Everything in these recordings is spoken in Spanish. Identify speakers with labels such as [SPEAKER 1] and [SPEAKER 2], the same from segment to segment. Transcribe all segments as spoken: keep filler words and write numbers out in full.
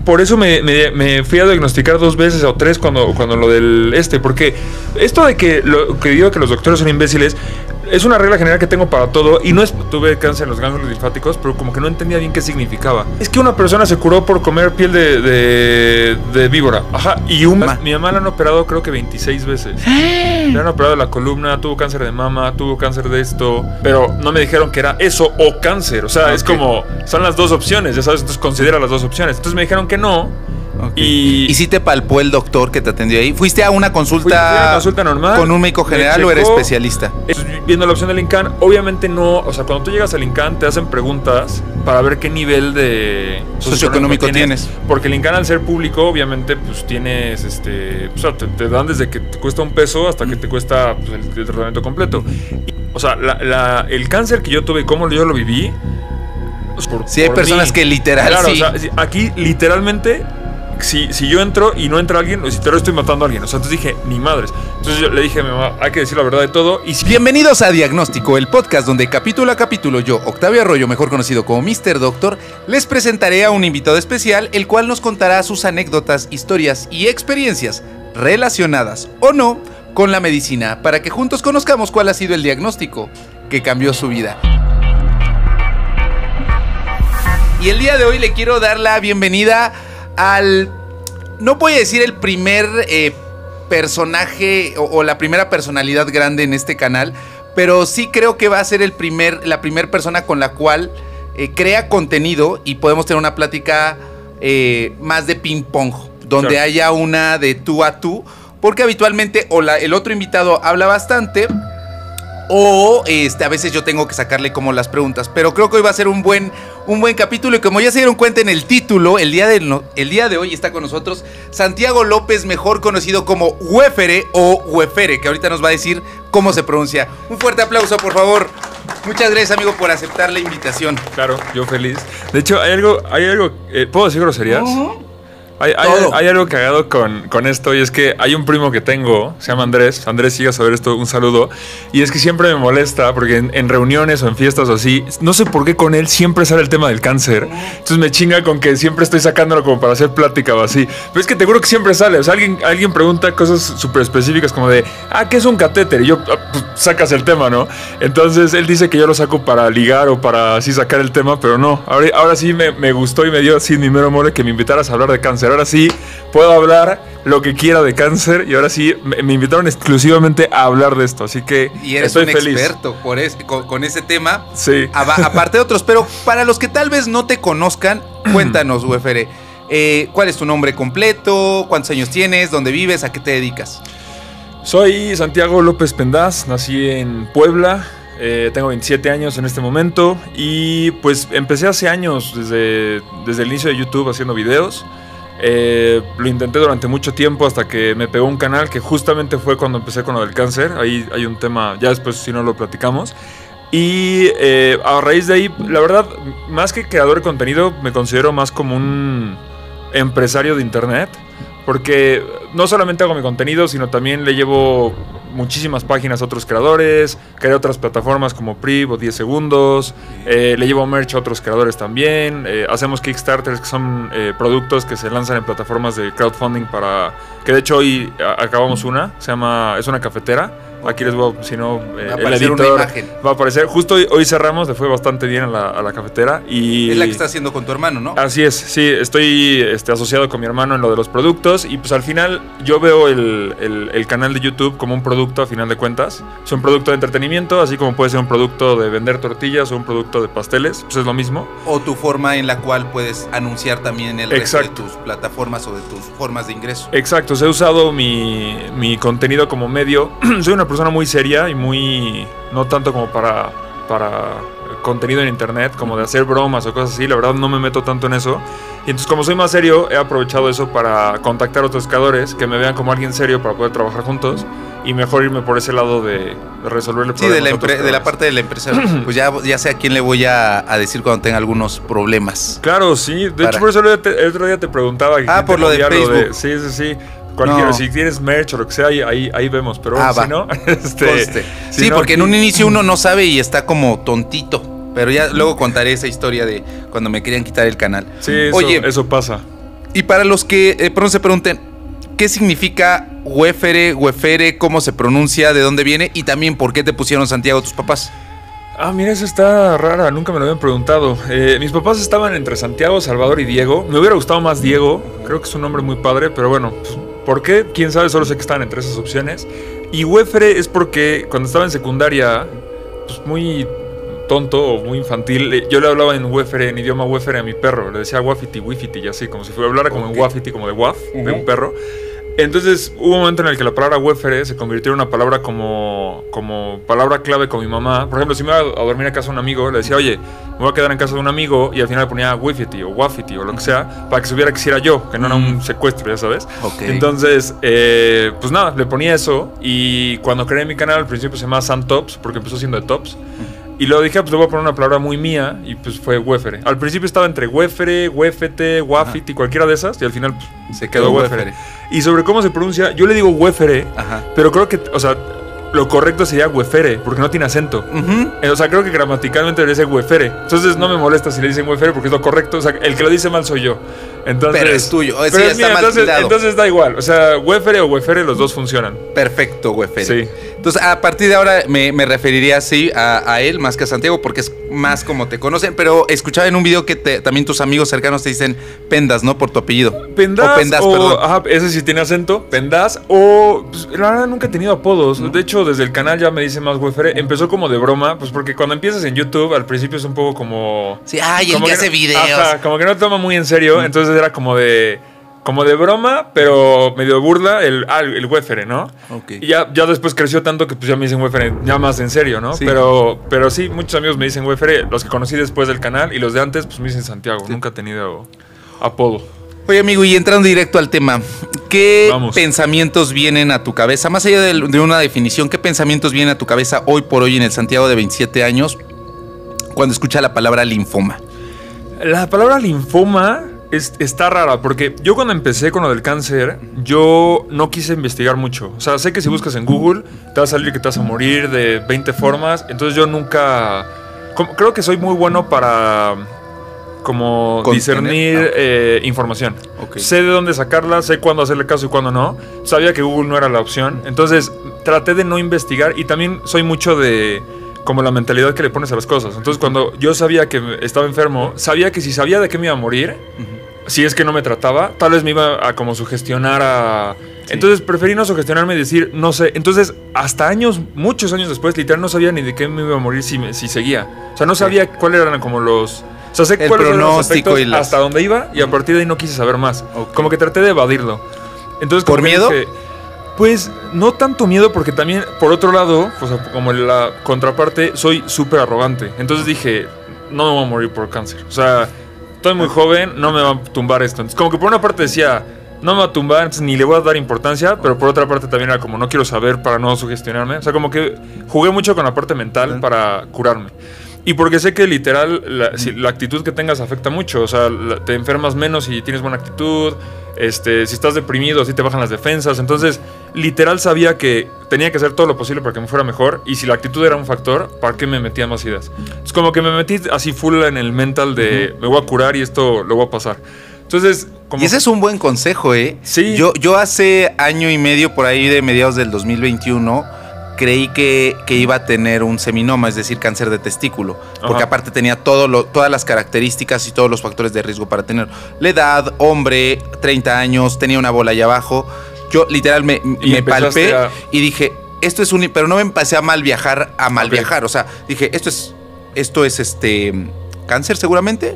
[SPEAKER 1] por eso me, me, me fui a diagnosticar dos veces o tres cuando, cuando lo del este. Porque esto de que, lo, que digo que los doctores son imbéciles es una regla general que tengo para todo. Y no es, tuve cáncer en los ganglios linfáticos, pero como que no entendía bien qué significaba. Es que una persona se curó por comer piel de, de, de víbora. Ajá. Y una, mi mamá la han operado creo que veintiséis veces. Le han operado la columna, tuvo cáncer de mama, tuvo cáncer de esto. Pero no me dijeron que era eso o cáncer. O sea, okay. Es como, son las dos opciones, ya sabes, entonces considera las dos opciones. Entonces me dijeron que no.
[SPEAKER 2] Okay. Y, ¿Y si te palpó el doctor que te atendió ahí? ¿Fuiste a una consulta,
[SPEAKER 1] fui, fui a una consulta normal
[SPEAKER 2] con un médico general o eres especialista?
[SPEAKER 1] Viendo la opción del INCAN, obviamente no, o sea, cuando tú llegas al INCAN te hacen preguntas para ver qué nivel de
[SPEAKER 2] socioeconómico tienes, tienes.
[SPEAKER 1] Porque el INCAN, al ser público, obviamente pues tienes, este, o sea, te, te dan desde que te cuesta un peso hasta que te cuesta pues, el, el tratamiento completo. Y, o sea, la, la, el cáncer que yo tuve y cómo yo lo viví, pues, por,
[SPEAKER 2] sí, hay personas mí. que literal,
[SPEAKER 1] claro,
[SPEAKER 2] sí.
[SPEAKER 1] O sea, aquí literalmente... Si, si yo entro y no entra alguien, o si te lo estoy matando a alguien. O sea, entonces dije, ni madres. Entonces yo le dije a mi mamá, hay que decir la verdad de todo. Y si...
[SPEAKER 2] Bienvenidos a Diagnóstico, el podcast donde capítulo a capítulo yo, Octavio Arroyo, mejor conocido como mister Doctor, les presentaré a un invitado especial, el cual nos contará sus anécdotas, historias y experiencias relacionadas o no con la medicina, para que juntos conozcamos cuál ha sido el diagnóstico que cambió su vida. Y el día de hoy le quiero dar la bienvenida al, no voy a decir el primer eh, personaje o, o la primera personalidad grande en este canal, pero sí creo que va a ser el primer, la primera persona con la cual eh, crea contenido y podemos tener una plática eh, más de ping pong, donde sure. haya una de tú a tú, porque habitualmente o la, el otro invitado habla bastante o este, a veces yo tengo que sacarle como las preguntas, pero creo que hoy va a ser un buen, un buen capítulo. Y como ya se dieron cuenta en el título, el día, de, no, el día de hoy está con nosotros Santiago López, mejor conocido como Wefere o Wefere, que ahorita nos va a decir cómo se pronuncia. Un fuerte aplauso, por favor. Muchas gracias, amigo, por aceptar la invitación.
[SPEAKER 1] Claro, yo feliz. De hecho, hay algo, hay algo eh, ¿puedo decir groserías? Uh-huh. Hay, hay, hay algo cagado con, con esto, y es que hay un primo que tengo, se llama Andrés. Andrés, si llegas a ver esto, un saludo. Y es que siempre me molesta porque en, en reuniones o en fiestas o así, no sé por qué con él siempre sale el tema del cáncer. Entonces me chinga con que siempre estoy sacándolo como para hacer plática o así. Pero es que te juro que siempre sale. O sea, alguien, alguien pregunta cosas súper específicas como de, ah, ¿qué es un catéter? Y yo, pues, sacas el tema, ¿no? Entonces él dice que yo lo saco para ligar o para así sacar el tema, pero no. Ahora, ahora sí me, me gustó y me dio así mi mero mole que me invitaras a hablar de cáncer. Ahora sí puedo hablar lo que quiera de cáncer y ahora sí me, me invitaron exclusivamente a hablar de esto, así que
[SPEAKER 2] y eres
[SPEAKER 1] estoy
[SPEAKER 2] un
[SPEAKER 1] feliz.
[SPEAKER 2] experto por es, con, con ese tema.
[SPEAKER 1] Sí.
[SPEAKER 2] A, aparte de otros, pero para los que tal vez no te conozcan, cuéntanos, Wefere, eh, ¿cuál es tu nombre completo? ¿Cuántos años tienes? ¿Dónde vives? ¿A qué te dedicas?
[SPEAKER 1] Soy Santiago López Pendaz, nací en Puebla. Eh, tengo veintisiete años en este momento y pues empecé hace años desde, desde el inicio de YouTube haciendo videos. Eh, lo intenté durante mucho tiempo hasta que me pegó un canal que justamente fue cuando empecé con lo del cáncer. Ahí hay un tema, ya después si no lo platicamos. Y eh, a raíz de ahí, la verdad, más que creador de contenido, me considero más como un empresario de internet. Porque no solamente hago mi contenido, sino también le llevo muchísimas páginas a otros creadores, creé otras plataformas como Priv o diez segundos, eh, le llevo merch a otros creadores también, eh, hacemos Kickstarters, que son eh, productos que se lanzan en plataformas de crowdfunding para... Que de hecho hoy a, acabamos una, se llama, es una cafetera. Aquí les voy, si no, eh, el editor va a aparecer. Justo hoy, hoy cerramos, le fue bastante bien a la, a la cafetera. Y
[SPEAKER 2] es la que estás haciendo con tu hermano, ¿no?
[SPEAKER 1] Así es, sí, estoy este, asociado con mi hermano en lo de los productos. Y pues al final yo veo el, el, el canal de YouTube como un producto, a final de cuentas. Es un producto de entretenimiento, así como puede ser un producto de vender tortillas o un producto de pasteles, pues es lo mismo.
[SPEAKER 2] O tu forma en la cual puedes anunciar también el resto de tus plataformas o de tus formas de ingreso.
[SPEAKER 1] Exacto, he usado mi, mi contenido como medio. Soy una persona muy seria y muy, no tanto como para, para contenido en internet, como de hacer bromas o cosas así. La verdad no me meto tanto en eso. Y entonces, como soy más serio, he aprovechado eso para contactar a otros creadores que me vean como alguien serio para poder trabajar juntos. Y mejor irme por ese lado de, de resolver el problema.
[SPEAKER 2] Sí, de la, empre- de la parte de la empresa. Pues ya, ya sé a quién le voy a, a decir cuando tenga algunos problemas.
[SPEAKER 1] Claro, sí. De para... hecho, por eso el otro, el otro día te preguntaba.
[SPEAKER 2] Ah, por lo de Facebook. De,
[SPEAKER 1] sí, sí, sí. Cualquiera, no. Si tienes merch o lo que sea, ahí, ahí, ahí vemos. Pero
[SPEAKER 2] ah,
[SPEAKER 1] si
[SPEAKER 2] va.
[SPEAKER 1] no, este,
[SPEAKER 2] si sí, no, porque aquí... en un inicio uno no sabe y está como tontito. Pero ya luego contaré esa historia de cuando me querían quitar el canal.
[SPEAKER 1] Sí, eso, Oye, eso pasa.
[SPEAKER 2] Y para los que eh, pronto se pregunten, ¿qué significa Wéfere, Wefere? ¿Cómo se pronuncia? ¿De dónde viene? Y también, ¿por qué te pusieron Santiago tus papás?
[SPEAKER 1] Ah, mira, eso está rara, nunca me lo habían preguntado. Eh, mis papás estaban entre Santiago, Salvador y Diego. Me hubiera gustado más Diego, creo que es un nombre muy padre, pero bueno, pues, ¿por qué? Quién sabe, solo sé que estaban entre esas opciones. Y Wéfere es porque cuando estaba en secundaria, pues muy tonto o muy infantil, yo le hablaba en Wéfere, en idioma Wéfere a mi perro. Le decía Wafiti, Wifiti y así, como si fuera hablara como okay. en Wafiti, como de Waf, uh-huh. de un perro. Entonces hubo un momento en el que la palabra Wéfere se convirtió en una palabra como, como palabra clave con mi mamá. Por ejemplo, si me iba a dormir a casa de un amigo, le decía, oye, me voy a quedar en casa de un amigo, y al final le ponía Wifiti o Wafiti o lo que sea, para que supiera que si era yo, que no era un secuestro, ya sabes. Okay. Entonces, eh, pues nada, le ponía eso, y cuando creé mi canal al principio se llamaba Sam Tops, porque empezó siendo de Tops. Y luego dije, pues le voy a poner una palabra muy mía, y pues fue Wéfere. Al principio estaba entre Wéfere, Wéfete, Wafiti, cualquiera de esas, y al final pues, se quedó Wéfere. Y sobre cómo se pronuncia, yo le digo Wéfere, ajá. pero creo que, o sea, lo correcto sería Wéfere, porque no tiene acento. Uh-huh. O sea, creo que gramaticalmente debería ser Wéfere. Entonces no me molesta si le dicen Wéfere, porque es lo correcto. O sea, el que lo dice mal soy yo. Entonces,
[SPEAKER 2] pero es tuyo,
[SPEAKER 1] pero es mía, entonces, entonces da igual. O sea, Wéfere o Wéfere, los dos funcionan.
[SPEAKER 2] Perfecto, Wéfere.
[SPEAKER 1] Sí.
[SPEAKER 2] Entonces, a partir de ahora me, me referiría así a, a él más que a Santiago, porque es más como te conocen. Pero escuchaba en un video que te, también tus amigos cercanos te dicen Pendas, ¿no? Por tu apellido.
[SPEAKER 1] Pendas. O Pendas, o, perdón. Ajá, ese sí tiene acento. Pendas. O, pues, la verdad, nunca he tenido apodos. ¿No? De hecho, desde el canal ya me dicen más Wéfere. Empezó como de broma, pues porque cuando empiezas en YouTube, al principio es un poco como.
[SPEAKER 2] Sí, ay, el que, que hace videos.
[SPEAKER 1] Ajá, como que no te toma muy en serio. Mm. Entonces era como de. Como de broma, pero medio burla, el, ah, el Wéfere, ¿no? Okay. Y ya, ya después creció tanto que pues ya me dicen Wéfere, ya más en serio, ¿no? Sí. Pero, pero sí, muchos amigos me dicen Wéfere, los que conocí después del canal, y los de antes, pues me dicen Santiago. Sí. Nunca he tenido apodo.
[SPEAKER 2] Oye, amigo, y entrando directo al tema, ¿qué Vamos. pensamientos vienen a tu cabeza? Más allá de, de una definición, ¿qué pensamientos vienen a tu cabeza hoy por hoy en el Santiago de veintisiete años cuando escucha la palabra linfoma?
[SPEAKER 1] La palabra linfoma... Es, está rara, porque yo cuando empecé con lo del cáncer, yo no quise investigar mucho. O sea, sé que si buscas en Google, te va a salir que te vas a morir de veinte formas. Entonces yo nunca... Como, creo que soy muy bueno para... Como Contener, discernir no. eh, información. Okay. Sé de dónde sacarla, sé cuándo hacerle caso y cuándo no. Sabía que Google no era la opción. Entonces traté de no investigar, y también soy mucho de... como la mentalidad que le pones a las cosas. Entonces, cuando yo sabía que estaba enfermo, sabía que si sabía de qué me iba a morir, uh-huh. si es que no me trataba, tal vez me iba a como sugestionar a... Sí. Entonces, preferí no sugestionarme y decir, no sé. Entonces, hasta años, muchos años después, literal, no sabía ni de qué me iba a morir si, me, si seguía. O sea, no sabía sí. cuáles eran como los... O sea, sé cuáles eran los efectos, las... hasta dónde iba, y a partir de ahí no quise saber más. Okay. Como que traté de evadirlo. Entonces,
[SPEAKER 2] ¿por miedo?
[SPEAKER 1] Dije, pues no tanto miedo, porque también, por otro lado, o sea, como la contraparte, soy súper arrogante. Entonces dije, no me voy a morir por cáncer. O sea, estoy muy joven, no me va a tumbar esto. Entonces, como que por una parte decía, no me va a tumbar, entonces ni le voy a dar importancia, pero por otra parte también era como, no quiero saber para no sugestionarme. O sea, como que jugué mucho con la parte mental para curarme. Y porque sé que literal la, si, la actitud que tengas afecta mucho. O sea, la, te enfermas menos si tienes buena actitud. Este, si estás deprimido, así te bajan las defensas. Entonces, literal sabía que tenía que hacer todo lo posible para que me fuera mejor. Y si la actitud era un factor, ¿para qué me metía más ideas? Es como que me metí así full en el mental de uh-huh. me voy a curar y esto lo voy a pasar. Entonces, como...
[SPEAKER 2] Y ese es un buen consejo, ¿eh?
[SPEAKER 1] Sí.
[SPEAKER 2] Yo, yo hace año y medio, por ahí de mediados del dos mil veintiuno... creí que, que iba a tener un seminoma, es decir, cáncer de testículo. Porque Ajá. aparte tenía todo lo, todas las características y todos los factores de riesgo para tenerlo. La edad, hombre, treinta años, tenía una bola allá abajo. Yo literal me, me palpé a... y dije, esto es un... Pero no me empecé a mal viajar, a mal okay. viajar. O sea, dije, esto es, esto es este cáncer seguramente.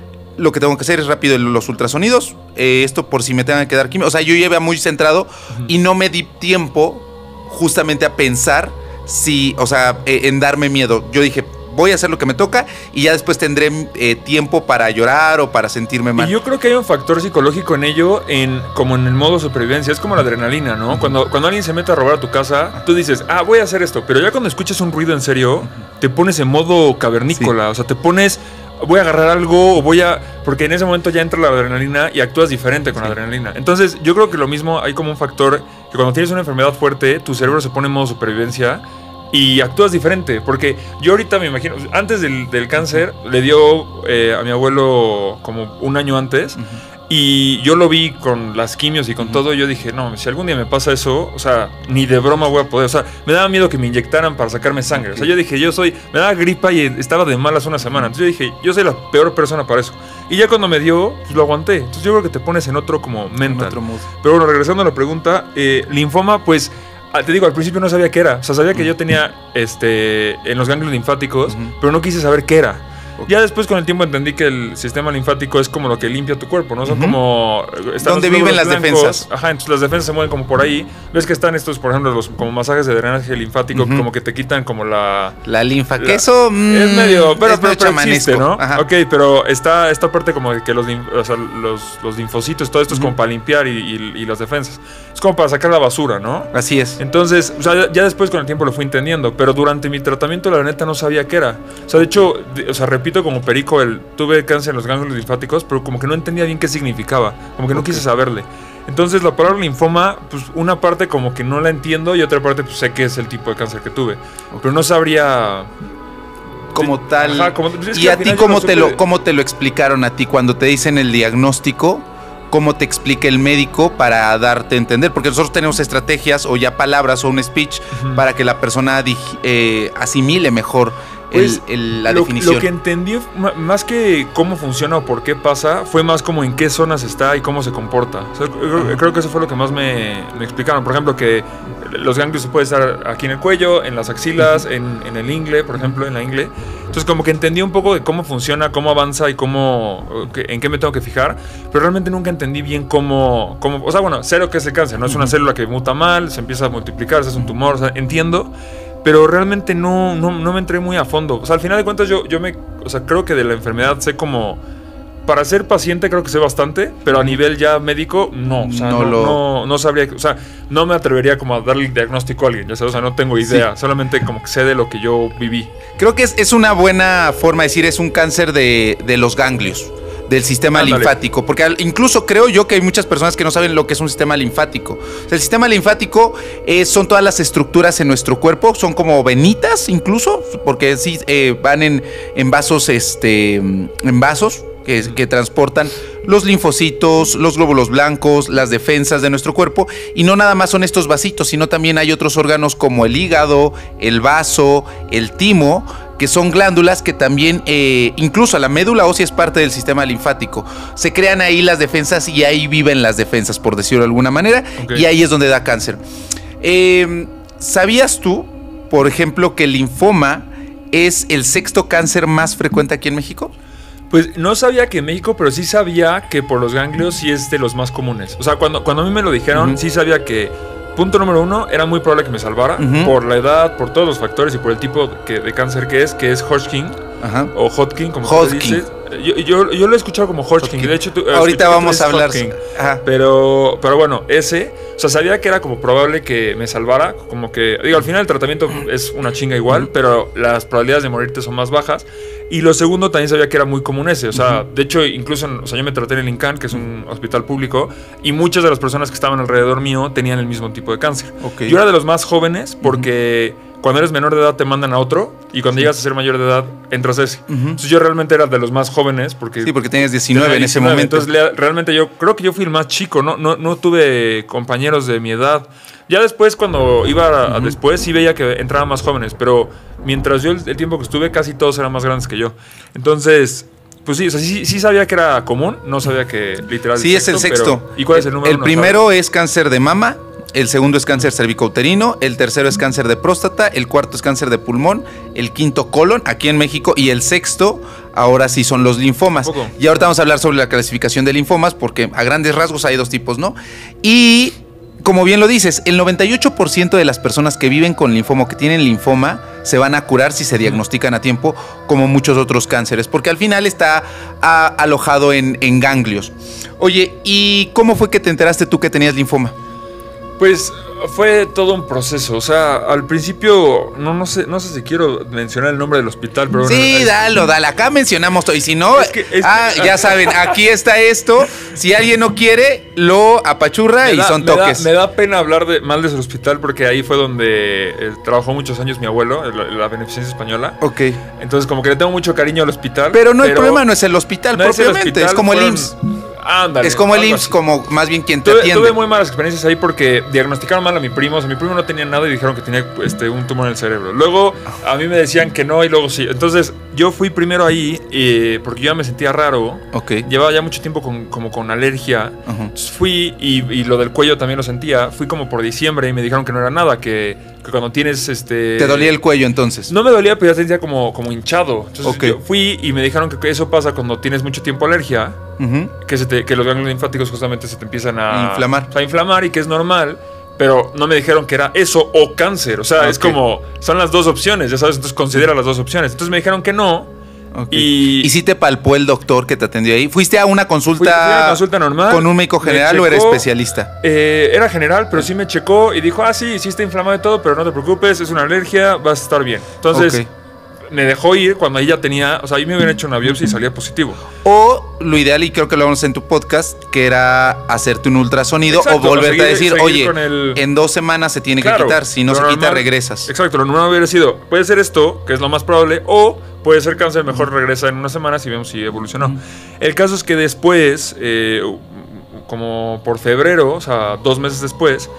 [SPEAKER 2] Lo que tengo que hacer es rápido los ultrasonidos. Eh, esto por si me tengan que dar quimio. O sea, yo iba muy centrado uh-huh. y no me di tiempo justamente a pensar si, o sea, en darme miedo. Yo dije, voy a hacer lo que me toca y ya después tendré eh, tiempo para llorar o para sentirme mal.
[SPEAKER 1] Y yo creo que hay un factor psicológico en ello, en como en el modo supervivencia. Es como la adrenalina, ¿no? Uh-huh. Cuando, cuando alguien se mete a robar a tu casa, tú dices, ah, voy a hacer esto. Pero ya cuando escuchas un ruido en serio, uh-huh. te pones en modo cavernícola. Sí. O sea, te pones... voy a agarrar algo o voy a... Porque en ese momento ya entra la adrenalina y actúas diferente con sí. la adrenalina. Entonces yo creo que lo mismo, hay como un factor que cuando tienes una enfermedad fuerte, tu cerebro se pone en modo supervivencia y actúas diferente. Porque yo ahorita me imagino, antes del, del cáncer, le dio eh, a mi abuelo como un año antes. Uh-huh. Y yo lo vi con las quimios y con uh-huh. todo. Y yo dije, no, si algún día me pasa eso, o sea, ni de broma voy a poder. O sea, me daba miedo que me inyectaran para sacarme sangre. Okay. O sea, yo dije, yo soy, me daba gripa y estaba de malas una semana. Entonces yo dije, yo soy la peor persona para eso. Y ya cuando me dio, pues lo aguanté. Entonces yo creo que te pones en otro como mental. En otro mood. Pero bueno, regresando a la pregunta, eh, linfoma, pues, te digo, al principio no sabía qué era. O sea, sabía que yo tenía este en los ganglios linfáticos, uh-huh. pero no quise saber qué era. Okay. Ya después con el tiempo entendí que el sistema linfático es como lo que limpia tu cuerpo, ¿no? Son uh-huh. como...
[SPEAKER 2] ¿Dónde viven las blancos, defensas?
[SPEAKER 1] Ajá, entonces las defensas se mueven como por ahí. Ves que están estos, por ejemplo, los como masajes de drenaje linfático, uh-huh. como que te quitan como la...
[SPEAKER 2] La linfa, la, que eso...
[SPEAKER 1] Mmm, es medio... Pero, es pero, pero existe, ¿no? Ajá. Ok, pero está esta parte como de que los, o sea, los, los linfocitos, todo esto uh-huh. es como para limpiar y, y, y las defensas. Es como para sacar la basura, ¿no?
[SPEAKER 2] Así es.
[SPEAKER 1] Entonces, o sea, ya después con el tiempo lo fui entendiendo, pero durante mi tratamiento la neta no sabía qué era. O sea, de hecho, de, o sea, repito como perico el tuve cáncer en los ganglios linfáticos, pero como que no entendía bien qué significaba, como que no okay. quise saberle. Entonces la palabra linfoma, pues una parte como que no la entiendo y otra parte pues sé que es el tipo de cáncer que tuve, okay. pero no sabría
[SPEAKER 2] como tal.
[SPEAKER 1] Ajá, como, es
[SPEAKER 2] ¿Y a ti cómo te lo cómo te lo explicaron a ti cuando te dicen el diagnóstico? ¿Cómo te explica el médico para darte a entender? Porque nosotros tenemos estrategias o ya palabras o un speech uh-huh. para que la persona eh, asimile mejor Pues, el, el, la
[SPEAKER 1] lo,
[SPEAKER 2] definición.
[SPEAKER 1] Lo que entendí, más que cómo funciona o por qué pasa, fue más como en qué zonas está y cómo se comporta. O sea, creo, creo que eso fue lo que más me, me explicaron. Por ejemplo, que los ganglios se pueden estar aquí en el cuello, en las axilas, uh-huh. en, en el ingle, por ejemplo, en la ingle. Entonces como que entendí un poco de cómo funciona, cómo avanza y cómo, en qué me tengo que fijar, pero realmente nunca entendí bien cómo, cómo o sea, bueno, sé lo que es el cáncer, no es una uh-huh. célula que muta mal, se empieza a multiplicar, se hace un tumor, o sea, entiendo. Pero realmente no, no, no me entré muy a fondo. O sea, al final de cuentas yo, yo me... O sea, creo que de la enfermedad sé como... Para ser paciente creo que sé bastante, pero a nivel ya médico, no. O sea, no, no, lo... no, no sabría... O sea, no me atrevería como a darle el diagnóstico a alguien, ya sabes, o sea, no tengo idea. Sí. Solamente como que sé de lo que yo viví.
[SPEAKER 2] Creo que es, es una buena forma de decir, es un cáncer de, de los ganglios. Del sistema Ándale. linfático, porque al, incluso creo yo que hay muchas personas que no saben lo que es un sistema linfático. O sea, el sistema linfático eh, son todas las estructuras en nuestro cuerpo, son como venitas incluso, porque sí eh, van en, en vasos, este, en vasos que, que transportan los linfocitos, los glóbulos blancos, las defensas de nuestro cuerpo, y no nada más son estos vasitos, sino también hay otros órganos como el hígado, el vaso, el timo, que son glándulas que también, eh, incluso la médula ósea es parte del sistema linfático. Se crean ahí las defensas y ahí viven las defensas, por decirlo de alguna manera, okay. y ahí es donde da cáncer. Eh, ¿Sabías tú, por ejemplo, que el linfoma es el sexto cáncer más frecuente aquí en México?
[SPEAKER 1] Pues no sabía que en México, pero sí sabía que por los ganglios sí es de los más comunes. O sea, cuando, cuando a mí me lo dijeron, uh-huh. sí sabía que... Punto número uno, era muy probable que me salvara uh-huh. por la edad, por todos los factores y por el tipo que, de cáncer que es, que es Hodgkin uh-huh. o Hodgkin, como
[SPEAKER 2] Hodgkin.
[SPEAKER 1] se dice. Yo, yo, yo lo he escuchado como Hodgkin. De hecho, tú,
[SPEAKER 2] ahorita vamos a hablar.
[SPEAKER 1] Pero, pero bueno, ese, o sea, sabía que era como probable que me salvara. Como que, digo, al final el tratamiento es una chinga igual, uh-huh. pero las probabilidades de morirte son más bajas. Y lo segundo, también sabía que era muy común ese. O sea, uh-huh. de hecho, incluso, o sea, yo me traté en el INCAN, que es un hospital público, y muchas de las personas que estaban alrededor mío tenían el mismo tipo de cáncer. Okay. Yo era de los más jóvenes porque uh-huh. cuando eres menor de edad te mandan a otro, y cuando sí. llegas a ser mayor de edad entras a ese. Uh-huh. Entonces yo realmente era de los más jóvenes porque...
[SPEAKER 2] Sí, porque tenías diecinueve en ese momento.
[SPEAKER 1] Entonces realmente yo creo que yo fui el más chico, no, no, no tuve compañeros de mi edad. Ya después, cuando iba a, uh-huh. después, sí veía que entraban más jóvenes, pero mientras yo el, el tiempo que estuve, casi todos eran más grandes que yo. Entonces, pues sí, o sea, sí, sí sabía que era común, no sabía que literal...
[SPEAKER 2] Sí, es el sexto.
[SPEAKER 1] Pero, ¿y cuál es el número
[SPEAKER 2] El
[SPEAKER 1] uno,
[SPEAKER 2] primero
[SPEAKER 1] ¿sabes?
[SPEAKER 2] Es cáncer de mama, el segundo es cáncer cervicouterino, el tercero es cáncer de próstata, el cuarto es cáncer de pulmón, el quinto colon, aquí en México, y el sexto, ahora sí son los linfomas. Y ahorita vamos a hablar sobre la clasificación de linfomas, porque a grandes rasgos hay dos tipos, ¿no? Y... como bien lo dices, el noventa y ocho por ciento de las personas que viven con linfoma o que tienen linfoma se van a curar si se diagnostican a tiempo, como muchos otros cánceres, porque al final está a, alojado en, en ganglios. Oye, ¿y cómo fue que te enteraste tú que tenías linfoma?
[SPEAKER 1] Pues fue todo un proceso, o sea, al principio, no, no sé, no sé si quiero mencionar el nombre del hospital, pero...
[SPEAKER 2] Sí,
[SPEAKER 1] no,
[SPEAKER 2] dalo, dale, acá mencionamos todo, y si no, es que, es
[SPEAKER 1] ah,
[SPEAKER 2] que, ya saben, aquí está esto, si alguien no quiere, lo apachurra da, y son
[SPEAKER 1] me
[SPEAKER 2] toques.
[SPEAKER 1] Da, me da pena hablar de, mal de ese hospital, porque ahí fue donde eh, trabajó muchos años mi abuelo, la, la Beneficencia Española.
[SPEAKER 2] Ok.
[SPEAKER 1] Entonces como que le tengo mucho cariño al hospital.
[SPEAKER 2] Pero no, pero el problema no es el hospital, no propiamente, es, el hospital, es como fueron, el I M S S.
[SPEAKER 1] Ándale.
[SPEAKER 2] Es como el
[SPEAKER 1] algo
[SPEAKER 2] I M S S,
[SPEAKER 1] así.
[SPEAKER 2] como más bien quien te
[SPEAKER 1] Tuve,
[SPEAKER 2] atiende.
[SPEAKER 1] tuve muy malas experiencias ahí porque diagnosticaron mal a mi primo. O sea, mi primo no tenía nada y dijeron que tenía este, un tumor en el cerebro. Luego a mí me decían que no y luego sí. Entonces yo fui primero ahí eh, porque yo ya me sentía raro.
[SPEAKER 2] Ok.
[SPEAKER 1] Llevaba ya mucho tiempo con, como con alergia.
[SPEAKER 2] Ajá.
[SPEAKER 1] Entonces fui y, y lo del cuello también lo sentía. Fui como por diciembre y me dijeron que no era nada, que, que cuando tienes este...
[SPEAKER 2] ¿Te dolía el cuello entonces?
[SPEAKER 1] No me dolía, pero ya sentía como, como hinchado. Entonces
[SPEAKER 2] Ok.
[SPEAKER 1] yo fui y me dijeron que eso pasa cuando tienes mucho tiempo alergia.
[SPEAKER 2] Ujú.
[SPEAKER 1] Que, se te- que los ganglios linfáticos justamente se te empiezan a
[SPEAKER 2] Inflamar.
[SPEAKER 1] o sea, a inflamar y que es normal, pero no me dijeron que era eso o cáncer. O sea,
[SPEAKER 2] Ok.
[SPEAKER 1] es como, son las dos opciones, ya sabes, entonces considera las dos opciones. Entonces me dijeron que no.
[SPEAKER 2] Ok.
[SPEAKER 1] Y-
[SPEAKER 2] ¿Y si te palpó el doctor que te atendió ahí? ¿Fuiste a una consulta,
[SPEAKER 1] Fui- fui a una consulta normal,
[SPEAKER 2] con un médico
[SPEAKER 1] me
[SPEAKER 2] general o era
[SPEAKER 1] checó.
[SPEAKER 2] especialista?
[SPEAKER 1] Eh, era general, pero sí me checó y dijo, ah, sí, sí está inflamado y todo, pero no te preocupes, es una alergia, vas a estar bien. Entonces,
[SPEAKER 2] Ok.
[SPEAKER 1] me dejó ir cuando ahí ya tenía, o sea, ahí me habían hecho una biopsia y salía positivo.
[SPEAKER 2] O lo ideal, y creo que lo hablamos en tu podcast, que era hacerte un ultrasonido
[SPEAKER 1] Exacto,
[SPEAKER 2] o volverte
[SPEAKER 1] seguir-
[SPEAKER 2] a decir,
[SPEAKER 1] seguir
[SPEAKER 2] oye,
[SPEAKER 1] con el-
[SPEAKER 2] en dos semanas se tiene que
[SPEAKER 1] Claro,
[SPEAKER 2] quitar, si no
[SPEAKER 1] lo
[SPEAKER 2] se quita
[SPEAKER 1] normal-
[SPEAKER 2] regresas.
[SPEAKER 1] Exacto, lo normal hubiera sido, puede ser esto, que es lo más probable, o puede ser cáncer, mejor regresa en unas semanas y vemos si evolucionó. El caso es que después, eh, como por febrero, o sea, dos meses después,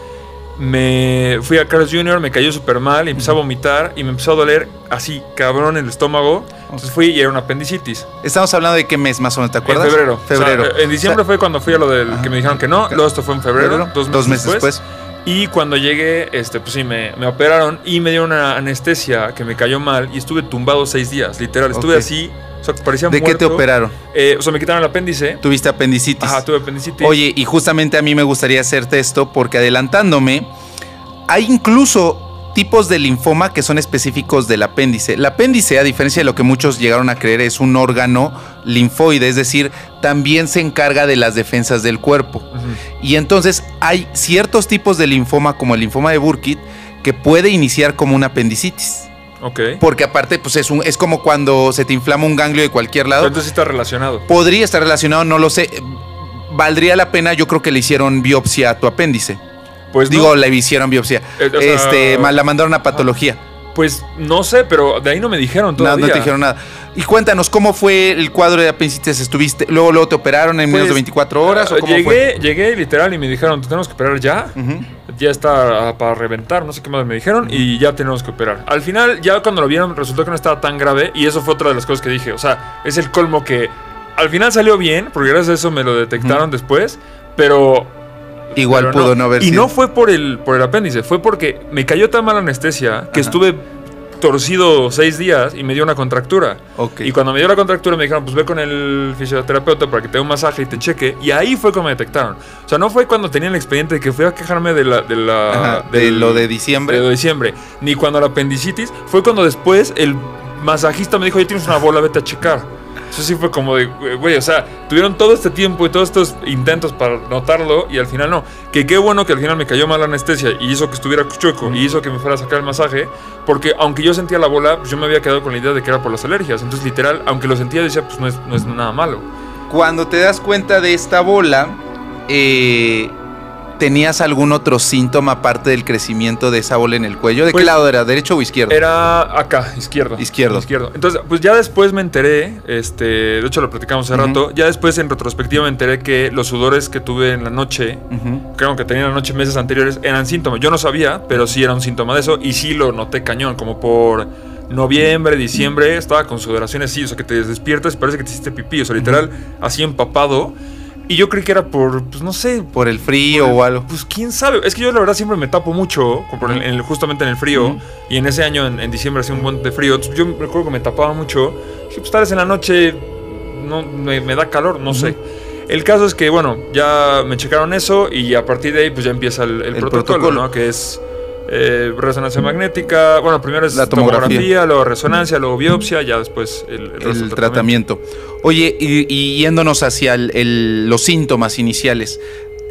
[SPEAKER 1] me fui a Carl's junior, me cayó súper mal, y empecé a vomitar y me empezó a doler así, cabrón, el estómago. Entonces fui y era una apendicitis.
[SPEAKER 2] Estamos hablando de qué mes más o menos, ¿te acuerdas?
[SPEAKER 1] En febrero.
[SPEAKER 2] Febrero.
[SPEAKER 1] O sea, en diciembre
[SPEAKER 2] O sea,
[SPEAKER 1] fue cuando fui a lo del que me dijeron que no, luego esto fue en febrero,
[SPEAKER 2] febrero,
[SPEAKER 1] dos meses,
[SPEAKER 2] dos meses
[SPEAKER 1] después.
[SPEAKER 2] después.
[SPEAKER 1] Y cuando llegué, este, pues sí, me, me operaron y me dieron una anestesia que me cayó mal y estuve tumbado seis días, literal. Estuve
[SPEAKER 2] Ok.
[SPEAKER 1] así, o sea, parecía
[SPEAKER 2] ¿De
[SPEAKER 1] muerto.
[SPEAKER 2] qué te operaron?
[SPEAKER 1] Eh, o sea, me quitaron el apéndice.
[SPEAKER 2] Tuviste apendicitis.
[SPEAKER 1] Ajá, tuve apendicitis.
[SPEAKER 2] Oye, y justamente a mí me gustaría hacerte esto porque adelantándome, hay incluso tipos de linfoma que son específicos del apéndice. El apéndice, a diferencia de lo que muchos llegaron a creer, es un órgano linfoide, es decir, también se encarga de las defensas del cuerpo.
[SPEAKER 1] Ujú.
[SPEAKER 2] Y entonces hay ciertos tipos de linfoma, como el linfoma de Burkitt, que puede iniciar como una apendicitis.
[SPEAKER 1] Ok.
[SPEAKER 2] Porque aparte, pues es, un, es como cuando se te inflama un ganglio de cualquier
[SPEAKER 1] Pero
[SPEAKER 2] lado.
[SPEAKER 1] entonces sí está relacionado.
[SPEAKER 2] Podría estar relacionado, no lo sé. Valdría la pena, yo creo que le hicieron biopsia a tu apéndice.
[SPEAKER 1] Pues
[SPEAKER 2] Digo,
[SPEAKER 1] no,
[SPEAKER 2] le hicieron biopsia.
[SPEAKER 1] Eh, o sea,
[SPEAKER 2] este, ma- la mandaron a patología.
[SPEAKER 1] pues no sé, pero de ahí no me dijeron
[SPEAKER 2] No,
[SPEAKER 1] todavía.
[SPEAKER 2] no te dijeron nada. Y cuéntanos, ¿cómo fue el cuadro de apendicitis? ¿Estuviste, luego, luego te operaron en menos de
[SPEAKER 1] Pues,
[SPEAKER 2] veinticuatro horas? ¿o
[SPEAKER 1] eh,
[SPEAKER 2] cómo
[SPEAKER 1] llegué,
[SPEAKER 2] fue?
[SPEAKER 1] llegué literal y me dijeron, te tenemos que operar ya.
[SPEAKER 2] Ujú.
[SPEAKER 1] Ya está ah, para reventar, no sé qué más me dijeron, y ya tenemos que operar. Al final, ya cuando lo vieron, resultó que no estaba tan grave, y eso fue otra de las cosas que dije. O sea, es el colmo que al final salió bien, porque gracias a eso me lo detectaron después, pero...
[SPEAKER 2] Igual
[SPEAKER 1] pero
[SPEAKER 2] pudo no haber
[SPEAKER 1] Y
[SPEAKER 2] sido.
[SPEAKER 1] no fue por el, por el apéndice, fue porque me cayó tan mala anestesia que
[SPEAKER 2] Ajá.
[SPEAKER 1] estuve torcido seis días y me dio una contractura.
[SPEAKER 2] Ok.
[SPEAKER 1] Y cuando me dio la contractura me dijeron, pues ve con el fisioterapeuta para que te dé un masaje y te cheque. Y ahí fue cuando me detectaron. O sea, no fue cuando tenía el expediente de que fui a quejarme de la... De, la,
[SPEAKER 2] Ajá, de
[SPEAKER 1] del-
[SPEAKER 2] lo de diciembre.
[SPEAKER 1] de lo de diciembre. Ni cuando la apendicitis. Fue cuando después el masajista me dijo, ya tienes una bola, vete a checar. Eso sí fue como de, güey, o sea, tuvieron todo este tiempo y todos estos intentos para notarlo y al final no. Que qué bueno que al final me cayó mal la anestesia y hizo que estuviera chueco y hizo que me fuera a sacar el masaje, porque aunque yo sentía la bola, pues yo me había quedado con la idea de que era por las alergias. Entonces, literal, aunque lo sentía, decía, pues no es, no es nada malo.
[SPEAKER 2] Cuando te das cuenta de esta bola, eh, ¿tenías algún otro síntoma aparte del crecimiento de esa bola en el cuello? ¿De
[SPEAKER 1] Pues,
[SPEAKER 2] qué lado era? ¿Derecho o izquierdo?
[SPEAKER 1] Era acá, izquierdo.
[SPEAKER 2] Izquierdo.
[SPEAKER 1] Izquierdo. Entonces, pues ya después me enteré, este, de hecho lo platicamos hace
[SPEAKER 2] Ujú.
[SPEAKER 1] rato, ya después en retrospectiva me enteré que los sudores que tuve en la noche,
[SPEAKER 2] Ujú.
[SPEAKER 1] creo que tenía en la noche meses anteriores, eran síntomas. Yo no sabía, pero sí era un síntoma de eso y sí lo noté cañón, como por noviembre, diciembre, estaba con sudoraciones así, o sea, que te despiertas y parece que te hiciste pipí, o sea, literal, así empapado. Y yo creí que era por, pues no sé,
[SPEAKER 2] Por el frío o algo.
[SPEAKER 1] pues quién sabe. Es que yo la verdad siempre me tapo mucho, como por el- en el- justamente en el frío.
[SPEAKER 2] Ujú.
[SPEAKER 1] Y en ese año, en, en diciembre, hacía un montón de frío. Entonces, yo me recuerdo que me tapaba mucho. Dije, pues tal vez en la noche no, me, me da calor, no sé. El caso es que, bueno, ya me checaron eso y a partir de ahí pues ya empieza el, el
[SPEAKER 2] El
[SPEAKER 1] protocolo,
[SPEAKER 2] protocolo.
[SPEAKER 1] ¿no? Que es eh, resonancia magnética. Bueno, primero es
[SPEAKER 2] La tomografía.
[SPEAKER 1] tomografía, luego resonancia, luego biopsia, ya después el, el resto
[SPEAKER 2] El
[SPEAKER 1] del
[SPEAKER 2] tratamiento. Oye, y, y yéndonos hacia el- el- los síntomas iniciales.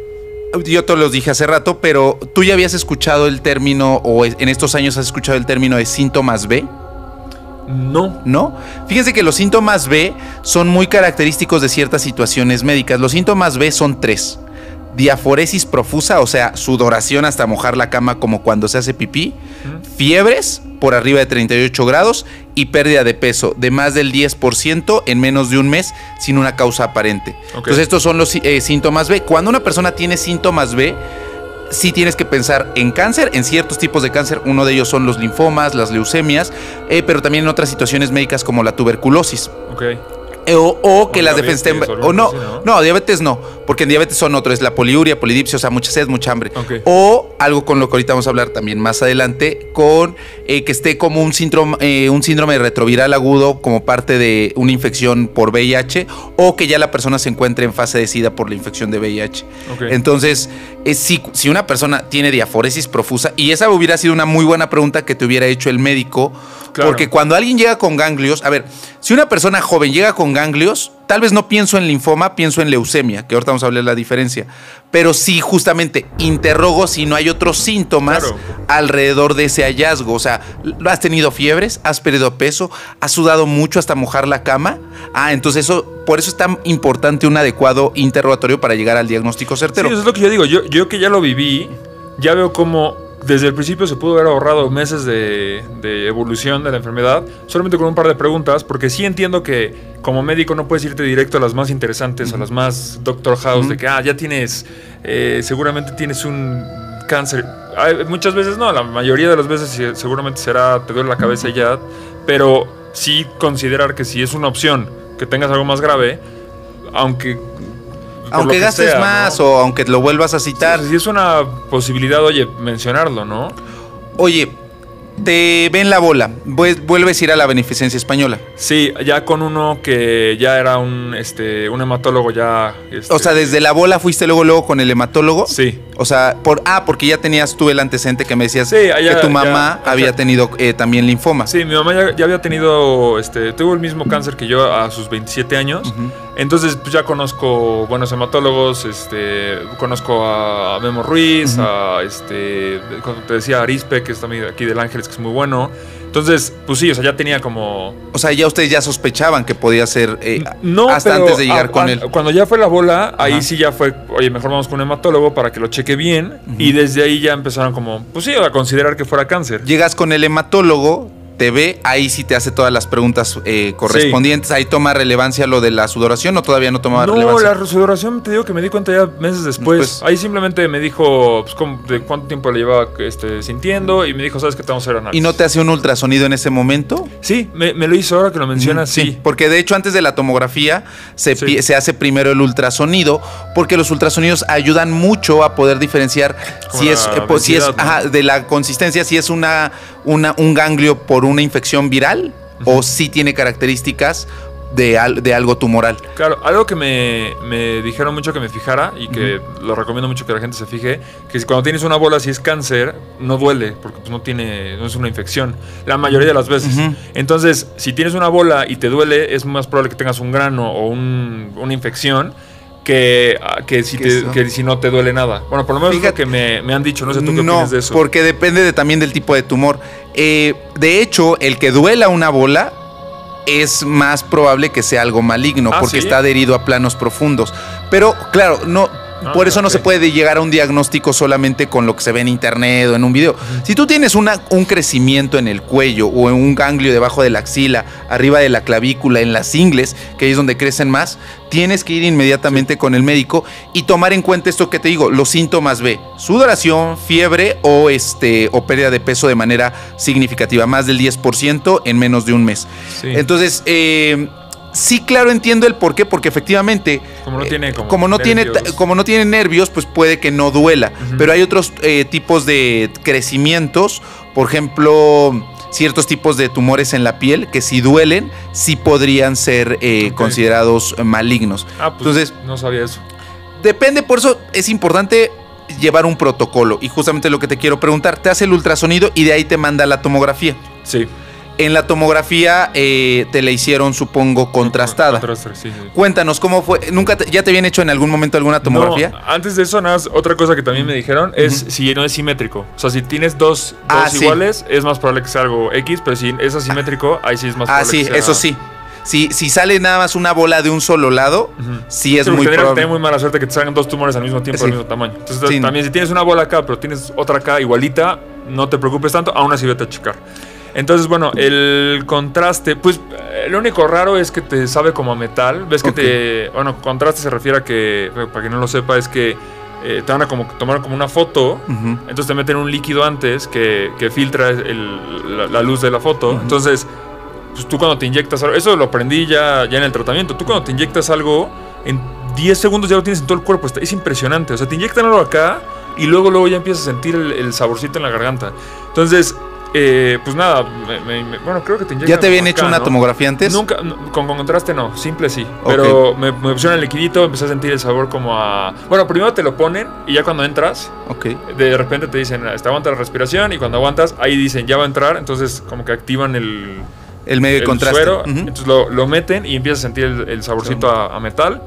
[SPEAKER 2] Yo te los dije hace rato, pero ¿tú ya habías escuchado el término o en estos años has escuchado el término de síntomas B?
[SPEAKER 1] No.
[SPEAKER 2] ¿No? Fíjense que los síntomas B son muy característicos de ciertas situaciones médicas. Los síntomas B son tres. diaforesis profusa, o sea, sudoración hasta mojar la cama como cuando se hace pipí, uh-huh. fiebres por arriba de treinta y ocho grados y pérdida de peso de más del diez por ciento en menos de un mes sin una causa aparente. Okay. Entonces estos son los eh, síntomas B. Cuando una persona tiene síntomas B, sí tienes que pensar en cáncer, en ciertos tipos de cáncer. Uno de ellos son los linfomas, las leucemias, eh, pero también en otras situaciones médicas como la tuberculosis.
[SPEAKER 1] Okay.
[SPEAKER 2] O, o que o las defensas estén... O no, ¿no? no, diabetes no, porque en diabetes son otros, es la poliuria, polidipsia, o sea, mucha sed, mucha hambre. Okay. O algo con lo que ahorita vamos a hablar también más adelante, con eh, que esté como un síndrome, eh, un síndrome retroviral agudo como parte de una infección por V I H, o que ya la persona se encuentre en fase de SIDA por la infección de V I H. Okay. Entonces, eh, si, si una persona tiene diaforesis profusa, y esa hubiera sido una muy buena pregunta que te hubiera hecho el médico, claro. Porque cuando alguien llega con ganglios, a ver, si una persona joven llega con ganglios, tal vez no pienso en linfoma, pienso en leucemia, que ahorita vamos a hablar de la diferencia, pero sí justamente interrogo si no hay otros síntomas claro. alrededor de ese hallazgo. O sea, ¿has tenido fiebres? ¿Has perdido peso? ¿Has sudado mucho hasta mojar la cama? Ah, entonces eso, por eso es tan importante un adecuado interrogatorio para llegar al diagnóstico certero.
[SPEAKER 1] Sí, eso es lo que yo digo. Yo, yo que ya lo viví, ya veo cómo desde el principio se pudo haber ahorrado meses de, de evolución de la enfermedad solamente con un par de preguntas, porque sí entiendo que como médico no puedes irte directo a las más interesantes, uh-huh. a las más Doctor House, uh-huh. de que ah, ya tienes, eh, seguramente tienes un cáncer. Hay, muchas veces no, la mayoría de las veces seguramente será, te duele la cabeza y ya, pero sí considerar que si es una opción que tengas algo más grave, aunque...
[SPEAKER 2] Aunque gastes sea, más, ¿no? O aunque lo vuelvas a citar.
[SPEAKER 1] Sí, sí, es una posibilidad, oye, mencionarlo, ¿no?
[SPEAKER 2] Oye, te ven la bola, vuelves a ir a la Beneficencia Española.
[SPEAKER 1] Sí, ya con uno que ya era un, este, un hematólogo ya... Este...
[SPEAKER 2] O sea, desde la bola fuiste luego, luego con el hematólogo.
[SPEAKER 1] Sí.
[SPEAKER 2] O sea, por ah, porque ya tenías tú el antecedente que me decías sí, allá, que tu mamá ya, había tenido eh, también linfoma.
[SPEAKER 1] Sí, mi mamá ya, ya había tenido, este, tuvo el mismo cáncer que yo a sus veintisiete años. Uh-huh. Entonces, pues ya conozco buenos hematólogos, este, conozco a Memo Ruiz, uh-huh. a este, como te decía, Arispe, que es también aquí del Ángeles, que es muy bueno. Entonces, pues sí, o sea, ya tenía como...
[SPEAKER 2] O sea, ya ustedes ya sospechaban que podía ser eh, no, hasta antes de llegar a, con
[SPEAKER 1] a,
[SPEAKER 2] él.
[SPEAKER 1] Cuando ya fue la bola, ajá. ahí sí ya fue, oye, mejor vamos con un hematólogo para que lo cheque bien. Uh-huh. Y desde ahí ya empezaron como, pues sí, a considerar que fuera cáncer.
[SPEAKER 2] Llegas con el hematólogo, te ve, ahí sí te hace todas las preguntas eh, correspondientes. Sí. Ahí toma relevancia lo de la sudoración, ¿o todavía no tomaba
[SPEAKER 1] no,
[SPEAKER 2] relevancia?
[SPEAKER 1] No, la sudoración te digo que me di cuenta ya meses después. después. Ahí simplemente me dijo pues, cómo, de cuánto tiempo le llevaba este, sintiendo y me dijo, ¿sabes qué? Te vamos a hacer análisis.
[SPEAKER 2] ¿Y no te hace un ultrasonido en ese momento?
[SPEAKER 1] Sí, me, me lo hizo ahora que lo mencionas, mm, sí. sí.
[SPEAKER 2] Porque de hecho antes de la tomografía se, sí. se hace primero el ultrasonido, porque los ultrasonidos ayudan mucho a poder diferenciar como si es, eh, pues, si es ¿no? ajá, de la consistencia, si es una, una, un ganglio por una infección viral. Uh-huh. O sí tiene características de, al, de algo tumoral.
[SPEAKER 1] Claro, algo que me, me dijeron mucho que me fijara y que uh-huh. lo recomiendo mucho que la gente se fije, que cuando tienes una bola, si es cáncer, no duele, porque pues no tiene, no es una infección, la mayoría de las veces. Uh-huh. Entonces, si tienes una bola y te duele, es más probable que tengas un grano o un, una infección que, que, si te, que si no te duele nada. Bueno, por lo menos Fíjate, es lo que me, me han dicho, no sé tú qué no, opinas de eso.
[SPEAKER 2] Porque depende de, también del tipo de tumor. Eh, de hecho, el que duela una bola es más probable que sea algo maligno, ah, porque ¿sí? está adherido a planos profundos. Pero, claro, no... Ah, por eso okay. no se puede llegar a un diagnóstico solamente con lo que se ve en internet o en un video. Uh-huh. Si tú tienes una, un crecimiento en el cuello o en un ganglio debajo de la axila, arriba de la clavícula, en las ingles, que ahí es donde crecen más, tienes que ir inmediatamente sí. con el médico y tomar en cuenta esto que te digo, los síntomas B, sudoración, fiebre o, este, o pérdida de peso de manera significativa, más del diez por ciento en menos de un mes. Sí. Entonces, eh... sí, claro, entiendo el por qué, porque efectivamente,
[SPEAKER 1] como no tiene, como
[SPEAKER 2] como no tiene, como no tiene nervios, pues puede que no duela. Uh-huh. Pero hay otros eh, tipos de crecimientos, por ejemplo, ciertos tipos de tumores en la piel que si duelen, sí podrían ser eh, okay. considerados malignos.
[SPEAKER 1] Ah, pues entonces no sabía eso.
[SPEAKER 2] Depende, por eso es importante llevar un protocolo. Y justamente lo que te quiero preguntar, te hace el ultrasonido y de ahí te manda la tomografía.
[SPEAKER 1] Sí.
[SPEAKER 2] En la tomografía eh, te la hicieron, supongo, contrastada.
[SPEAKER 1] Contrastar, sí, sí.
[SPEAKER 2] Cuéntanos, ¿cómo fue? ¿Nunca te, ya te habían hecho en algún momento alguna tomografía?
[SPEAKER 1] No, antes de eso, nada más, otra cosa que también me dijeron es uh-huh. si no es simétrico. O sea, si tienes dos, dos ah, iguales, sí. es más probable que sea algo X, pero si es asimétrico, ahí sí es más probable
[SPEAKER 2] ah, sí,
[SPEAKER 1] que sea...
[SPEAKER 2] eso sí. Si, si sale nada más una bola de un solo lado, uh-huh. sí es
[SPEAKER 1] sí,
[SPEAKER 2] muy probable.
[SPEAKER 1] Tienes muy mala suerte que te salgan dos tumores al mismo tiempo, sí. del mismo tamaño. Entonces, sí. también si tienes una bola acá, pero tienes otra acá igualita, no te preocupes tanto, aún así vete a checar. Entonces, bueno, el contraste, pues lo único raro es que te sabe como a metal. Ves que okay. te... Bueno, contraste se refiere a que, para quien no lo sepa, es que eh, te van a como, tomar como una foto. Uh-huh. Entonces te meten un líquido antes que, que filtra el, la, la luz de la foto. Uh-huh. Entonces, pues tú cuando te inyectas algo... Eso lo aprendí ya, ya en el tratamiento. Tú cuando te inyectas algo, en diez segundos ya lo tienes en todo el cuerpo. Es impresionante. O sea, te inyectan algo acá y luego, luego ya empiezas a sentir el, el saborcito en la garganta. Entonces... Eh, pues nada, me, me, me, bueno, creo que te inyectan.
[SPEAKER 2] ¿Ya te habían
[SPEAKER 1] acá,
[SPEAKER 2] hecho una
[SPEAKER 1] ¿no?
[SPEAKER 2] tomografía antes?
[SPEAKER 1] Nunca, no, con, con contraste no, simple sí. Okay. Pero me, me pusieron el liquidito, empecé a sentir el sabor como a... Bueno, primero te lo ponen y ya cuando entras, okay. de repente te dicen, te aguanta la respiración y cuando aguantas, ahí dicen, ya va a entrar, entonces como que activan el...
[SPEAKER 2] El medio de
[SPEAKER 1] el
[SPEAKER 2] contraste.
[SPEAKER 1] Suero, uh-huh. Entonces lo, lo meten y empiezas a sentir el, el saborcito uh-huh. a, a metal.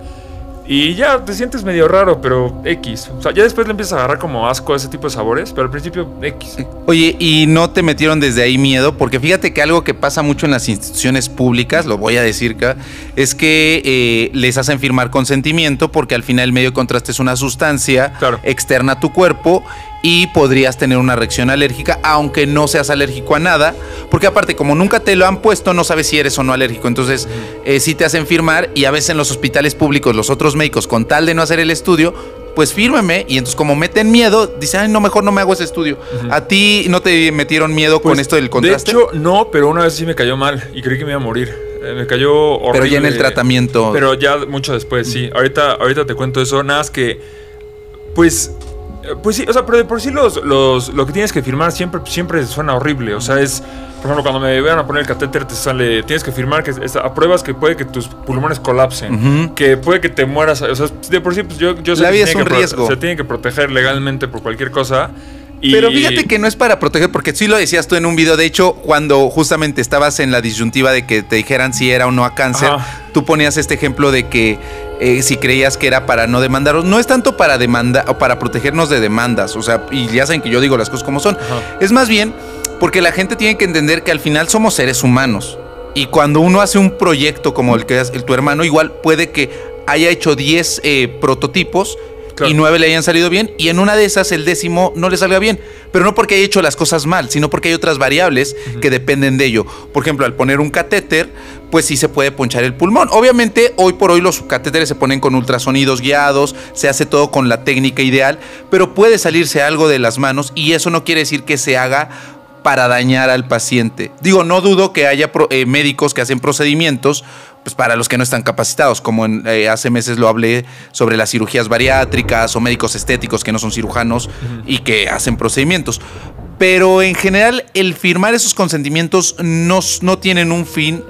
[SPEAKER 1] Y ya te sientes medio raro, pero X. O sea, ya después le empiezas a agarrar como asco a ese tipo de sabores, pero al principio X.
[SPEAKER 2] Oye, ¿y no te metieron desde ahí miedo? Porque fíjate que algo que pasa mucho en las instituciones públicas, lo voy a decir acá, es que eh, les hacen firmar consentimiento porque al final el medio de contraste es una sustancia claro. externa a tu cuerpo y podrías tener una reacción alérgica, aunque no seas alérgico a nada, porque aparte, como nunca te lo han puesto, no sabes si eres o no alérgico. Entonces, eh, sí te hacen firmar y a veces en los hospitales públicos, los otros médicos, con tal de no hacer el estudio, pues fírmeme. Y entonces, como meten miedo, dicen, ay, no, mejor no me hago ese estudio. Uh-huh. ¿A ti no te metieron miedo pues, con esto del contraste?
[SPEAKER 1] De hecho, no, pero una vez sí me cayó mal y creí que me iba a morir. Eh, me cayó horrible.
[SPEAKER 2] Pero ya en el tratamiento.
[SPEAKER 1] Pero ya mucho después, sí. Ahorita, ahorita te cuento eso. Nada más que, pues... Pues sí, o sea, pero de por sí los, los, lo que tienes que firmar siempre, siempre suena horrible. O sea, es, por ejemplo, cuando me vayan a poner el catéter, te sale, tienes que firmar que es, apruebas que puede que tus pulmones colapsen, uh-huh. que puede que te mueras. O sea, de por sí, pues yo, yo sé
[SPEAKER 2] La
[SPEAKER 1] que
[SPEAKER 2] vida es un
[SPEAKER 1] que
[SPEAKER 2] riesgo.
[SPEAKER 1] Pro, se tiene que proteger legalmente por cualquier cosa. Y...
[SPEAKER 2] Pero fíjate que no es para proteger, porque sí lo decías tú en un video. De hecho, cuando justamente estabas en la disyuntiva de que te dijeran si era o no a cáncer, Ajá. tú ponías este ejemplo de que eh, si creías que era para no demandaros. No es tanto para demanda o para protegernos de demandas. O sea, y ya saben que yo digo las cosas como son. Ajá. Es más bien porque la gente tiene que entender que al final somos seres humanos. Y cuando uno hace un proyecto como el que es el, tu hermano, igual puede que haya hecho diez eh, prototipos. Claro. Y nueve le hayan salido bien, y en una de esas el décimo no le salga bien, pero no porque haya hecho las cosas mal, sino porque hay otras variables uh-huh. que dependen de ello. Por ejemplo, al poner un catéter, pues sí se puede ponchar el pulmón. Obviamente, hoy por hoy los catéteres se ponen con ultrasonidos guiados, se hace todo con la técnica ideal, pero puede salirse algo de las manos, y eso no quiere decir que se haga para dañar al paciente. Digo, no dudo que haya pro, eh, médicos que hacen procedimientos pues para los que no están capacitados, como en, eh, hace meses lo hablé sobre las cirugías bariátricas o médicos estéticos que no son cirujanos uh-huh. y que hacen procedimientos. Pero en general el firmar esos consentimientos no, no tienen un fin,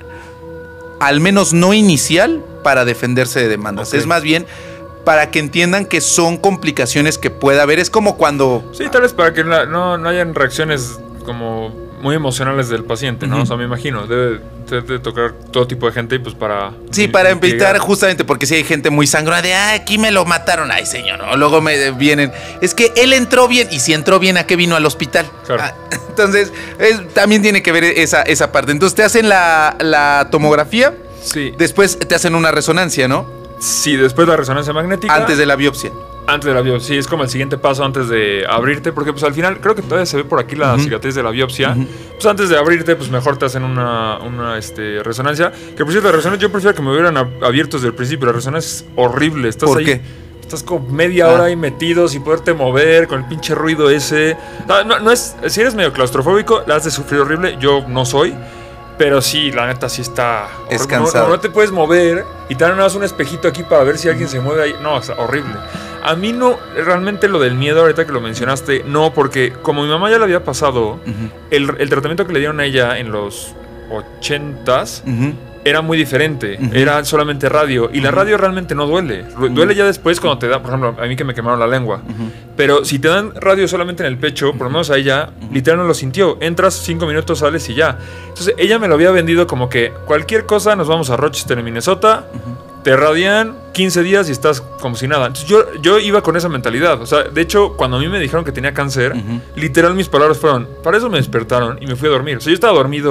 [SPEAKER 2] al menos no inicial, para defenderse de demandas. Okay. Es más bien para que entiendan que son complicaciones que puede haber. Es como cuando...
[SPEAKER 1] Sí, tal vez para que no, no, no hayan reacciones como muy emocionales del paciente, ¿no? Uh-huh. O sea, me imagino, debe, debe tocar todo tipo de gente y pues para...
[SPEAKER 2] Sí, para evitar justamente, porque si hay gente muy sangrona de, ah, aquí me lo mataron, ay señor, ¿no? Luego me vienen, es que él entró bien, y si entró bien, ¿a qué vino al hospital? Claro. Ah, entonces, es, también tiene que ver esa, esa parte. Entonces te hacen la, la tomografía,
[SPEAKER 1] sí.
[SPEAKER 2] Después te hacen una resonancia, ¿no?
[SPEAKER 1] Sí, después la resonancia magnética.
[SPEAKER 2] Antes de la biopsia.
[SPEAKER 1] Antes de la biopsia, sí, es como el siguiente paso antes de abrirte, porque pues al final creo que todavía se ve por aquí la uh-huh. cicatriz de la biopsia. Uh-huh. Pues antes de abrirte, pues mejor te hacen una, una este, resonancia. Que por cierto, la resonancia yo prefiero que me hubieran abierto desde el principio. La resonancia es horrible. Estás
[SPEAKER 2] ¿Por
[SPEAKER 1] ahí,
[SPEAKER 2] qué?
[SPEAKER 1] Estás como media hora ah. ahí metido sin poderte mover, con el pinche ruido ese. No, no, no es, si eres medio claustrofóbico, la has de sufrir horrible. Yo no soy. Pero sí, la neta sí está horrible.
[SPEAKER 2] Es cansado.
[SPEAKER 1] No, no, no te puedes mover y te dan nada más un espejito aquí para ver si alguien se mueve ahí. No, es horrible. A mí no, realmente lo del miedo, ahorita que lo mencionaste, no, porque como mi mamá ya le había pasado, uh-huh. el, el tratamiento que le dieron a ella en los ochentas uh-huh. era muy diferente. Uh-huh. Era solamente radio. Y uh-huh. la radio realmente no duele. Duele uh-huh. ya después cuando te da, por ejemplo, a mí que me quemaron la lengua. Uh-huh. Pero si te dan radio solamente en el pecho, uh-huh. por lo menos a ella, uh-huh. literal no lo sintió. Entras cinco minutos, sales y ya. Entonces ella me lo había vendido como que cualquier cosa, nos vamos a Rochester, en Minnesota. Uh-huh. Te radian quince días y estás como si nada. Entonces yo, yo iba con esa mentalidad. O sea, de hecho, cuando a mí me dijeron que tenía cáncer, uh-huh. literal mis palabras fueron, para eso me despertaron y me fui a dormir. O sea, yo estaba dormido,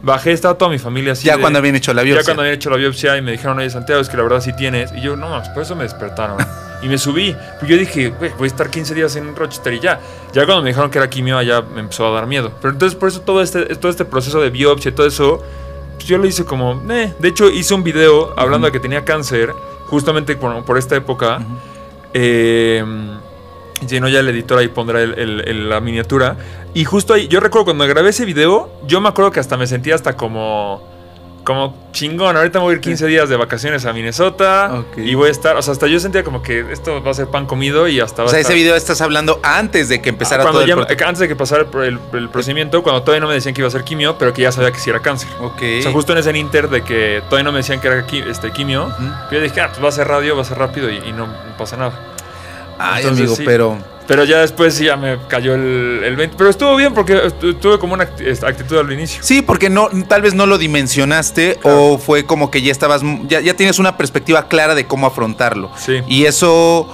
[SPEAKER 1] Bajé, estaba toda mi familia así.
[SPEAKER 2] Ya
[SPEAKER 1] de,
[SPEAKER 2] cuando habían hecho la biopsia.
[SPEAKER 1] Ya cuando habían hecho la biopsia y me dijeron, oye, Santiago, es que la verdad sí tienes. Y yo, no, más, por eso me despertaron. Y me subí. Pues yo dije, güey, voy a estar quince días en Rochester y ya. Ya cuando me dijeron que era quimio, allá me empezó a dar miedo. Pero entonces, por eso todo este, todo este proceso de biopsia y todo eso, pues yo lo hice como, eh. De hecho, hice un video hablando uh-huh. de que tenía cáncer, justamente por, por esta época. Uh-huh. Eh, si no, ya el editor ahí pondrá el, el, el, la miniatura. Y justo ahí, yo recuerdo cuando grabé ese video, yo me acuerdo que hasta me sentía hasta como... Como chingón, ahorita me voy a ir quince días de vacaciones a Minnesota okay. y voy a estar, o sea, hasta yo sentía como que esto va a ser pan comido y hasta va
[SPEAKER 2] O sea,
[SPEAKER 1] a estar...
[SPEAKER 2] ese video estás hablando antes de que empezara
[SPEAKER 1] ah,
[SPEAKER 2] todo el
[SPEAKER 1] ya, antes de que pasara el, el, el procedimiento, cuando todavía no me decían que iba a ser quimio, pero que ya sabía que sí era cáncer.
[SPEAKER 2] Okay.
[SPEAKER 1] O sea, justo en ese inter de que todavía no me decían que era qui, este, quimio, uh-huh. yo dije, ah, pues va a ser radio, va a ser rápido y, y no, no pasa nada.
[SPEAKER 2] Ay, Entonces, amigo, sí. pero...
[SPEAKER 1] Pero ya después sí ya me cayó el, el veinte. Pero estuvo bien porque tuve como una actitud al inicio.
[SPEAKER 2] Sí, porque no, tal vez no lo dimensionaste claro. o fue como que ya estabas, ya, ya tienes una perspectiva clara de cómo afrontarlo.
[SPEAKER 1] Sí.
[SPEAKER 2] Y eso,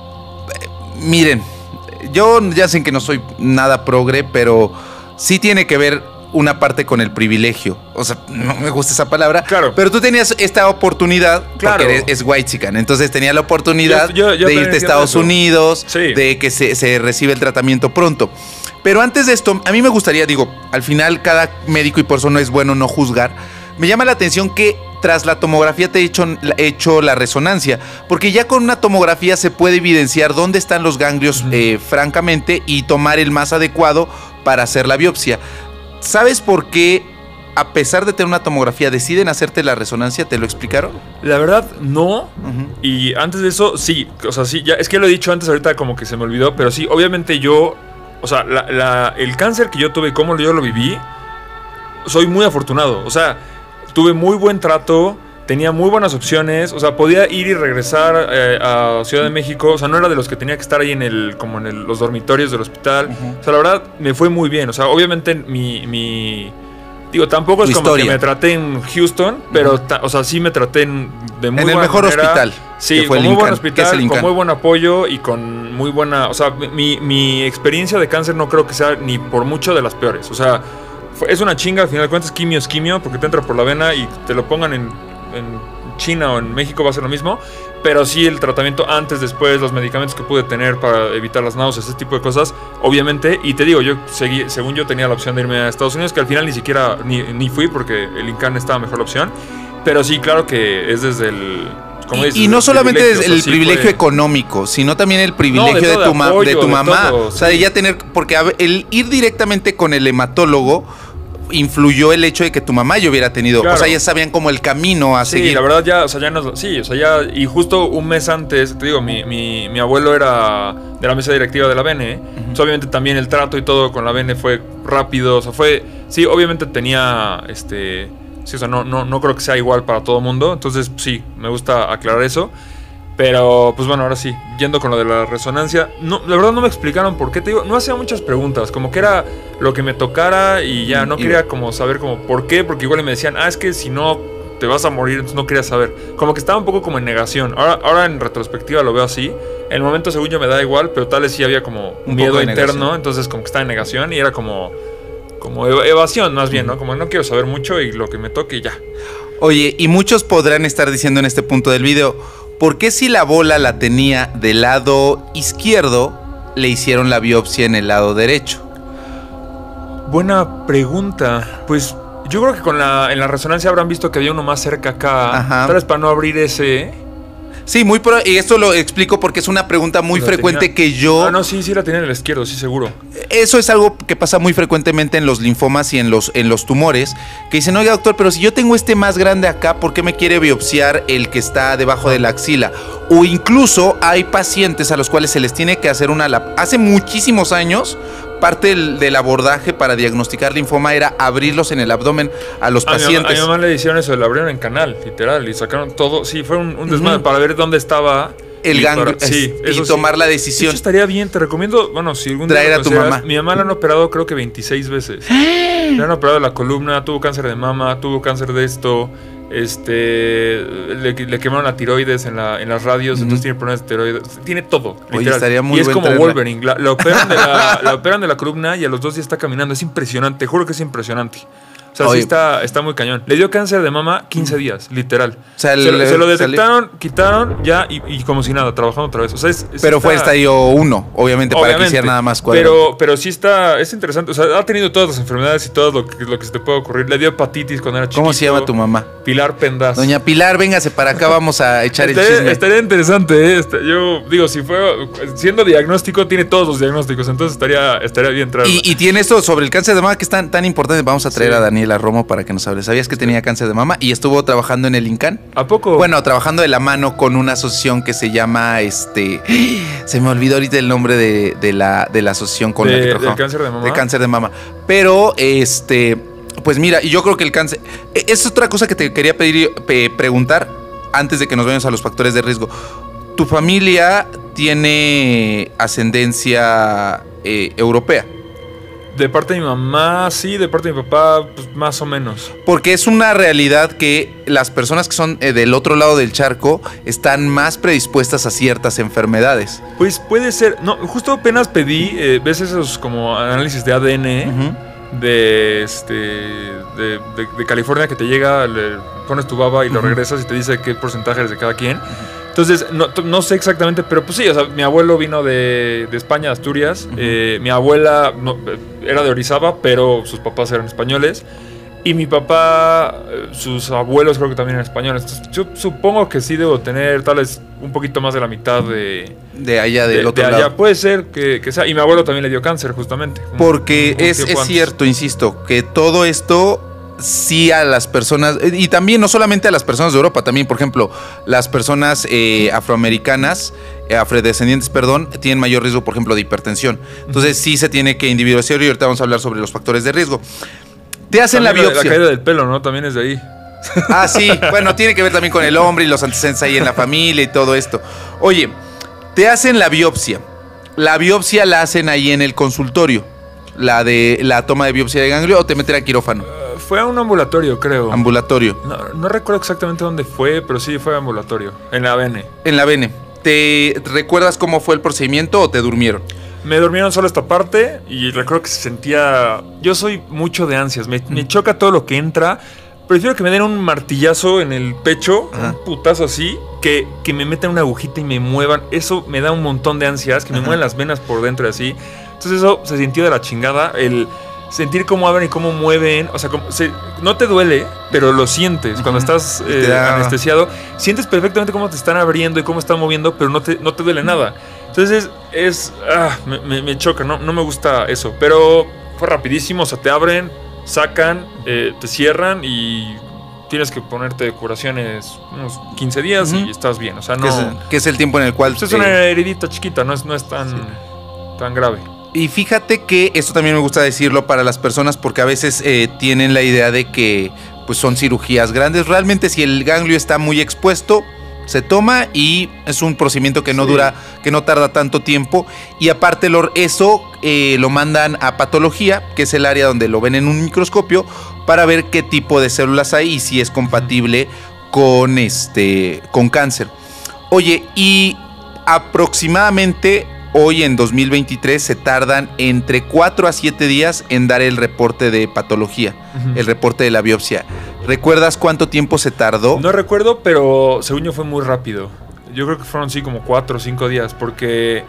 [SPEAKER 2] miren, yo ya sé que no soy nada progre, pero sí tiene que ver una parte con el privilegio. O sea, no me gusta esa palabra.
[SPEAKER 1] Claro.
[SPEAKER 2] Pero tú tenías esta oportunidad,
[SPEAKER 1] claro.
[SPEAKER 2] porque eres, es whitechican. Entonces tenía la oportunidad
[SPEAKER 1] yo, yo, yo
[SPEAKER 2] de irte a Estados eso. Unidos,
[SPEAKER 1] sí.
[SPEAKER 2] de que se, se recibe el tratamiento pronto. Pero antes de esto, a mí me gustaría, digo, al final cada médico y por eso no es bueno no juzgar. Me llama la atención que tras la tomografía te he hecho, he hecho la resonancia, porque ya con una tomografía se puede evidenciar dónde están los ganglios uh-huh. eh, francamente y tomar el más adecuado para hacer la biopsia. ¿Sabes por qué, a pesar de tener una tomografía, deciden hacerte la resonancia? ¿Te lo explicaron?
[SPEAKER 1] La verdad, no.
[SPEAKER 2] Uh-huh.
[SPEAKER 1] Y antes de eso, sí. O sea, sí, ya, es que lo he dicho antes, ahorita como que se me olvidó, pero sí, obviamente yo, o sea, la, la, el cáncer que yo tuve y cómo yo lo viví, soy muy afortunado. O sea, tuve muy buen trato, tenía muy buenas opciones, o sea, podía ir y regresar eh, a Ciudad de México, o sea, no era de los que tenía que estar ahí en el, como en el, los dormitorios del hospital, uh-huh. o sea, la verdad, me fue muy bien, o sea, obviamente mi, mi digo, tampoco es como historia. Que me traté en Houston, pero, uh-huh. ta, o sea, sí me traté en, de muy
[SPEAKER 2] en
[SPEAKER 1] buena
[SPEAKER 2] el mejor
[SPEAKER 1] manera.
[SPEAKER 2] Hospital.
[SPEAKER 1] Sí, con muy buen hospital, con muy buen apoyo y con muy buena, o sea, mi, mi experiencia de cáncer no creo que sea ni por mucho de las peores, o sea, fue, es una chinga, al final de cuentas, quimio es quimio, porque te entra por la vena y te lo pongan en en China o en México va a ser lo mismo, pero sí el tratamiento antes, después, los medicamentos que pude tener para evitar las náuseas, ese tipo de cosas, obviamente, y te digo, yo seguí, según yo tenía la opción de irme a Estados Unidos, que al final ni siquiera ni, ni fui porque el INCAN estaba mejor la opción, pero sí, claro que es desde el... Como dices,
[SPEAKER 2] y no solamente es el
[SPEAKER 1] o sea, sí
[SPEAKER 2] privilegio
[SPEAKER 1] fue...
[SPEAKER 2] económico, sino también el privilegio no, de, de, tu ma- apoyo, de tu mamá, de todo, o sea, sí. de ya tener, porque el ir directamente con el hematólogo influyó el hecho de que tu mamá ya hubiera tenido, claro. o sea, ya sabían como el camino a
[SPEAKER 1] sí,
[SPEAKER 2] seguir.
[SPEAKER 1] Sí, la verdad ya, o sea, ya no, sí, o sea, ya, y justo un mes antes, te digo, mi, mi, mi abuelo era de la mesa directiva de la B N, uh-huh. Entonces, obviamente también el trato y todo con la B N fue rápido, o sea, fue, sí, obviamente tenía, este, sí, o sea, no, no, no creo que sea igual para todo el mundo, entonces sí, me gusta aclarar eso. Pero, pues bueno, ahora sí, yendo con lo de la resonancia, no, la verdad no me explicaron por qué, te digo, no hacía muchas preguntas, como que era lo que me tocara y ya, no quería como saber como por qué, porque igual me decían, ah, es que si no te vas a morir, entonces no quería saber, como que estaba un poco como en negación, ahora, ahora en retrospectiva lo veo así, en el momento según yo me da igual, pero tal vez sí había como un miedo interno, negación. Entonces como que estaba en negación y era como, como evasión más bien, ¿no? Como no quiero saber mucho y lo que me toque y ya.
[SPEAKER 2] Oye, y muchos podrán estar diciendo en este punto del video, ¿por qué si la bola la tenía del lado izquierdo, le hicieron la biopsia en el lado derecho?
[SPEAKER 1] Buena pregunta. Pues yo creo que con la, en la resonancia habrán visto que había uno más cerca acá. Ajá. Tal vez para no abrir ese...
[SPEAKER 2] Sí, muy pro, y esto lo explico porque es una pregunta muy la frecuente tenía, que yo...
[SPEAKER 1] Ah, no, sí, sí la tenía en el izquierdo, sí, seguro.
[SPEAKER 2] Eso es algo que pasa muy frecuentemente en los linfomas y en los, en los tumores, que dicen, oiga, doctor, pero si yo tengo este más grande acá, ¿por qué me quiere biopsiar el que está debajo de la axila? O incluso hay pacientes a los cuales se les tiene que hacer una... Hace muchísimos años... Parte del, del abordaje para diagnosticar linfoma era abrirlos en el abdomen a los a pacientes.
[SPEAKER 1] Mi mamá, a mi mamá le hicieron eso, le abrieron en canal, literal, y sacaron todo. Sí, fue un, un desmadre uh-huh. para ver dónde estaba
[SPEAKER 2] el ganglio sí, y tomar
[SPEAKER 1] sí.
[SPEAKER 2] la decisión.
[SPEAKER 1] Eso estaría bien, te recomiendo, bueno, si algún
[SPEAKER 2] traer día a tu mamá.
[SPEAKER 1] Mi mamá la han operado creo que veintiséis veces. Le han operado la columna, tuvo cáncer de mama, tuvo cáncer de esto. Este le, le quemaron la tiroides en, la, en las radios, uh-huh. entonces tiene problemas de tiroides, tiene todo, literal.
[SPEAKER 2] Oye, estaría muy
[SPEAKER 1] y es como
[SPEAKER 2] traerla.
[SPEAKER 1] Wolverine, la, la, operan de la, la operan de la columna y a los dos días está caminando, es impresionante, juro que es impresionante. O sea, Oye. sí está, está muy cañón. Le dio cáncer de mama quince días, literal. O sea, el, se, se lo detectaron, salió. quitaron ya y, y como si nada, trabajando otra vez. O sea, es, es
[SPEAKER 2] pero
[SPEAKER 1] está,
[SPEAKER 2] fue estadio uno, obviamente, obviamente, para que hiciera nada más cuadro.
[SPEAKER 1] Pero, pero sí está, es interesante. O sea, ha tenido todas las enfermedades y todo lo que, lo que se te puede ocurrir. Le dio hepatitis cuando era chiquito.
[SPEAKER 2] ¿Cómo se llama tu mamá?
[SPEAKER 1] Pilar Pendaz.
[SPEAKER 2] Doña Pilar, véngase para acá, vamos a echar
[SPEAKER 1] estaría,
[SPEAKER 2] el chisme.
[SPEAKER 1] Estaría interesante, ¿eh? Yo digo, si fue siendo diagnóstico, tiene todos los diagnósticos, entonces estaría, estaría bien traerlo.
[SPEAKER 2] Y, y tiene esto sobre el cáncer de mama que es tan, tan importante. Vamos a traer sí. a Daniela Romo para que nos hable. ¿Sabías que sí. tenía cáncer de mama? Y estuvo trabajando en el INCAN.
[SPEAKER 1] ¿A poco?
[SPEAKER 2] Bueno, trabajando de la mano con una asociación que se llama, este... Se me olvidó ahorita el nombre de, de, la, de la asociación con
[SPEAKER 1] de,
[SPEAKER 2] la que trabajó.
[SPEAKER 1] ¿De cáncer de mama?
[SPEAKER 2] De cáncer de mama. Pero, este... Pues mira, y yo creo que el cáncer... Es otra cosa que te quería pedir, pe, preguntar antes de que nos vayamos a los factores de riesgo. ¿Tu familia tiene ascendencia eh, europea?
[SPEAKER 1] De parte de mi mamá, sí, de parte de mi papá, pues más o menos.
[SPEAKER 2] Porque es una realidad que las personas que son eh, del otro lado del charco están más predispuestas a ciertas enfermedades.
[SPEAKER 1] Pues puede ser. No, justo apenas pedí, eh, ves esos como análisis de A D N uh-huh. de este de, de, de California que te llega, le pones tu baba y uh-huh. lo regresas y te dice qué porcentaje es de cada quien. Uh-huh. Entonces, no, no sé exactamente, pero pues sí, o sea, mi abuelo vino de, de España, Asturias. Uh-huh. Eh, mi abuela no, era de Orizaba, pero sus papás eran españoles. Y mi papá, sus abuelos creo que también eran españoles. Entonces, yo supongo que sí debo tener tal vez un poquito más de la mitad de...
[SPEAKER 2] De allá, del de, otro
[SPEAKER 1] de
[SPEAKER 2] lado.
[SPEAKER 1] allá. Puede ser que, que sea. Y mi abuelo también le dio cáncer, justamente.
[SPEAKER 2] Porque un, un es, es cierto, insisto, que todo esto... Sí, a las personas, y también no solamente a las personas de Europa, también, por ejemplo, las personas eh, afroamericanas, eh, afrodescendientes, perdón, tienen mayor riesgo, por ejemplo, de hipertensión. Entonces, sí se tiene que individualizar y ahorita vamos a hablar sobre los factores de riesgo. Te hacen
[SPEAKER 1] también
[SPEAKER 2] la biopsia.
[SPEAKER 1] La caída del pelo, ¿no? También es de ahí.
[SPEAKER 2] Ah, sí, bueno, tiene que ver también con el hombre y los antecedentes ahí en la familia y todo esto. Oye, te hacen la biopsia. La biopsia la hacen ahí en el consultorio. La de la toma de biopsia de ganglio, o te meten a quirófano.
[SPEAKER 1] Uh, fue a un ambulatorio, creo.
[SPEAKER 2] Ambulatorio.
[SPEAKER 1] No, no recuerdo exactamente dónde fue, pero sí fue ambulatorio. En la B N.
[SPEAKER 2] En la B N. ¿Te recuerdas cómo fue el procedimiento o te durmieron?
[SPEAKER 1] Me durmieron solo esta parte y recuerdo que se sentía... Yo soy mucho de ansias, me, me choca todo lo que entra. Prefiero que me den un martillazo en el pecho, Ajá. un putazo así, que, que me metan una agujita y me muevan. Eso me da un montón de ansias, que me Ajá. mueven las venas por dentro y así. Entonces eso se sintió de la chingada, el sentir cómo abren y cómo mueven, o sea, como, se, no te duele, pero lo sientes. Uh-huh. Cuando estás eh, da... anestesiado, sientes perfectamente cómo te están abriendo y cómo están moviendo, pero no te, no te duele nada. Entonces es, es ah, me, me, me choca, no, no me gusta eso, pero fue rapidísimo, o sea, te abren, sacan, eh, te cierran y... Tienes que ponerte curaciones unos quince días uh-huh. y estás bien, o sea, no...
[SPEAKER 2] ¿Qué es, ¿qué es el tiempo en el cual...?
[SPEAKER 1] Pues es una heridita chiquita, no es, no es tan, sí. tan grave.
[SPEAKER 2] Y fíjate que esto también me gusta decirlo para las personas porque a veces eh, tienen la idea de que pues son cirugías grandes. Realmente si el ganglio está muy expuesto, se toma y es un procedimiento que no sí. dura, que no tarda tanto tiempo. Y aparte lo, eso eh, lo mandan a patología, que es el área donde lo ven en un microscopio, para ver qué tipo de células hay y si es compatible con, este, con cáncer. Oye, y aproximadamente... Hoy en dos mil veintitrés se tardan entre cuatro a siete días en dar el reporte de patología, uh-huh. el reporte de la biopsia. ¿Recuerdas cuánto tiempo se tardó?
[SPEAKER 1] No recuerdo, pero según yo fue muy rápido. Yo creo que fueron sí como cuatro o cinco días, porque...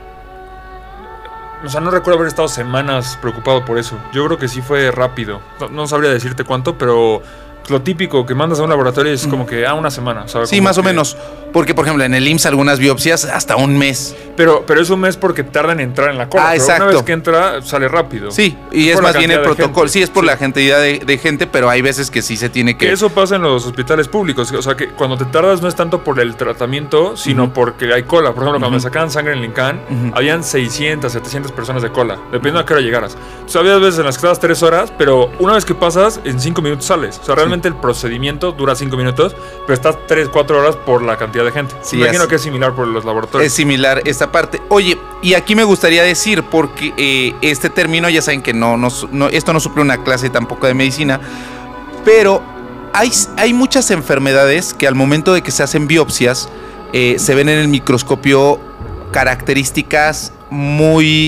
[SPEAKER 1] O sea, no recuerdo haber estado semanas preocupado por eso. Yo creo que sí fue rápido. No, no sabría decirte cuánto, pero... Lo típico que mandas a un laboratorio es como que a ah, una semana, ¿sabes?
[SPEAKER 2] Sí, más que... o menos. Porque, por ejemplo, en el I M S S algunas biopsias hasta un mes.
[SPEAKER 1] Pero, pero es un mes porque tardan en entrar en la cola.
[SPEAKER 2] Ah,
[SPEAKER 1] pero
[SPEAKER 2] exacto.
[SPEAKER 1] Una vez que entra, sale rápido.
[SPEAKER 2] Sí, y es, es más bien el protocolo. Sí, es por sí. la cantidad de, de gente, pero hay veces que sí se tiene que...
[SPEAKER 1] Que eso pasa en los hospitales públicos. O sea, que cuando te tardas no es tanto por el tratamiento, sino uh-huh. porque hay cola. Por ejemplo, uh-huh. cuando me sacaban sangre en el INCAN, uh-huh. habían seiscientas, setecientas personas de cola, dependiendo a qué hora llegaras. O sea, había veces en las que estabas tres horas, pero una vez que pasas, en cinco minutos sales. O sea, realmente sí. el procedimiento dura cinco minutos, pero estás tres, cuatro horas por la cantidad de gente. Sí, me imagino es, que es similar por los laboratorios.
[SPEAKER 2] Es similar esta parte. Oye, y aquí me gustaría decir, porque eh, este término, ya saben que no, no, no, esto no suple una clase tampoco de medicina, pero hay, hay muchas enfermedades que al momento de que se hacen biopsias, eh, se ven en el microscopio características muy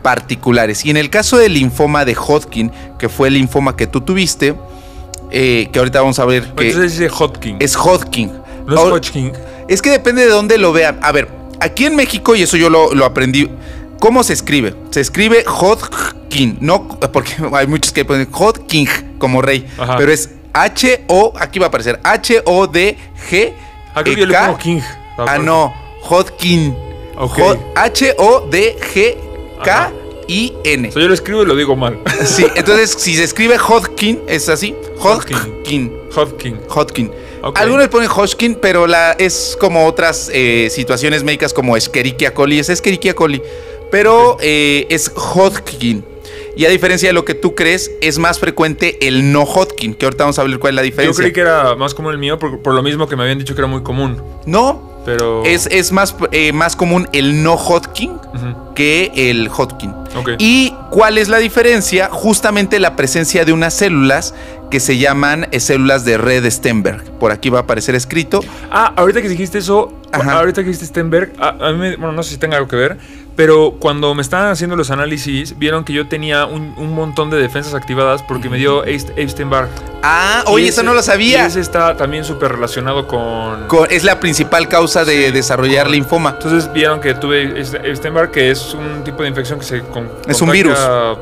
[SPEAKER 2] particulares. Y en el caso del linfoma de Hodgkin, que fue el linfoma que tú tuviste, eh, que ahorita vamos a ver que
[SPEAKER 1] entonces dice Hodgkin.
[SPEAKER 2] Es Hodgkin.
[SPEAKER 1] No es Hodgkin.
[SPEAKER 2] Es que depende de dónde lo vean. A ver, aquí en México, y eso yo lo, lo aprendí, ¿cómo se escribe? Se escribe Hodgkin, no, porque hay muchos que ponen Hodgkin como rey, Ajá. pero es H O, aquí va a aparecer H O D G
[SPEAKER 1] Aquí yo le pongo King.
[SPEAKER 2] Ah, no, Hodgkin.
[SPEAKER 1] Okay.
[SPEAKER 2] H O D G K I N.
[SPEAKER 1] O sea, yo lo escribo y lo digo mal.
[SPEAKER 2] Sí, entonces si se escribe Hodgkin, es así. Hodgkin.
[SPEAKER 1] Hodgkin.
[SPEAKER 2] Hodgkin. Okay. Algunos ponen Hodgkin, pero la, es como otras eh, situaciones médicas como Escherichia coli. Es Escherichia coli. Pero okay. eh, es Hodgkin. Y a diferencia de lo que tú crees, es más frecuente el no Hodgkin, que ahorita vamos a ver cuál es la diferencia.
[SPEAKER 1] Yo creí que era más común el mío por, por lo mismo que me habían dicho que era muy común.
[SPEAKER 2] No, pero es, es más, eh, más común el no Hodgkin uh-huh. que el Hodgkin.
[SPEAKER 1] Okay.
[SPEAKER 2] ¿Y cuál es la diferencia? Justamente la presencia de unas células que se llaman eh, células de Red Stenberg. Por aquí va a aparecer escrito.
[SPEAKER 1] Ah, ahorita que dijiste eso, Ajá. ahorita que dijiste Stenberg, a, a mí me, bueno, no sé si tenga algo que ver, pero cuando me estaban haciendo los análisis, vieron que yo tenía un, un montón de defensas activadas porque me dio Epstein-Barr.
[SPEAKER 2] Ah, oye, eso no lo sabía.
[SPEAKER 1] Y ese está también súper relacionado con,
[SPEAKER 2] con... Es la principal causa de sí, desarrollar con, linfoma.
[SPEAKER 1] Entonces vieron que tuve Epstein-Barr, que es un tipo de infección que se... Con,
[SPEAKER 2] es un virus.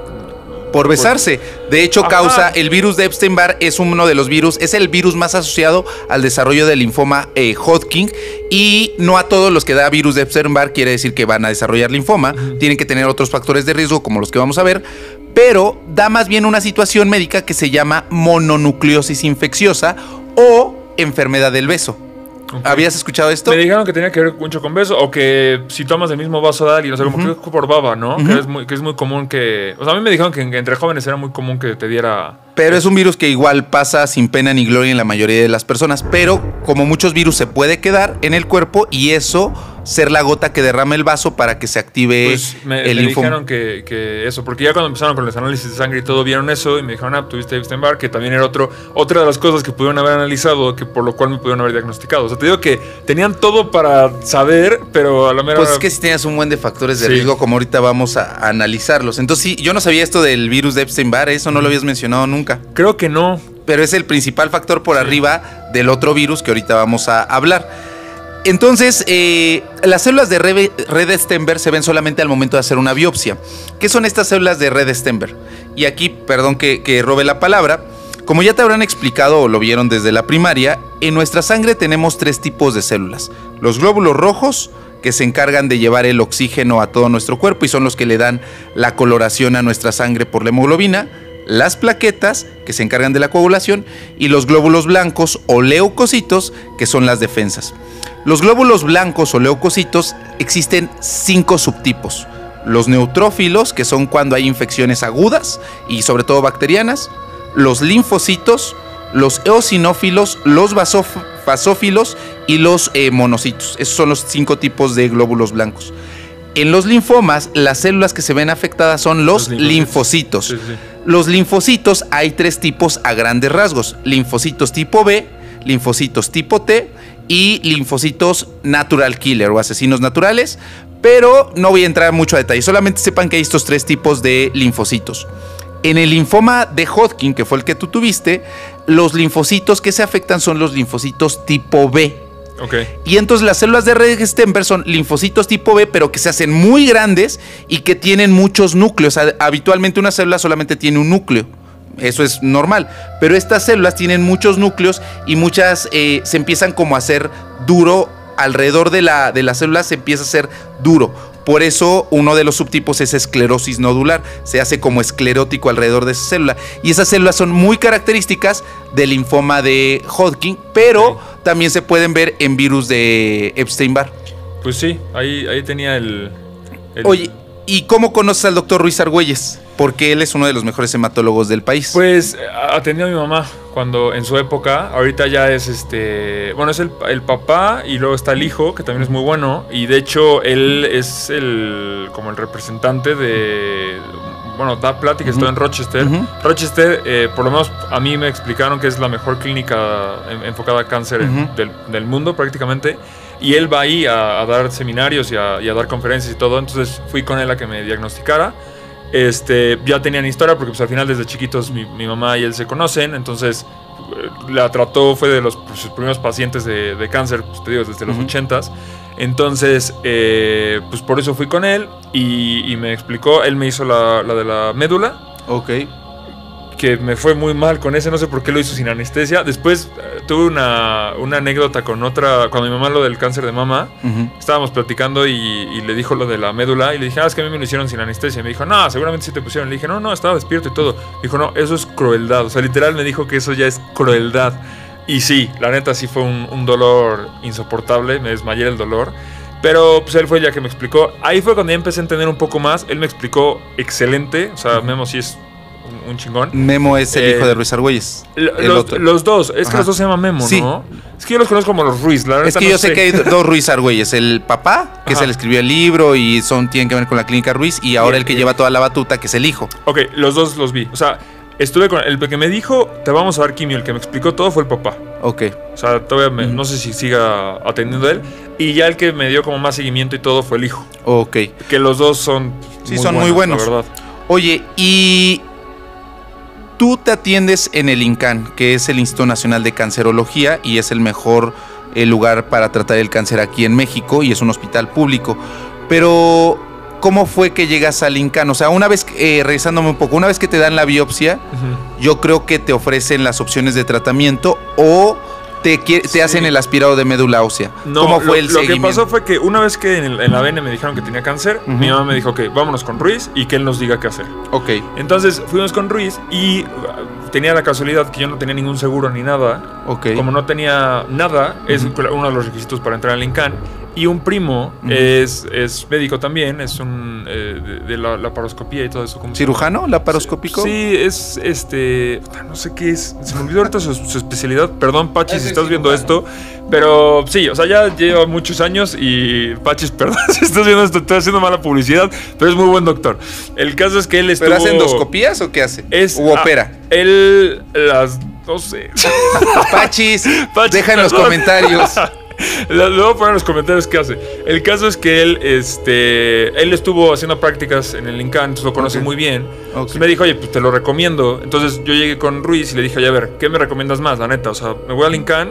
[SPEAKER 2] Por besarse. De hecho, Ajá. causa el virus de Epstein-Barr, es uno de los virus, es el virus más asociado al desarrollo del linfoma eh, Hodgkin. Y no a todos los que da virus de Epstein-Barr quiere decir que van a desarrollar linfoma. Uh-huh. Tienen que tener otros factores de riesgo, como los que vamos a ver. Pero da más bien una situación médica que se llama mononucleosis infecciosa o enfermedad del beso. Okay. ¿Habías escuchado esto?
[SPEAKER 1] Me dijeron que tenía que ver mucho con beso o que si tomas el mismo vaso de alguien, o sea, como uh-huh. que por baba, ¿no? Uh-huh. Que, es muy, que es muy común que... O sea, a mí me dijeron que, que entre jóvenes era muy común que te diera...
[SPEAKER 2] Pero es un virus que igual pasa sin pena ni gloria en la mayoría de las personas. Pero como muchos virus se puede quedar en el cuerpo y eso ser la gota que derrama el vaso para que se active
[SPEAKER 1] pues me, el
[SPEAKER 2] linfoma.
[SPEAKER 1] Me dijeron que, que eso, porque ya cuando empezaron con los análisis de sangre y todo vieron eso y me dijeron, ah, tuviste Epstein-Barr, que también era otro, otra de las cosas que pudieron haber analizado, que por lo cual me pudieron haber diagnosticado. O sea, te digo que tenían todo para saber, pero a la mera...
[SPEAKER 2] Pues es que si tenías un buen de factores de sí. riesgo, como ahorita vamos a, a analizarlos. Entonces sí, yo no sabía esto del virus de Epstein-Barr, eso no lo habías mencionado nunca.
[SPEAKER 1] Creo que no.
[SPEAKER 2] Pero es el principal factor por sí. arriba del otro virus que ahorita vamos a hablar. Entonces, eh, las células de Red Stenberg se ven solamente al momento de hacer una biopsia. ¿Qué son estas células de Red Stenberg? Y aquí, perdón que, que robe la palabra, como ya te habrán explicado o lo vieron desde la primaria, en nuestra sangre tenemos tres tipos de células. Los glóbulos rojos, que se encargan de llevar el oxígeno a todo nuestro cuerpo y son los que le dan la coloración a nuestra sangre por la hemoglobina. Las plaquetas, que se encargan de la coagulación, y los glóbulos blancos o leucocitos, que son las defensas. Los glóbulos blancos o leucocitos existen cinco subtipos. Los neutrófilos, que son cuando hay infecciones agudas y sobre todo bacterianas. Los linfocitos, los eosinófilos, los basof- basófilos y los eh, monocitos. Esos son los cinco tipos de glóbulos blancos. En los linfomas, las células que se ven afectadas son los, los linfocitos. Sí, sí. Los linfocitos hay tres tipos a grandes rasgos. Linfocitos tipo B, linfocitos tipo T y linfocitos natural killer o asesinos naturales. Pero no voy a entrar mucho a detalle, solamente sepan que hay estos tres tipos de linfocitos. En el linfoma de Hodgkin, que fue el que tú tuviste, los linfocitos que se afectan son los linfocitos tipo B.
[SPEAKER 1] Okay.
[SPEAKER 2] Y entonces las células de Red Stenberg son linfocitos tipo B, pero que se hacen muy grandes y que tienen muchos núcleos. Habitualmente una célula solamente tiene un núcleo. Eso es normal. Pero estas células tienen muchos núcleos y muchas eh, se empiezan como a hacer duro. Alrededor de la, de la célula se empieza a hacer duro. Por eso uno de los subtipos es esclerosis nodular. Se hace como esclerótico alrededor de esa célula. Y esas células son muy características del linfoma de Hodgkin, pero sí. también se pueden ver en virus de Epstein-Barr.
[SPEAKER 1] Pues sí, ahí, ahí tenía el, el...
[SPEAKER 2] Oye, ¿y cómo conoces al doctor Ruiz Argüelles? Porque él es uno de los mejores hematólogos del país.
[SPEAKER 1] Pues atendió a mi mamá cuando en su época, ahorita ya es este, bueno, es el, el papá y luego está el hijo, que también es muy bueno, y de hecho él es el como el representante de, bueno, da pláticas, uh-huh. todo en Rochester. Uh-huh. Rochester, eh, por lo menos a mí me explicaron que es la mejor clínica en, enfocada a cáncer uh-huh. en, del, del mundo prácticamente. Y él va ahí a, a dar seminarios y a, y a dar conferencias y todo. Entonces fui con él a que me diagnosticara. este, ya tenían historia porque pues al final desde chiquitos mi, mi mamá y él se conocen, entonces la trató, fue de los pues, sus primeros pacientes de, de cáncer, pues te digo, desde los uh-huh. ochentas. Entonces, eh, pues por eso fui con él y, y me explicó, él me hizo la, la de la médula.
[SPEAKER 2] Ok.
[SPEAKER 1] Que me fue muy mal con ese, no sé por qué lo hizo sin anestesia. Después eh, tuve una, una anécdota con otra, cuando mi mamá lo del cáncer de mama, uh-huh. estábamos platicando y, y le dijo lo de la médula y le dije, ah, es que a mí me lo hicieron sin anestesia. Y me dijo, no, seguramente sí te pusieron. Le dije, no, no, estaba despierto y todo. Dijo, no, eso es crueldad. O sea, literal me dijo que eso ya es crueldad. Y sí, la neta sí fue un, un dolor insoportable, me desmayé del dolor. Pero pues él fue ya que me explicó. Ahí fue cuando ya empecé a entender un poco más. Él me explicó excelente, o sea, Memo sí es un, un chingón.
[SPEAKER 2] Memo es el eh, hijo de Ruiz Argüelles.
[SPEAKER 1] Los, los dos, es que Ajá. los dos se llaman Memo, sí. ¿no? Es que yo los conozco como los Ruiz, la verdad.
[SPEAKER 2] Es que
[SPEAKER 1] no
[SPEAKER 2] yo
[SPEAKER 1] sé.
[SPEAKER 2] sé que hay dos Ruiz Argüelles. El papá, que Ajá. se le escribió el libro y son tienen que ver con la clínica Ruiz, y ahora Bien, el que lleva toda la batuta, que es el hijo.
[SPEAKER 1] Ok, los dos los vi. O sea, estuve con el que me dijo, te vamos a dar quimio, el que me explicó todo fue el papá.
[SPEAKER 2] Ok.
[SPEAKER 1] O sea, todavía me, mm. no sé si siga atendiendo él. Y ya el que me dio como más seguimiento y todo fue el hijo.
[SPEAKER 2] Ok.
[SPEAKER 1] Que los dos son
[SPEAKER 2] Sí, muy son buenos, muy buenos.
[SPEAKER 1] La verdad.
[SPEAKER 2] Oye, y tú te atiendes en el INCAN, que es el Instituto Nacional de Cancerología, y es el mejor eh, lugar para tratar el cáncer aquí en México, y es un hospital público. Pero ¿cómo fue que llegas al INCAN? O sea, una vez, eh, revisándome un poco, una vez que te dan la biopsia, uh-huh. yo creo que te ofrecen las opciones de tratamiento o te, te sí. hacen el aspirado de médula ósea.
[SPEAKER 1] No,
[SPEAKER 2] ¿Cómo fue
[SPEAKER 1] lo,
[SPEAKER 2] el
[SPEAKER 1] lo
[SPEAKER 2] seguimiento?
[SPEAKER 1] Lo que pasó fue que una vez que en, el, en la A D N me dijeron que tenía cáncer, uh-huh. mi mamá me dijo que vámonos con Ruiz y que él nos diga qué hacer.
[SPEAKER 2] Ok.
[SPEAKER 1] Entonces fuimos con Ruiz y tenía la casualidad que yo no tenía ningún seguro ni nada.
[SPEAKER 2] Ok.
[SPEAKER 1] Como no tenía nada, uh-huh. es uno de los requisitos para entrar al INCAN. Y un primo uh-huh. es, es médico también, es un eh, de, de la laparoscopía y todo eso. ¿Cómo
[SPEAKER 2] ¿Cirujano? ¿Laparoscópico?
[SPEAKER 1] Sí, es este. No sé qué es. Se me olvidó ahorita su, su especialidad. Perdón, Pachis, si estás viendo esto. Pero sí, o sea, ya lleva muchos años y. Pachis, perdón si estás viendo esto, estoy haciendo mala publicidad, pero es muy buen doctor. El caso es que él estuvo.
[SPEAKER 2] ¿Pero hace endoscopías o qué hace?
[SPEAKER 1] Es,
[SPEAKER 2] ¿U opera?
[SPEAKER 1] Ah, él las. No sé.
[SPEAKER 2] Pachis,
[SPEAKER 1] Pachis,
[SPEAKER 2] deja en los comentarios.
[SPEAKER 1] Le voy a poner en los comentarios qué hace. El caso es que él, este, él estuvo haciendo prácticas en el INCAN, entonces lo conoce okay. muy bien. Okay. Entonces me dijo, oye, pues te lo recomiendo. Entonces yo llegué con Ruiz y le dije, oye, a ver, ¿qué me recomiendas más, la neta? O sea, ¿me voy al INCAN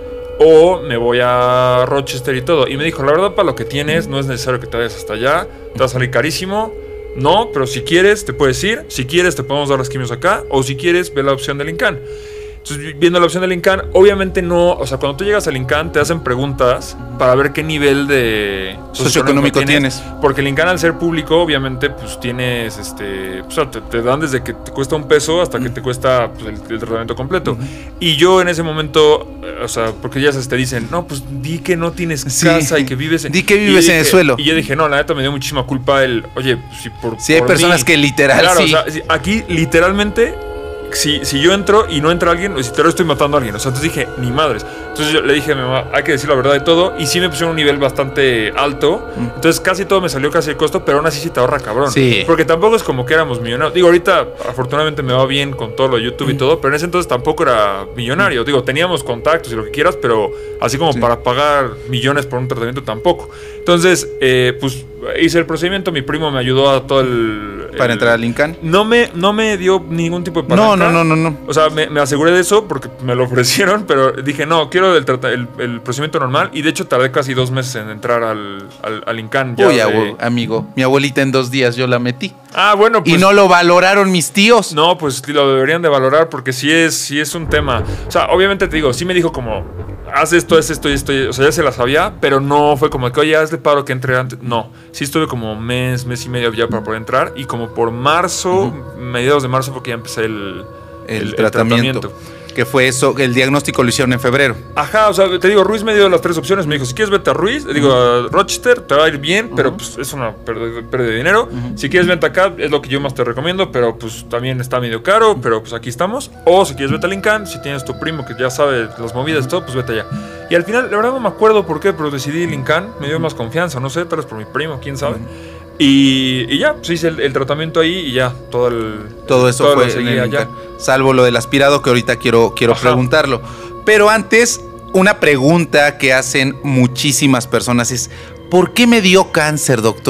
[SPEAKER 1] o me voy a Rochester y todo? Y me dijo, la verdad, para lo que tienes, no es necesario que te vayas hasta allá. Te va a salir carísimo. No, pero si quieres, te puedes ir. Si quieres, te podemos dar las quimios acá. O si quieres, ve la opción del INCAN. Entonces, viendo la opción del INCAN, obviamente no, o sea, cuando tú llegas al INCAN te hacen preguntas para ver qué nivel de
[SPEAKER 2] socioeconómico tienes, tienes.
[SPEAKER 1] Porque el INCAN, al ser público, obviamente, pues tienes, este, o sea, te, te dan desde que te cuesta un peso hasta que te cuesta pues, el, el tratamiento completo. Uh-huh. Y yo en ese momento, o sea, porque ya te dicen, no, pues di que no tienes sí. casa y que vives en...
[SPEAKER 2] Di que vives en
[SPEAKER 1] dije,
[SPEAKER 2] el suelo.
[SPEAKER 1] Y yo dije, no, la neta me dio muchísima culpa el, oye, pues, si por
[SPEAKER 2] Sí, por hay personas mí, que literal,
[SPEAKER 1] claro,
[SPEAKER 2] sí.
[SPEAKER 1] o sea, aquí literalmente... Si, si yo entro y no entra alguien, si te lo estoy matando a alguien. O sea, entonces dije, ni madres. Entonces yo le dije a mi mamá, hay que decir la verdad de todo. Y sí me pusieron un nivel bastante alto. Mm. Entonces casi todo me salió casi el costo, pero aún así sí te ahorra cabrón.
[SPEAKER 2] Sí.
[SPEAKER 1] Porque tampoco es como que éramos millonarios. Digo, ahorita afortunadamente me va bien con todo lo de YouTube mm. y todo, pero en ese entonces tampoco era millonario. Mm. Digo, teníamos contactos y lo que quieras, pero así como sí. para pagar millones por un tratamiento tampoco. Entonces, eh, pues hice el procedimiento, mi primo me ayudó a todo el...
[SPEAKER 2] ¿Para
[SPEAKER 1] el,
[SPEAKER 2] entrar al INCAN?
[SPEAKER 1] No me, no me dio ningún tipo de palanca.
[SPEAKER 2] No, no, no, no, no.
[SPEAKER 1] O sea, me, me aseguré de eso porque me lo ofrecieron, pero dije, no, quiero el, el, el procedimiento normal. Y de hecho tardé casi dos meses en entrar al, al, al INCAN.
[SPEAKER 2] Ya Uy, de... amigo, mi abuelita en dos días yo la metí.
[SPEAKER 1] Ah, bueno, pues...
[SPEAKER 2] Y no lo valoraron mis tíos.
[SPEAKER 1] No, pues lo deberían de valorar porque sí es, sí es un tema. O sea, obviamente te digo, sí me dijo como, haz esto, haz esto y esto. O sea, ya se la sabía, pero no fue como que, oye, hazle paro que entre antes. No, sí estuve como mes, mes y medio ya para poder entrar. Y como por marzo, uh-huh. mediados de marzo, porque ya empecé el,
[SPEAKER 2] el, el, tratamiento. el tratamiento. Que fue eso, el diagnóstico lo hicieron en febrero.
[SPEAKER 1] Ajá, o sea, te digo, Ruiz me dio las tres opciones. Me dijo, si quieres vete a Ruiz, digo, uh-huh. a Rochester, te va a ir bien, uh-huh. pero pues es una pérdida de dinero. Uh-huh. Si quieres vete acá, es lo que yo más te recomiendo, pero pues también está medio caro, pero pues aquí estamos. O si quieres vete al INCAN, si tienes tu primo que ya sabe las movidas y todo, pues vete allá. Y al final, la verdad no me acuerdo por qué, pero decidí el INCAN, me dio más confianza, no sé, tal vez por mi primo, quién sabe. Uh-huh. Y, y ya, pues hice el, el tratamiento ahí y ya, todo el...
[SPEAKER 2] Todo eso todo fue en el allá. Salvo lo del aspirado, que ahorita quiero, quiero preguntarlo. Pero antes, una pregunta que hacen muchísimas personas es, ¿por qué me dio cáncer, doctor?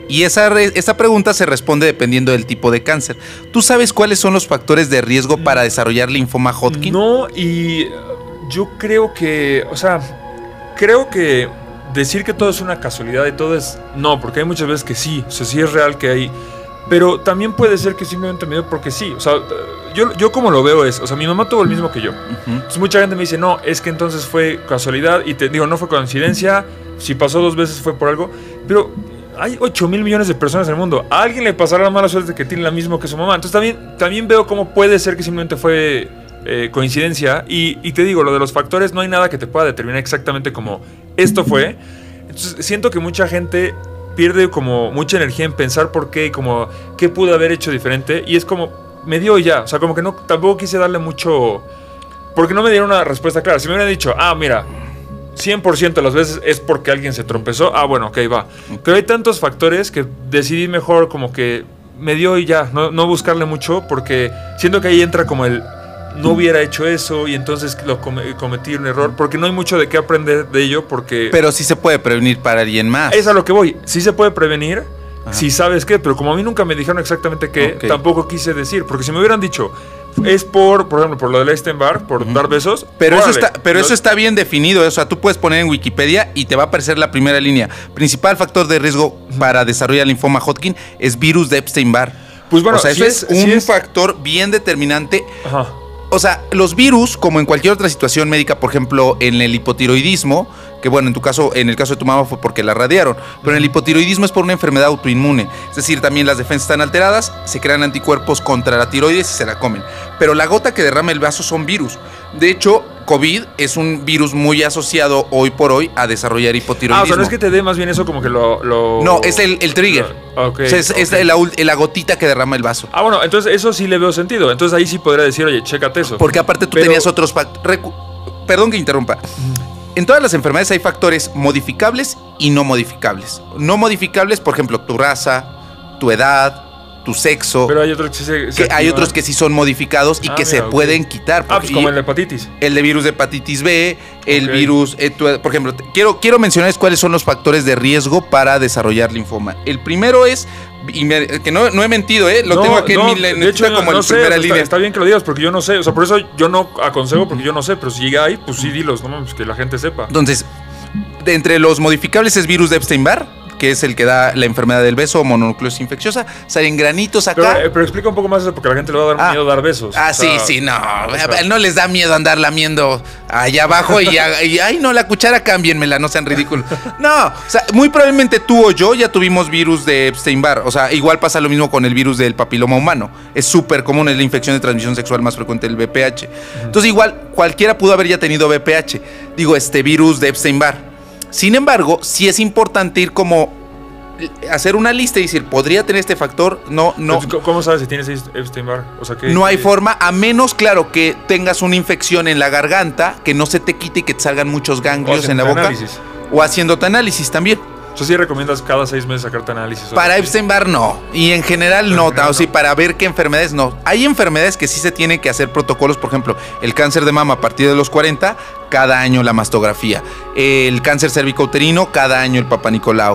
[SPEAKER 2] Y esa, re, esa pregunta se responde dependiendo del tipo de cáncer. ¿Tú sabes cuáles son los factores de riesgo para desarrollar linfoma Hodgkin?
[SPEAKER 1] No, y yo creo que, o sea, creo que decir que todo es una casualidad y todo es... No, porque hay muchas veces que sí, o sea, sí es real que hay... Pero también puede ser que simplemente me dio porque sí. O sea, yo, yo como lo veo es... O sea, mi mamá tuvo el mismo que yo. Uh-huh. Entonces mucha gente me dice, no, es que entonces fue casualidad. Y te digo, no fue coincidencia. Si pasó dos veces fue por algo. Pero hay ocho mil millones de personas en el mundo. A alguien le pasará la mala suerte que tiene la misma que su mamá. Entonces también, también veo cómo puede ser que simplemente fue eh, coincidencia. Y, y te digo, lo de los factores, no hay nada que te pueda determinar exactamente como esto fue. Entonces siento que mucha gente... pierde como mucha energía en pensar por qué y como qué pudo haber hecho diferente y es como me dio ya, o sea, como que no tampoco quise darle mucho porque no me dieron una respuesta clara. Si me hubieran dicho, ah, mira, cien por ciento de las veces es porque alguien se tropezó, ah, bueno, ok, va. Pero hay tantos factores que decidí mejor como que me dio y ya, no, no buscarle mucho porque siento que ahí entra como el no hubiera hecho eso y entonces lo com cometí un error, porque no hay mucho de qué aprender de ello, porque...
[SPEAKER 2] Pero sí se puede prevenir para alguien más.
[SPEAKER 1] Es a lo que voy, sí se puede prevenir, ajá, si sabes qué, pero como a mí nunca me dijeron exactamente qué, okay, tampoco quise decir, porque si me hubieran dicho, es por, por ejemplo, por lo del Epstein-Barr, por uh-huh. dar besos...
[SPEAKER 2] Pero, órale, eso, está, pero lo... eso está bien definido, o sea, tú puedes poner en Wikipedia y te va a aparecer la primera línea. Principal factor de riesgo para desarrollar linfoma Hodgkin es virus de Epstein-Barr. Pues bueno, o sea, eso si es, es un si es... factor bien determinante... Ajá. O sea, los virus, como en cualquier otra situación médica, por ejemplo, en el hipotiroidismo, que bueno, en tu caso, en el caso de tu mamá fue porque la radiaron, pero en el hipotiroidismo es por una enfermedad autoinmune, es decir, también las defensas están alteradas, se crean anticuerpos contra la tiroides y se la comen. Pero la gota que derrama el vaso son virus. De hecho, COVID es un virus muy asociado hoy por hoy a desarrollar hipotiroidismo. Ah, o sea,
[SPEAKER 1] no es que te dé más bien eso como que lo... lo...
[SPEAKER 2] No, es el, el trigger. Okay, o sea, es, okay. es la, la gotita que derrama el vaso.
[SPEAKER 1] Ah, bueno, entonces eso sí le veo sentido. Entonces ahí sí podría decir, oye, chécate eso.
[SPEAKER 2] Porque aparte tú Pero... tenías otros factores... Perdón que interrumpa. En todas las enfermedades hay factores modificables y no modificables. No modificables, por ejemplo, tu raza, tu edad, tu sexo.
[SPEAKER 1] Pero hay otros que, se, se
[SPEAKER 2] que hay otros que sí son modificados y ah, que mira, se okay. pueden quitar.
[SPEAKER 1] Ah, pues como el de hepatitis.
[SPEAKER 2] El de virus de hepatitis B, el okay. virus... Eh, tu, por ejemplo, quiero, quiero mencionarles cuáles son los factores de riesgo para desarrollar linfoma. El primero es... Y me, que no, no he mentido, ¿eh? Lo no, tengo aquí
[SPEAKER 1] no,
[SPEAKER 2] en mi
[SPEAKER 1] de hecho, como no, en sé, primera está, línea. Está bien que lo digas porque yo no sé. O sea, por eso yo no aconsejo porque yo no sé. Pero si llega ahí, pues sí, dilos, ¿no? Pues que la gente sepa.
[SPEAKER 2] Entonces, de entre los modificables es virus de Epstein-Barr, que es el que da la enfermedad del beso o mononucleosis infecciosa. Salen granitos acá.
[SPEAKER 1] Pero, pero explica un poco más eso porque a la gente le va a dar ah, miedo dar besos.
[SPEAKER 2] Ah, o sea, sí, sí, no. O sea, no les da miedo andar lamiendo allá abajo y, y ay, no, la cuchara cámbienmela, no sean ridículos. No, o sea, muy probablemente tú o yo ya tuvimos virus de Epstein-Barr. O sea, igual pasa lo mismo con el virus del papiloma humano. Es súper común, es la infección de transmisión sexual más frecuente, el V P H. Uh-huh. Entonces, igual, cualquiera pudo haber ya tenido V P H. Digo, este virus de Epstein-Barr. Sin embargo, sí es importante ir como... hacer una lista y decir, ¿podría tener este factor? No, no.
[SPEAKER 1] ¿Cómo sabes si tienes Epstein-Barr? O sea, ¿qué,
[SPEAKER 2] no hay
[SPEAKER 1] qué?
[SPEAKER 2] forma, a menos, claro, que tengas una infección en la garganta, que no se te quite y que te salgan muchos ganglios en la boca. Análisis. O haciéndote análisis también.
[SPEAKER 1] O sea, ¿sí recomiendas cada seis meses sacarte análisis?
[SPEAKER 2] Para Epstein-Barr no. Y en general no. O sea, para ver qué enfermedades no. Hay enfermedades que sí se tienen que hacer protocolos. Por ejemplo, el cáncer de mama a partir de los cuarenta, cada año la mastografía. El cáncer cervicouterino, cada año el Papa Nicolau.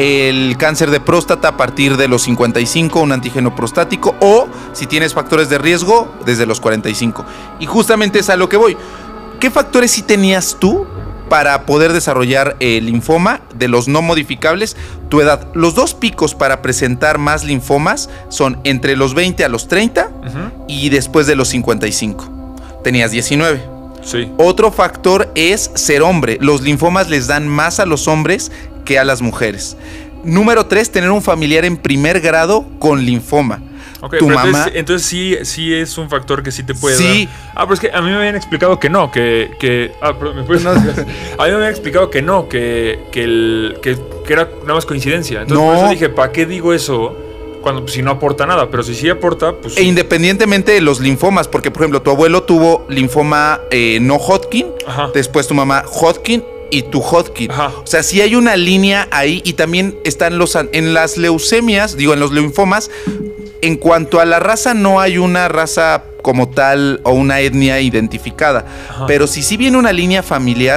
[SPEAKER 2] El cáncer de próstata a partir de los cincuenta y cinco, un antígeno prostático. O, si tienes factores de riesgo, desde los cuarenta y cinco. Y justamente es a lo que voy. ¿Qué factores sí tenías tú para poder desarrollar el linfoma de los no modificables? Tu edad. Los dos picos para presentar más linfomas son entre los veinte a los treinta uh-huh. y después de los cincuenta y cinco. Tenías diecinueve.
[SPEAKER 1] Sí.
[SPEAKER 2] Otro factor es ser hombre. Los linfomas les dan más a los hombres que a las mujeres. Número tres, tener un familiar en primer grado con linfoma.
[SPEAKER 1] Okay,
[SPEAKER 2] tu
[SPEAKER 1] pero
[SPEAKER 2] mamá.
[SPEAKER 1] Entonces, entonces sí, sí es un factor que sí te puede
[SPEAKER 2] sí.
[SPEAKER 1] dar. Ah, pero es que a mí me habían explicado que no, que. que ah, pero me puedes. No, a mí me habían explicado que no, que, que, el, que, que era nada más coincidencia. Entonces
[SPEAKER 2] no.
[SPEAKER 1] por eso dije, ¿para qué digo eso? Cuando pues, si no aporta nada, pero si sí aporta, pues.
[SPEAKER 2] E independientemente de los linfomas, porque por ejemplo, tu abuelo tuvo linfoma eh, no Hodgkin, ajá. después tu mamá Hodgkin y tu Hodgkin. Ajá. O sea, sí hay una línea ahí y también están los en las leucemias, digo, en los linfomas. En cuanto a la raza, no hay una raza como tal o una etnia identificada. Ajá. Pero si sí viene una línea familiar,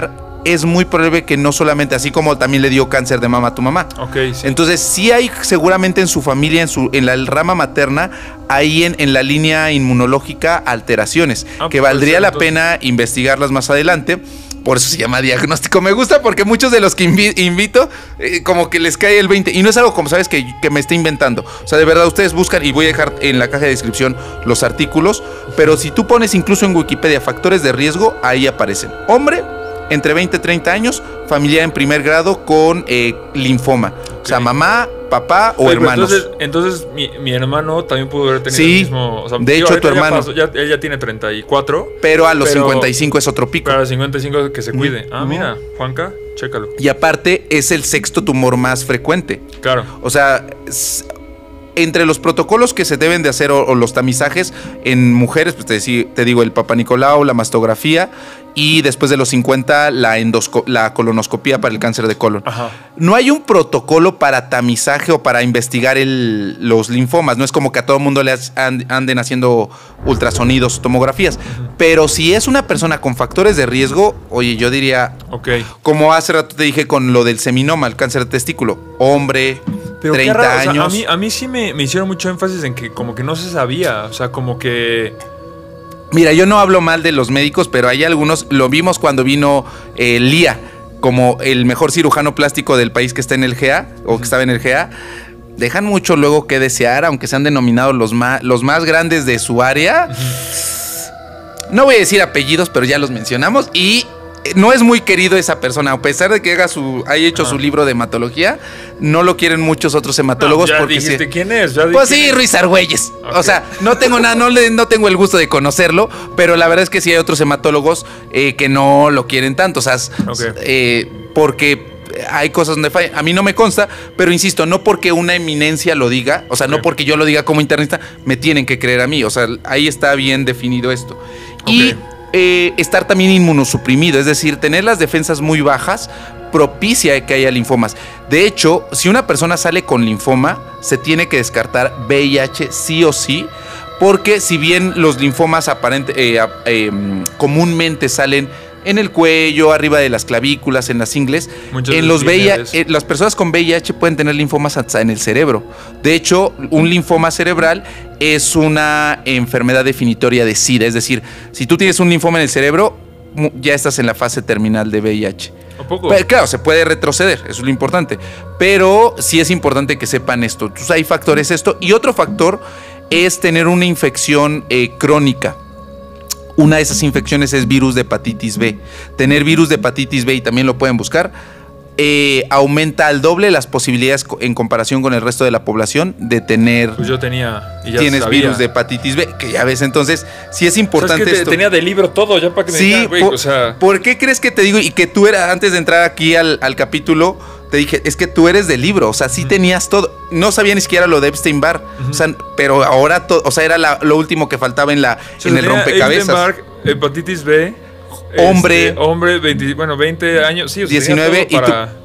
[SPEAKER 2] es muy probable que no solamente, así como también le dio cáncer de mama a tu mamá.
[SPEAKER 1] Ok, sí.
[SPEAKER 2] Entonces sí hay seguramente en su familia, en, su, en la rama materna, ahí en, en la línea inmunológica alteraciones,
[SPEAKER 1] Ah,
[SPEAKER 2] que
[SPEAKER 1] puede
[SPEAKER 2] valdría
[SPEAKER 1] ser,
[SPEAKER 2] la
[SPEAKER 1] entonces.
[SPEAKER 2] pena investigarlas más adelante. Por eso se llama diagnóstico. Me gusta porque muchos de los que invi- invito, eh, como que les cae el veinte. Y no es algo, como sabes, que, que me esté inventando. O sea, de verdad, ustedes buscan, y voy a dejar en la caja de descripción los artículos. Pero si tú pones incluso en Wikipedia factores de riesgo, ahí aparecen. Hombre, entre veinte y treinta años, familia en primer grado con eh, linfoma. O sea, mamá, papá o
[SPEAKER 1] Oye, pero
[SPEAKER 2] hermanos.
[SPEAKER 1] Entonces, entonces mi, mi hermano también pudo haber tenido
[SPEAKER 2] Sí,
[SPEAKER 1] el mismo. O sea,
[SPEAKER 2] de
[SPEAKER 1] tío,
[SPEAKER 2] hecho,
[SPEAKER 1] ahorita
[SPEAKER 2] tu
[SPEAKER 1] ya
[SPEAKER 2] hermano.
[SPEAKER 1] pasó, ya, él ya tiene treinta y cuatro.
[SPEAKER 2] Pero a los
[SPEAKER 1] pero-
[SPEAKER 2] cincuenta y cinco es otro pico.
[SPEAKER 1] Para los cincuenta y cinco que se cuide. Ah,
[SPEAKER 2] Ujú.
[SPEAKER 1] mira, Juanca, chécalo.
[SPEAKER 2] Y aparte, es el sexto tumor más frecuente.
[SPEAKER 1] Claro.
[SPEAKER 2] O sea, s- entre los protocolos que se deben de hacer o, o los tamizajes en mujeres, pues te, decí- te digo, el Papa Nicolau, la mastografía y después de los cincuenta la, endosco- la colonoscopía para el cáncer de colon.
[SPEAKER 1] Ajá.
[SPEAKER 2] No hay un protocolo para tamizaje o para investigar el- los linfomas. No es como que a todo el mundo le as- and- anden haciendo ultrasonidos, tomografías. Uh-huh. Pero si es una persona con factores de riesgo, oye, yo diría,
[SPEAKER 1] Ok.
[SPEAKER 2] como hace rato te dije con lo del seminoma, el cáncer de testículo, hombre,
[SPEAKER 1] Pero qué
[SPEAKER 2] treinta
[SPEAKER 1] raro, o sea,
[SPEAKER 2] años.
[SPEAKER 1] a mí, a mí sí me, me hicieron mucho énfasis en que como que no se sabía. O sea, como que.
[SPEAKER 2] Mira, yo no hablo mal de los médicos, pero hay algunos, lo vimos cuando vino eh, Lía, como el mejor cirujano plástico del país que está en el G A, o que estaba en el G A, dejan mucho luego que desear, aunque sean denominados los más, los más grandes de su área. No voy a decir apellidos, pero ya los mencionamos, y no es muy querido esa persona, a pesar de que haga su, haya hecho
[SPEAKER 1] Ajá.
[SPEAKER 2] su libro de hematología, no lo quieren muchos otros hematólogos.
[SPEAKER 1] No, ya
[SPEAKER 2] porque
[SPEAKER 1] dijiste
[SPEAKER 2] sí.
[SPEAKER 1] quién es. Ya di
[SPEAKER 2] Pues
[SPEAKER 1] quién
[SPEAKER 2] sí,
[SPEAKER 1] es.
[SPEAKER 2] Ruiz Argüelles.
[SPEAKER 1] Ok.
[SPEAKER 2] O sea, no tengo nada, no, le, no tengo el gusto de conocerlo, pero la verdad es que sí hay otros hematólogos eh, que no lo quieren tanto. O sea,
[SPEAKER 1] Ok.
[SPEAKER 2] eh, porque hay cosas donde falla. A mí no me consta, pero insisto, no porque una eminencia lo diga, o sea, no
[SPEAKER 1] Ok.
[SPEAKER 2] porque yo lo diga como internista, me tienen que creer a mí. O sea, ahí está bien definido esto. Y
[SPEAKER 1] Ok.
[SPEAKER 2] eh, estar también inmunosuprimido, es decir, tener las defensas muy bajas propicia que haya linfomas. De hecho, si una persona sale con linfoma, se tiene que descartar V I H sí o sí, porque si bien los linfomas aparente, eh, eh, comúnmente salen en el cuello, arriba de las clavículas, en las ingles,
[SPEAKER 1] Muchas
[SPEAKER 2] en los V I H,
[SPEAKER 1] lineales.
[SPEAKER 2] eh, las personas con V I H pueden tener linfomas hasta en el cerebro. De hecho, un linfoma cerebral es una enfermedad definitoria de SIDA, es decir, si tú tienes un linfoma en el cerebro, mu- ya estás en la fase terminal de V I H.
[SPEAKER 1] ¿A poco?
[SPEAKER 2] Pero, claro, se puede retroceder, eso es lo importante. Pero sí es importante que sepan esto. Entonces hay factores esto. Y otro factor es tener una infección eh, crónica. Una de esas infecciones es virus de hepatitis B. Tener virus de hepatitis B, y también lo pueden buscar, eh, aumenta al doble las posibilidades co- en comparación con el resto de la población de tener...
[SPEAKER 1] Pues yo tenía. Y ya
[SPEAKER 2] Tienes
[SPEAKER 1] sabía.
[SPEAKER 2] virus de hepatitis B, que ya ves. Entonces, sí es
[SPEAKER 1] O sea,
[SPEAKER 2] importante
[SPEAKER 1] es que te-
[SPEAKER 2] esto.
[SPEAKER 1] tenía de libro todo, ya para que me
[SPEAKER 2] Sí,
[SPEAKER 1] dijeran, güey,
[SPEAKER 2] por,
[SPEAKER 1] o sea.
[SPEAKER 2] ¿por qué crees que te digo? Y que tú eras, antes de entrar aquí al, al capítulo, te dije, es que tú eres del libro, o sea, sí
[SPEAKER 1] Ujú.
[SPEAKER 2] tenías todo. No sabía ni siquiera lo de Epstein-Barr,
[SPEAKER 1] Ujú.
[SPEAKER 2] o sea, pero ahora, to- o sea, era la- lo último que faltaba en, la,
[SPEAKER 1] o sea,
[SPEAKER 2] en el
[SPEAKER 1] tenía
[SPEAKER 2] rompecabezas.
[SPEAKER 1] Epstein-Barr, hepatitis B.
[SPEAKER 2] Hombre.
[SPEAKER 1] este, hombre, veinte, bueno, veinte años. Sí, o sea,
[SPEAKER 2] diecinueve,
[SPEAKER 1] tenía todo
[SPEAKER 2] y
[SPEAKER 1] para-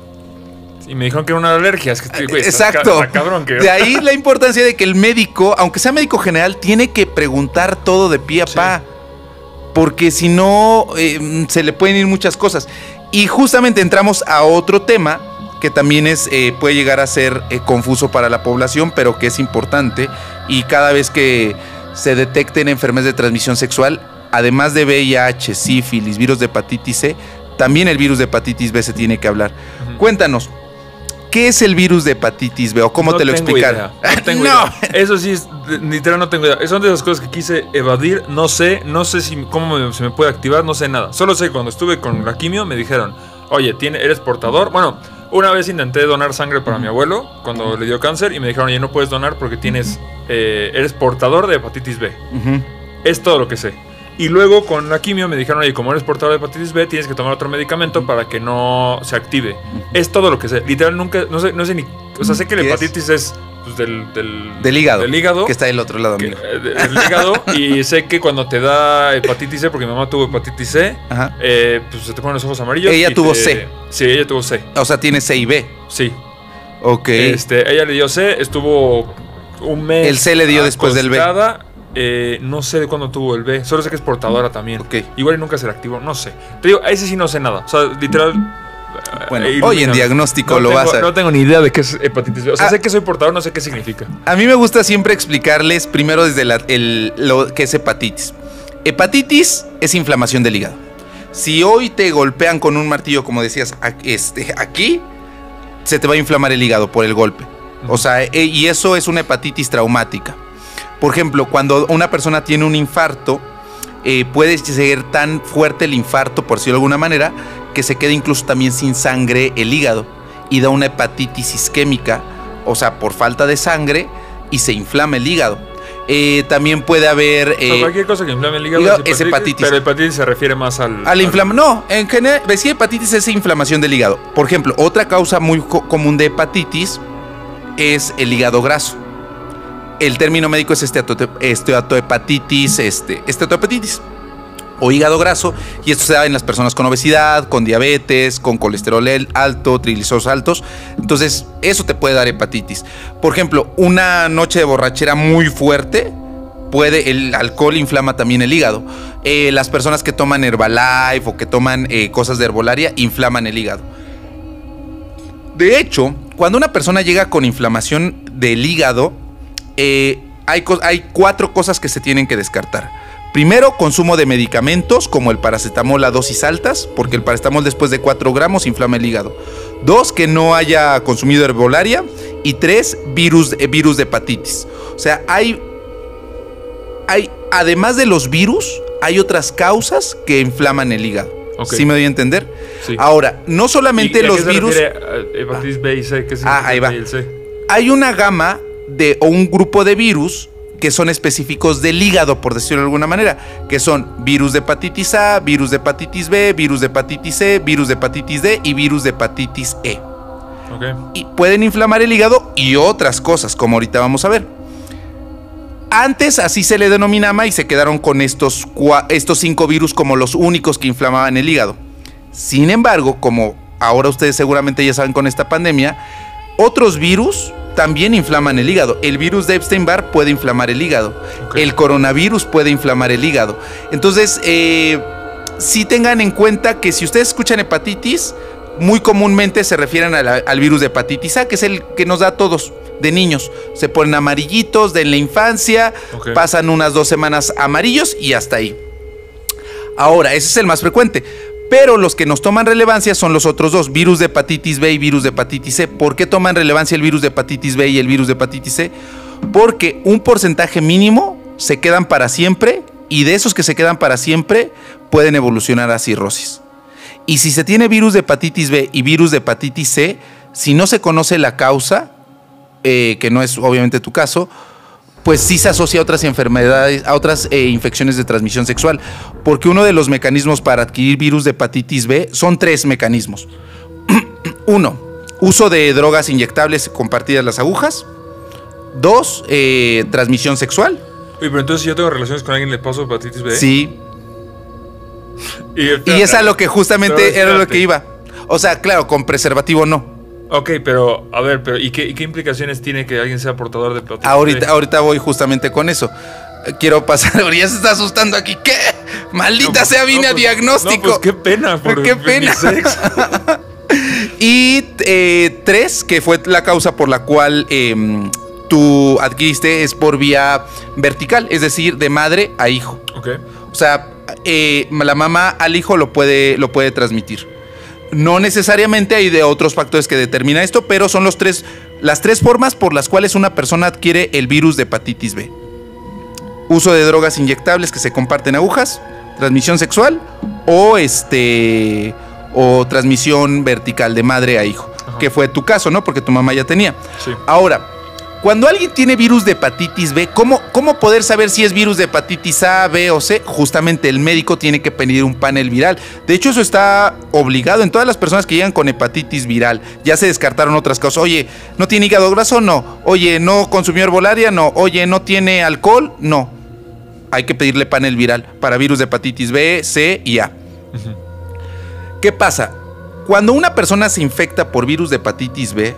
[SPEAKER 1] Y me dijeron que era una alergia. Es que, güey, está
[SPEAKER 2] Exacto.
[SPEAKER 1] ca- está cabrón que.
[SPEAKER 2] De ahí la importancia de que el médico, aunque sea médico general, tiene que preguntar todo de pie a
[SPEAKER 1] Sí.
[SPEAKER 2] pa. Porque si no, eh, se le pueden ir muchas cosas. Y justamente entramos a otro tema que también es, eh, puede llegar a ser eh, confuso para la población, pero que es importante. Y cada vez que se detecten enfermedades de transmisión sexual, además de V I H, sífilis, virus de hepatitis C, también el virus de hepatitis B se tiene que hablar.
[SPEAKER 1] Ujú.
[SPEAKER 2] Cuéntanos, ¿qué es el virus de hepatitis B o cómo
[SPEAKER 1] No
[SPEAKER 2] te lo
[SPEAKER 1] tengo
[SPEAKER 2] explicaron?
[SPEAKER 1] idea, No tengo
[SPEAKER 2] No.
[SPEAKER 1] idea. Eso sí, es, de- literal no tengo idea. Son de esas cosas que quise evadir. No sé, no sé si cómo me- se me puede activar, no sé nada. Solo sé que cuando estuve con la quimio me dijeron, oye, ¿tiene, ¿eres portador? Bueno, una vez intenté donar sangre para mi abuelo cuando le dio cáncer y me dijeron, oye, no puedes donar porque tienes, eh, eres portador de hepatitis B.
[SPEAKER 2] Ujú.
[SPEAKER 1] Es todo lo que sé. Y luego con la quimio me dijeron, oye, como eres portador de hepatitis B, tienes que tomar otro medicamento para que no se active. Es todo lo que sé. Literal, nunca, no sé, no sé ni... O sea, sé que la
[SPEAKER 2] ¿Qué es?
[SPEAKER 1] hepatitis es pues, del, del...
[SPEAKER 2] Del hígado.
[SPEAKER 1] Del hígado.
[SPEAKER 2] Que está del otro lado,
[SPEAKER 1] que-
[SPEAKER 2] amigo.
[SPEAKER 1] eh, de- del hígado. Y sé que cuando te da hepatitis C, porque mi mamá tuvo hepatitis C,
[SPEAKER 2] Ajá.
[SPEAKER 1] eh, pues se te ponen los ojos amarillos.
[SPEAKER 2] Ella
[SPEAKER 1] y
[SPEAKER 2] tuvo
[SPEAKER 1] te-
[SPEAKER 2] C.
[SPEAKER 1] Sí, ella tuvo C.
[SPEAKER 2] O sea, tiene C y B.
[SPEAKER 1] Sí.
[SPEAKER 2] Ok.
[SPEAKER 1] Este, ella le dio C, estuvo un mes.
[SPEAKER 2] El C le dio después del B.
[SPEAKER 1] acostada. Eh, no sé de cuándo tuvo el B. Solo sé que es portadora también.
[SPEAKER 2] Ok.
[SPEAKER 1] Igual y nunca se la activó. No sé. Te digo, a ese sí no sé nada. O sea, literal.
[SPEAKER 2] Bueno,
[SPEAKER 1] eh,
[SPEAKER 2] hoy en
[SPEAKER 1] ilumíname.
[SPEAKER 2] diagnóstico
[SPEAKER 1] no
[SPEAKER 2] lo
[SPEAKER 1] tengo,
[SPEAKER 2] vas a...
[SPEAKER 1] No tengo ni idea de qué es hepatitis B. O sea,
[SPEAKER 2] Ah.
[SPEAKER 1] sé que soy portador, no sé qué significa.
[SPEAKER 2] A mí me gusta siempre explicarles primero desde la- el, lo que es hepatitis. Hepatitis es inflamación del hígado. Si hoy te golpean con un martillo, como decías, a- este, aquí, se te va a inflamar el hígado por el golpe. O sea, e- y eso es una hepatitis traumática. Por ejemplo, cuando una persona tiene un infarto, eh, puede ser tan fuerte el infarto, por decirlo de alguna manera, que se quede incluso también sin sangre el hígado y da una hepatitis isquémica, o sea, por falta de sangre, y se inflama el hígado. Eh, también puede haber...
[SPEAKER 1] O sea,
[SPEAKER 2] eh,
[SPEAKER 1] cualquier cosa que inflame el hígado,
[SPEAKER 2] hígado
[SPEAKER 1] es,
[SPEAKER 2] es hepatitis.
[SPEAKER 1] Pero hepatitis se refiere más al...
[SPEAKER 2] a la inflamación. No, en general, decía hepatitis es inflamación del hígado. Por ejemplo, otra causa muy co- común de hepatitis es el hígado graso. El término médico es esteato- esteatohepatitis, este, esteatohepatitis o hígado graso, y esto se da en las personas con obesidad, con diabetes, con colesterol el- alto, triglicéridos altos. Entonces, eso te puede dar hepatitis. Por ejemplo, una noche de borrachera muy fuerte, puede, el alcohol inflama también el hígado. Eh, las personas que toman Herbalife o que toman eh, cosas de herbolaria inflaman el hígado. De hecho, cuando una persona llega con inflamación del hígado, eh, hay, co- hay cuatro cosas que se tienen que descartar. Primero, consumo de medicamentos como el paracetamol a dosis altas, porque el paracetamol después de cuatro gramos inflama el hígado. Dos, que no haya consumido herbolaria. Y tres, virus, eh, virus de hepatitis. O sea, hay, hay, además de los virus, hay otras causas que inflaman el hígado.
[SPEAKER 1] Ok.
[SPEAKER 2] ¿Sí me doy a entender?
[SPEAKER 1] Sí.
[SPEAKER 2] Ahora, no solamente
[SPEAKER 1] ¿Y a qué
[SPEAKER 2] los
[SPEAKER 1] se
[SPEAKER 2] virus...
[SPEAKER 1] refiere, eh, hepatitis B y C, ¿qué significa
[SPEAKER 2] Ah, ahí va.
[SPEAKER 1] B y el C?
[SPEAKER 2] Hay una gama de, o un grupo de virus que son específicos del hígado, por decirlo de alguna manera, que son virus de hepatitis A, virus de hepatitis B, virus de hepatitis C, virus de hepatitis D y virus de hepatitis E.
[SPEAKER 1] Ok.
[SPEAKER 2] Y pueden inflamar el hígado y otras cosas, como ahorita vamos a ver. Antes así se le denominaba y se quedaron con estos, cua- estos cinco virus como los únicos que inflamaban el hígado. Sin embargo, como ahora ustedes seguramente ya saben con esta pandemia, otros virus también inflaman el hígado. El virus de Epstein-Barr puede inflamar el hígado.
[SPEAKER 1] Ok.
[SPEAKER 2] El coronavirus puede inflamar el hígado. Entonces, eh, sí tengan en cuenta que si ustedes escuchan hepatitis, muy comúnmente se refieren a la- al virus de hepatitis A, que es el que nos da a todos de niños. Se ponen amarillitos de en la infancia,
[SPEAKER 1] Ok.
[SPEAKER 2] pasan unas dos semanas amarillos y hasta ahí. Ahora, ese es el más frecuente. Pero los que nos toman relevancia son los otros dos, virus de hepatitis B y virus de hepatitis C. ¿Por qué toman relevancia el virus de hepatitis B y el virus de hepatitis C? Porque un porcentaje mínimo se quedan para siempre, y de esos que se quedan para siempre pueden evolucionar a cirrosis. Y si se tiene virus de hepatitis B y virus de hepatitis C, si no se conoce la causa, eh, que no es obviamente tu caso, pues sí se asocia a otras enfermedades, a otras eh, infecciones de transmisión sexual. Porque uno de los mecanismos para adquirir virus de hepatitis B son tres mecanismos. Uno, uso de drogas inyectables compartidas las agujas. Dos, eh, transmisión sexual.
[SPEAKER 1] Oye, pero entonces si yo tengo relaciones con alguien, ¿le paso hepatitis B?
[SPEAKER 2] Sí.
[SPEAKER 1] Y,
[SPEAKER 2] Y es a lo que justamente
[SPEAKER 1] Pero
[SPEAKER 2] era lo
[SPEAKER 1] espérate.
[SPEAKER 2] que iba. O sea, claro, con preservativo no.
[SPEAKER 1] Ok, pero, a ver, pero ¿y qué, y qué implicaciones tiene que alguien sea portador de hepatitis
[SPEAKER 2] Ahorita,
[SPEAKER 1] B?
[SPEAKER 2] ahorita voy justamente con eso. Eh, Quiero pasar, ya se está asustando aquí. ¿Qué? Maldita
[SPEAKER 1] No,
[SPEAKER 2] sea, vine
[SPEAKER 1] no,
[SPEAKER 2] a
[SPEAKER 1] pues,
[SPEAKER 2] diagnóstico.
[SPEAKER 1] No, pues qué pena. Por,
[SPEAKER 2] Qué
[SPEAKER 1] por
[SPEAKER 2] pena.
[SPEAKER 1] mi sexo.
[SPEAKER 2] Y eh, tres, que fue la causa por la cual eh, tú adquiriste, es por vía vertical, es decir, de madre a hijo.
[SPEAKER 1] Ok.
[SPEAKER 2] O sea, eh, la mamá al hijo lo puede, lo puede transmitir. No necesariamente hay de otros factores que determina esto, pero son los tres, las tres formas por las cuales una persona adquiere el virus de hepatitis B. Uso de drogas inyectables que se comparten agujas, transmisión sexual o este o transmisión vertical de madre a hijo,
[SPEAKER 1] Ajá.
[SPEAKER 2] que fue tu caso, ¿no? Porque tu mamá ya tenía.
[SPEAKER 1] Sí.
[SPEAKER 2] Ahora, cuando alguien tiene virus de hepatitis B, ¿cómo, ¿cómo poder saber si es virus de hepatitis A, B o C? Justamente el médico tiene que pedir un panel viral. De hecho, eso está obligado en todas las personas que llegan con hepatitis viral. Ya se descartaron otras cosas. Oye, ¿no tiene hígado graso? No. Oye, ¿no consumió herbolaria? No. Oye, ¿no tiene alcohol? No. Hay que pedirle panel viral para virus de hepatitis B, C y A. ¿Qué pasa? Cuando una persona se infecta por virus de hepatitis B,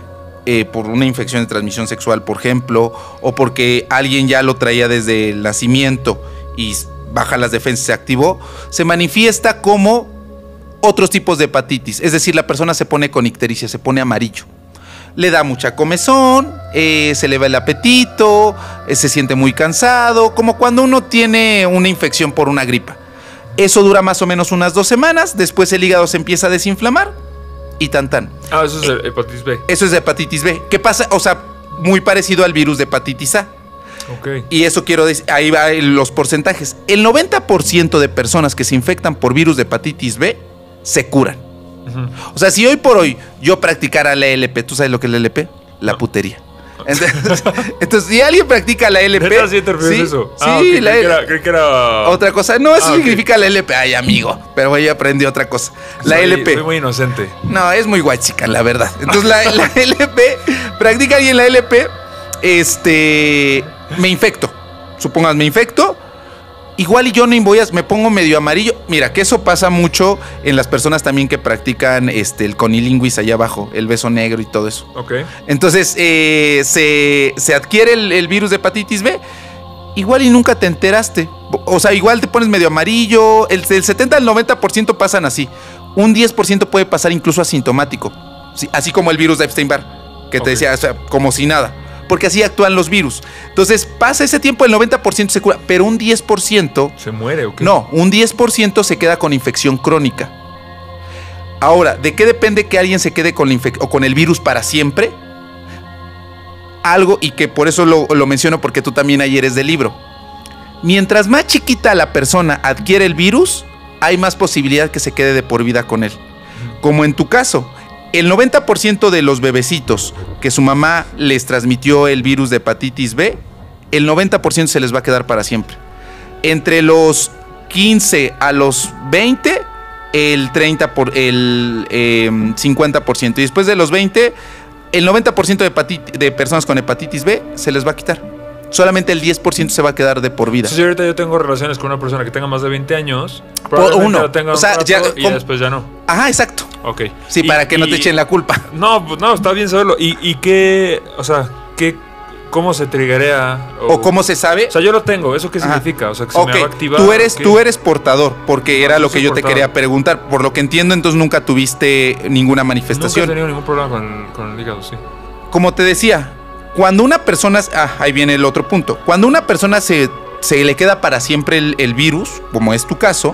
[SPEAKER 2] eh, por una infección de transmisión sexual, por ejemplo, o porque alguien ya lo traía desde el nacimiento y baja las defensas, se activó, se manifiesta como otros tipos de hepatitis. Es decir, la persona se pone con ictericia, se pone amarillo. Le da mucha comezón, eh, se le va el apetito, eh, se siente muy cansado, como cuando uno tiene una infección por una gripa. Eso dura más o menos unas dos semanas, después el hígado se empieza a desinflamar y tan tan.
[SPEAKER 1] Ah, eso es
[SPEAKER 2] eh,
[SPEAKER 1] hepatitis B.
[SPEAKER 2] Eso es de hepatitis B. ¿Qué pasa? O sea, muy parecido al virus de hepatitis A.
[SPEAKER 1] Ok.
[SPEAKER 2] Y eso quiero decir, ahí va los porcentajes. El noventa por ciento de personas que se infectan por virus de hepatitis B se curan. Uh-huh. O sea, si hoy por hoy yo practicara la L P, ¿tú sabes lo que es la L P? La no. putería. Entonces, entonces, si alguien practica la L P...
[SPEAKER 1] ¿Neta sí te refieres
[SPEAKER 2] sí,
[SPEAKER 1] eso?
[SPEAKER 2] Sí,
[SPEAKER 1] ah, okay,
[SPEAKER 2] la
[SPEAKER 1] creí, que era, creí que era...
[SPEAKER 2] Otra cosa. No, eso
[SPEAKER 1] ah,
[SPEAKER 2] significa
[SPEAKER 1] okay.
[SPEAKER 2] la L P. Ay, amigo. Pero yo aprendí otra cosa. La
[SPEAKER 1] soy,
[SPEAKER 2] L P.
[SPEAKER 1] Soy muy inocente.
[SPEAKER 2] No, es muy guachica, la verdad. Entonces, la, la L P... Practica alguien la L P... Este... Me infecto. Supongas, me infecto... Igual y yo no voy a, me pongo medio amarillo. Mira, que eso pasa mucho en las personas también que practican este, el conilinguis allá abajo, el beso negro y todo eso.
[SPEAKER 1] Ok.
[SPEAKER 2] Entonces, eh, se, se adquiere el, el virus de hepatitis B. Igual y nunca te enteraste. O sea, igual te pones medio amarillo. El, el setenta al noventa por ciento pasan así. Un diez por ciento puede pasar incluso asintomático. Sí, así como el virus de Epstein-Barr, que te okay. decía, o sea, como si nada. Porque así actúan los virus. Entonces pasa ese tiempo, el noventa por ciento se cura, pero un diez por ciento...
[SPEAKER 1] ¿Se muere o qué?
[SPEAKER 2] No, un diez por ciento se queda con infección crónica. Ahora, ¿de qué depende que alguien se quede con, la infec- o con el virus para siempre? Algo, y que por eso lo, lo menciono porque tú también ahí eres del libro. Mientras más chiquita la persona adquiere el virus, hay más posibilidad que se quede de por vida con él. Como en tu caso. El noventa por ciento de los bebecitos que su mamá les transmitió el virus de hepatitis B, el noventa por ciento se les va a quedar para siempre. Entre los quince a los veinte, el treinta por el eh, cincuenta por ciento. Y después de los veinte, el noventa por ciento de, hepatit- de personas con hepatitis B se les va a quitar. Solamente el diez por ciento se va a quedar de por vida.
[SPEAKER 1] Si ahorita yo tengo relaciones con una persona que tenga más de veinte años,
[SPEAKER 2] por uno,
[SPEAKER 1] tenga
[SPEAKER 2] o sea,
[SPEAKER 1] un rato
[SPEAKER 2] ya,
[SPEAKER 1] y
[SPEAKER 2] com-
[SPEAKER 1] después ya no.
[SPEAKER 2] Ajá, exacto.
[SPEAKER 1] Ok.
[SPEAKER 2] Sí,
[SPEAKER 1] y,
[SPEAKER 2] para que
[SPEAKER 1] y,
[SPEAKER 2] no te echen la culpa.
[SPEAKER 1] No, pues no, está bien saberlo. ¿Y, y qué, o sea, qué, cómo se triggerea?
[SPEAKER 2] O, ¿O cómo se sabe?
[SPEAKER 1] O sea, yo lo tengo, ¿eso qué
[SPEAKER 2] Ajá.
[SPEAKER 1] significa? O sea, que se
[SPEAKER 2] okay.
[SPEAKER 1] me va a activar.
[SPEAKER 2] Tú eres, tú eres portador, porque
[SPEAKER 1] no,
[SPEAKER 2] era lo que yo
[SPEAKER 1] portador.
[SPEAKER 2] te quería preguntar. Por lo que entiendo, entonces nunca tuviste ninguna manifestación.
[SPEAKER 1] Nunca he tenido ningún problema con, con el hígado, sí.
[SPEAKER 2] Como te decía, cuando una persona... Ah, ahí viene el otro punto. Cuando una persona se, se le queda para siempre el, el virus, como es tu caso,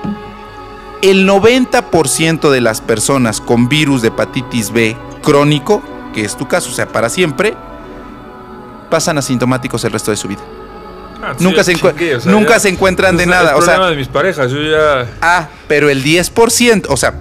[SPEAKER 2] el noventa por ciento de las personas con virus de hepatitis B crónico, que es tu caso, o sea, para siempre, pasan asintomáticos el resto de su vida.
[SPEAKER 1] Ah,
[SPEAKER 2] nunca
[SPEAKER 1] sí,
[SPEAKER 2] se, encu-
[SPEAKER 1] chingue, o sea,
[SPEAKER 2] nunca
[SPEAKER 1] ya,
[SPEAKER 2] se encuentran de
[SPEAKER 1] es
[SPEAKER 2] nada.
[SPEAKER 1] El
[SPEAKER 2] o
[SPEAKER 1] problema
[SPEAKER 2] sea,
[SPEAKER 1] de mis parejas, yo ya...
[SPEAKER 2] Ah, pero el diez por ciento, o sea,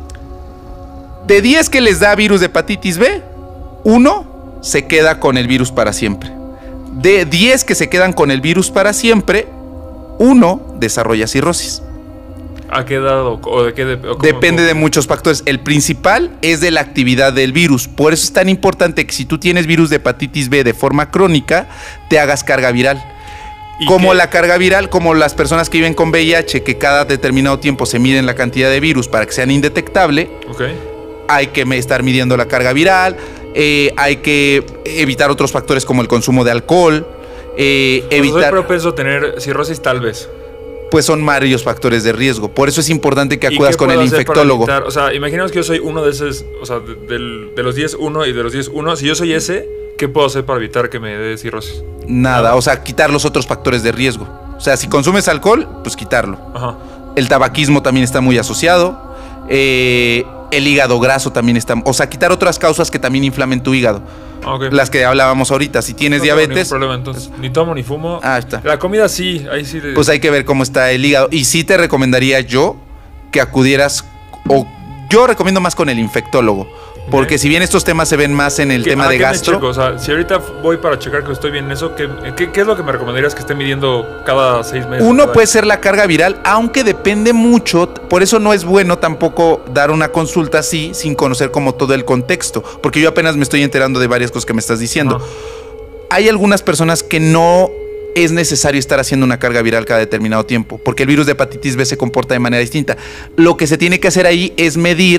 [SPEAKER 2] de diez que les da virus de hepatitis B, uno se queda con el virus para siempre. De diez que se quedan con el virus para siempre, uno desarrolla cirrosis.
[SPEAKER 1] ¿A qué edad o, o de qué? De, o cómo,
[SPEAKER 2] Depende
[SPEAKER 1] cómo?
[SPEAKER 2] de muchos factores. El principal es de la actividad del virus. Por eso es tan importante que si tú tienes virus de hepatitis B de forma crónica, te hagas carga viral. Como qué? La carga viral, como las personas que viven con V I H, que cada determinado tiempo se miden la cantidad de virus para que sean indetectable.
[SPEAKER 1] Okay.
[SPEAKER 2] Hay que estar midiendo la carga viral. Eh, hay que evitar otros factores como el consumo de alcohol. Eh,
[SPEAKER 1] pues
[SPEAKER 2] evitar.
[SPEAKER 1] soy propenso a tener cirrosis, tal vez.
[SPEAKER 2] Pues son varios factores de riesgo. Por eso es importante que acudas con el infectólogo.
[SPEAKER 1] O sea, imaginemos que yo soy uno de esos, o sea, de, de, de los diez, uno y de los diez, uno. Si yo soy ese, ¿qué puedo hacer para evitar que me dé cirrosis?
[SPEAKER 2] Nada, Nada. O sea, quitar los otros factores de riesgo. O sea, si consumes alcohol, pues quitarlo.
[SPEAKER 1] Ajá.
[SPEAKER 2] El tabaquismo también está muy asociado. Eh, el hígado graso también está... O sea, quitar otras causas que también inflamen tu hígado. Okay. Las que hablábamos ahorita. Si tienes
[SPEAKER 1] no
[SPEAKER 2] diabetes...
[SPEAKER 1] No tengo ningún problema, entonces. Ni tomo ni fumo.
[SPEAKER 2] Ah, está.
[SPEAKER 1] La comida sí, ahí sí... Le...
[SPEAKER 2] Pues hay que ver cómo está el hígado. Y sí te recomendaría yo que acudieras... O yo recomiendo más con el infectólogo. Porque okay. si bien estos temas se ven más en el
[SPEAKER 1] ¿Qué,
[SPEAKER 2] tema de gastro...
[SPEAKER 1] O sea, si ahorita voy para checar que estoy bien en eso, ¿qué, qué, qué es lo que me recomendarías que esté midiendo cada seis meses?
[SPEAKER 2] Uno puede ser la carga viral, aunque depende mucho. Por eso no es bueno tampoco dar una consulta así, sin conocer como todo el contexto. Porque yo apenas me estoy enterando de varias cosas que me estás diciendo. Ah. Hay algunas personas que no es necesario estar haciendo una carga viral cada determinado tiempo, porque el virus de hepatitis B se comporta de manera distinta. Lo que se tiene que hacer ahí es medir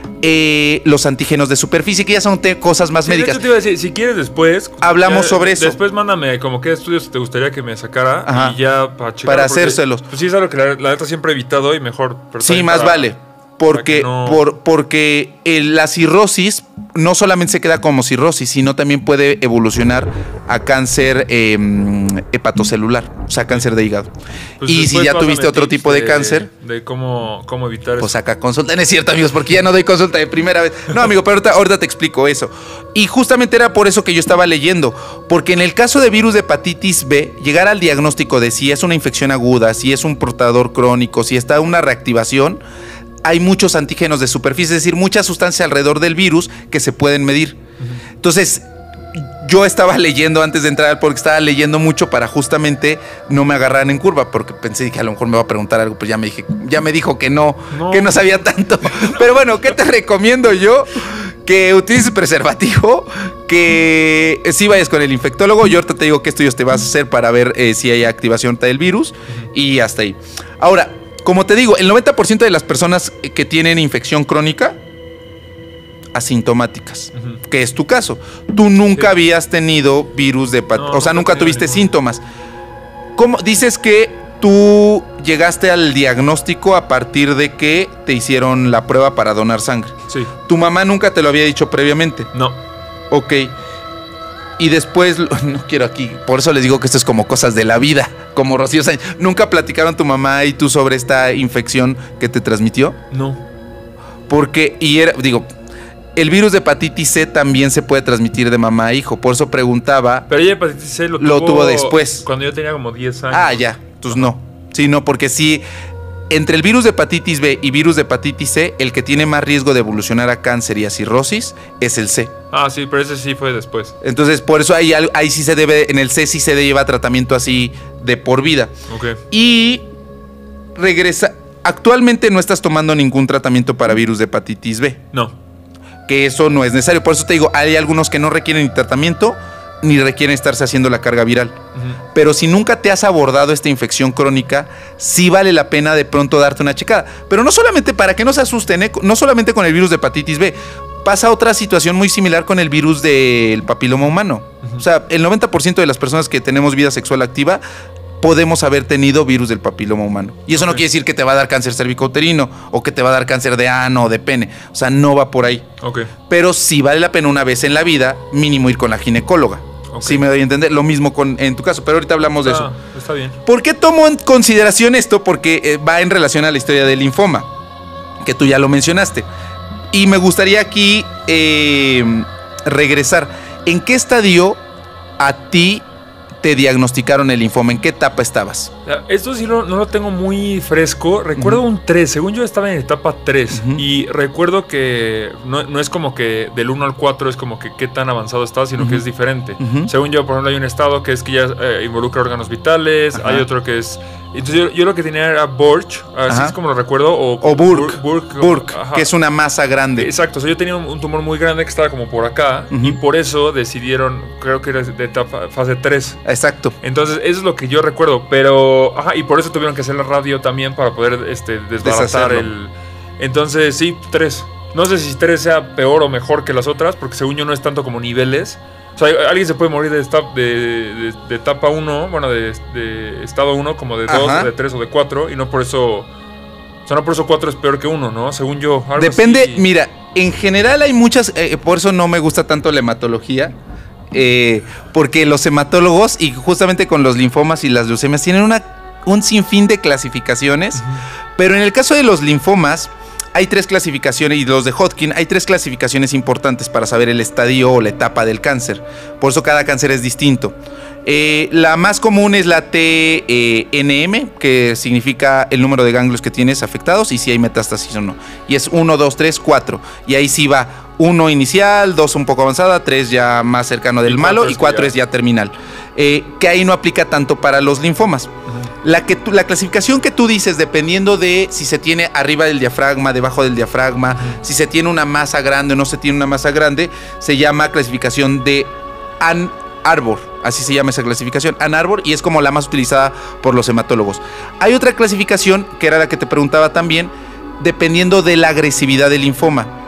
[SPEAKER 2] eh, los antígenos de superficie, que ya son te- cosas más
[SPEAKER 1] Sí,
[SPEAKER 2] médicas.
[SPEAKER 1] de hecho te iba a decir, si quieres después...
[SPEAKER 2] Hablamos
[SPEAKER 1] ya,
[SPEAKER 2] sobre eso.
[SPEAKER 1] Después mándame como qué estudios te gustaría que me sacara.
[SPEAKER 2] Ajá.
[SPEAKER 1] Y ya para checar.
[SPEAKER 2] Para
[SPEAKER 1] porque,
[SPEAKER 2] hacérselos.
[SPEAKER 1] Pues sí, es algo que la, la neta siempre he evitado y mejor. Pero
[SPEAKER 2] Sí,
[SPEAKER 1] también
[SPEAKER 2] más
[SPEAKER 1] para-
[SPEAKER 2] vale. Porque,
[SPEAKER 1] para que no-
[SPEAKER 2] por, porque el- la cirrosis no solamente se queda como cirrosis, sino también puede evolucionar a cáncer eh, hepatocelular, o sea, cáncer de hígado.
[SPEAKER 1] Pues
[SPEAKER 2] y si
[SPEAKER 1] después
[SPEAKER 2] ya
[SPEAKER 1] pásame
[SPEAKER 2] tuviste otro
[SPEAKER 1] tips
[SPEAKER 2] tipo de, cáncer,
[SPEAKER 1] De cómo, cómo evitar
[SPEAKER 2] pues
[SPEAKER 1] eso.
[SPEAKER 2] saca consulta. No es cierto, amigos, porque ya no doy consulta de primera vez. No, amigo, pero ahorita, ahorita te explico eso. Y justamente era por eso que yo estaba leyendo. Porque en el caso de virus de hepatitis B, llegar al diagnóstico de si es una infección aguda, si es un portador crónico, si está una reactivación, hay muchos antígenos de superficie, es decir, muchas sustancias alrededor del virus que se pueden medir. Uh-huh. Entonces, yo estaba leyendo antes de entrar, porque estaba leyendo mucho para justamente no me agarraran en curva, porque pensé que a lo mejor me va a preguntar algo, pues ya me dije, ya me dijo que no, no. que no sabía tanto. Pero bueno, ¿qué te recomiendo yo? Que utilices preservativo, que si vayas con el infectólogo. Yo ahorita te digo qué estudios te vas a hacer para ver eh, si hay activación del virus, uh-huh. y hasta ahí. Ahora, como te digo, el noventa por ciento de las personas que tienen infección crónica, asintomáticas, uh-huh. que es tu caso. Tú nunca sí. habías tenido virus de hepatitis, no, o sea, nunca tuviste ningún. síntomas. ¿Cómo dices que tú llegaste al diagnóstico a partir de que te hicieron la prueba para donar sangre?
[SPEAKER 1] Sí.
[SPEAKER 2] ¿Tu mamá nunca te lo había dicho previamente?
[SPEAKER 1] No.
[SPEAKER 2] Ok. Y después, no quiero aquí, por eso les digo que esto es como cosas de la vida, como Rocío Sáenz. ¿Nunca platicaron tu mamá y tú sobre esta infección que te transmitió?
[SPEAKER 1] No.
[SPEAKER 2] Porque, y era, digo, el virus de hepatitis C también se puede transmitir de mamá a hijo, por eso preguntaba.
[SPEAKER 1] Pero ella hepatitis C lo,
[SPEAKER 2] lo
[SPEAKER 1] tuvo,
[SPEAKER 2] tuvo después.
[SPEAKER 1] Cuando yo tenía como diez años.
[SPEAKER 2] Ah, ya, entonces no. Sí, no, porque sí, entre el virus de hepatitis B y virus de hepatitis C, el que tiene más riesgo de evolucionar a cáncer y a cirrosis es el C.
[SPEAKER 1] Ah, sí, pero ese sí fue después.
[SPEAKER 2] Entonces, por eso ahí, ahí sí se debe, en el C sí se lleva tratamiento así de por vida.
[SPEAKER 1] Ok.
[SPEAKER 2] Y regresa, actualmente no estás tomando ningún tratamiento para virus de hepatitis B.
[SPEAKER 1] No.
[SPEAKER 2] Que eso no es necesario. Por eso te digo, hay algunos que no requieren ni tratamiento ni requieren estarse haciendo la carga viral. Uh-huh. Pero si nunca te has abordado esta infección crónica, sí vale la pena de pronto darte una checada. Pero no solamente, para que no se asusten, ¿eh? No solamente con el virus de hepatitis B. Pasa otra situación muy similar con el virus del papiloma humano. Uh-huh. O sea, el noventa por ciento de las personas que tenemos vida sexual activa podemos haber tenido virus del papiloma humano. Y eso okay. no quiere decir que te va a dar cáncer cervicouterino o que te va a dar cáncer de ano o de pene. O sea, no va por ahí.
[SPEAKER 1] Okay.
[SPEAKER 2] Pero sí vale la pena una vez en la vida mínimo ir con la ginecóloga. Okay. Sí me doy a entender. Lo mismo con, en tu caso, pero ahorita hablamos
[SPEAKER 1] está,
[SPEAKER 2] de eso.
[SPEAKER 1] Está bien.
[SPEAKER 2] ¿Por qué tomo en consideración esto? Porque eh, va en relación a la historia del linfoma, que tú ya lo mencionaste. Y me gustaría aquí eh, regresar. ¿En qué estadio a ti te diagnosticaron el linfoma? ¿En qué etapa estabas?
[SPEAKER 1] Esto sí no, no lo tengo muy fresco. Recuerdo uh-huh. un tres. Según yo estaba en etapa tres. Uh-huh. Y recuerdo que no, no es como que del uno al cuatro es como que qué tan avanzado estás, sino uh-huh. que es diferente. Uh-huh. Según yo, por ejemplo, hay un estado que es que ya eh, involucra órganos vitales. Uh-huh. Hay otro que es... Entonces yo, yo lo que tenía era Borch, así uh-huh. es como lo recuerdo. O,
[SPEAKER 2] o Burke, Burke, Burke que es una masa grande.
[SPEAKER 1] Exacto. O sea, yo tenía un, un tumor muy grande que estaba como por acá. Uh-huh. Y por eso decidieron, creo que era de etapa, fase tres.
[SPEAKER 2] Exacto.
[SPEAKER 1] Entonces eso es lo que yo recuerdo. Pero... Ajá, y por eso tuvieron que hacer la radio también para poder este, desbaratar el... Entonces, sí, tres. No sé si tres sea peor o mejor que las otras, porque según yo no es tanto como niveles. O sea, alguien se puede morir de, esta, de, de, de etapa uno, bueno, de, de estado uno, como de dos, o de tres o de cuatro, y no por eso... O sea, no por eso cuatro es peor que uno, ¿no? Según yo. Algo
[SPEAKER 2] Depende,
[SPEAKER 1] así.
[SPEAKER 2] Mira, en general hay muchas... Eh, por eso no me gusta tanto la hematología. Eh, porque los hematólogos, y justamente con los linfomas y las leucemias, tienen una, un sinfín de clasificaciones. Uh-huh. Pero en el caso de los linfomas, hay tres clasificaciones, y los de Hodgkin, hay tres clasificaciones importantes para saber el estadio o la etapa del cáncer. Por eso cada cáncer es distinto. Eh, la más común es la T N M, que significa el número de ganglios que tienes afectados y si hay metástasis o no. Y es uno, dos, tres, cuatro. Y ahí sí va uno inicial, dos un poco avanzada, tres ya más cercano del malo y cuatro es ya terminal. Eh, que ahí no aplica tanto para los linfomas. Uh-huh. La, que tú, la clasificación que tú dices, dependiendo de si se tiene arriba del diafragma, debajo del diafragma, uh-huh. si se tiene una masa grande o no se tiene una masa grande, se llama clasificación de Ann Arbor. Así se llama esa clasificación, Ann Arbor, y es como la más utilizada por los hematólogos. Hay otra clasificación, que era la que te preguntaba también, dependiendo de la agresividad del linfoma.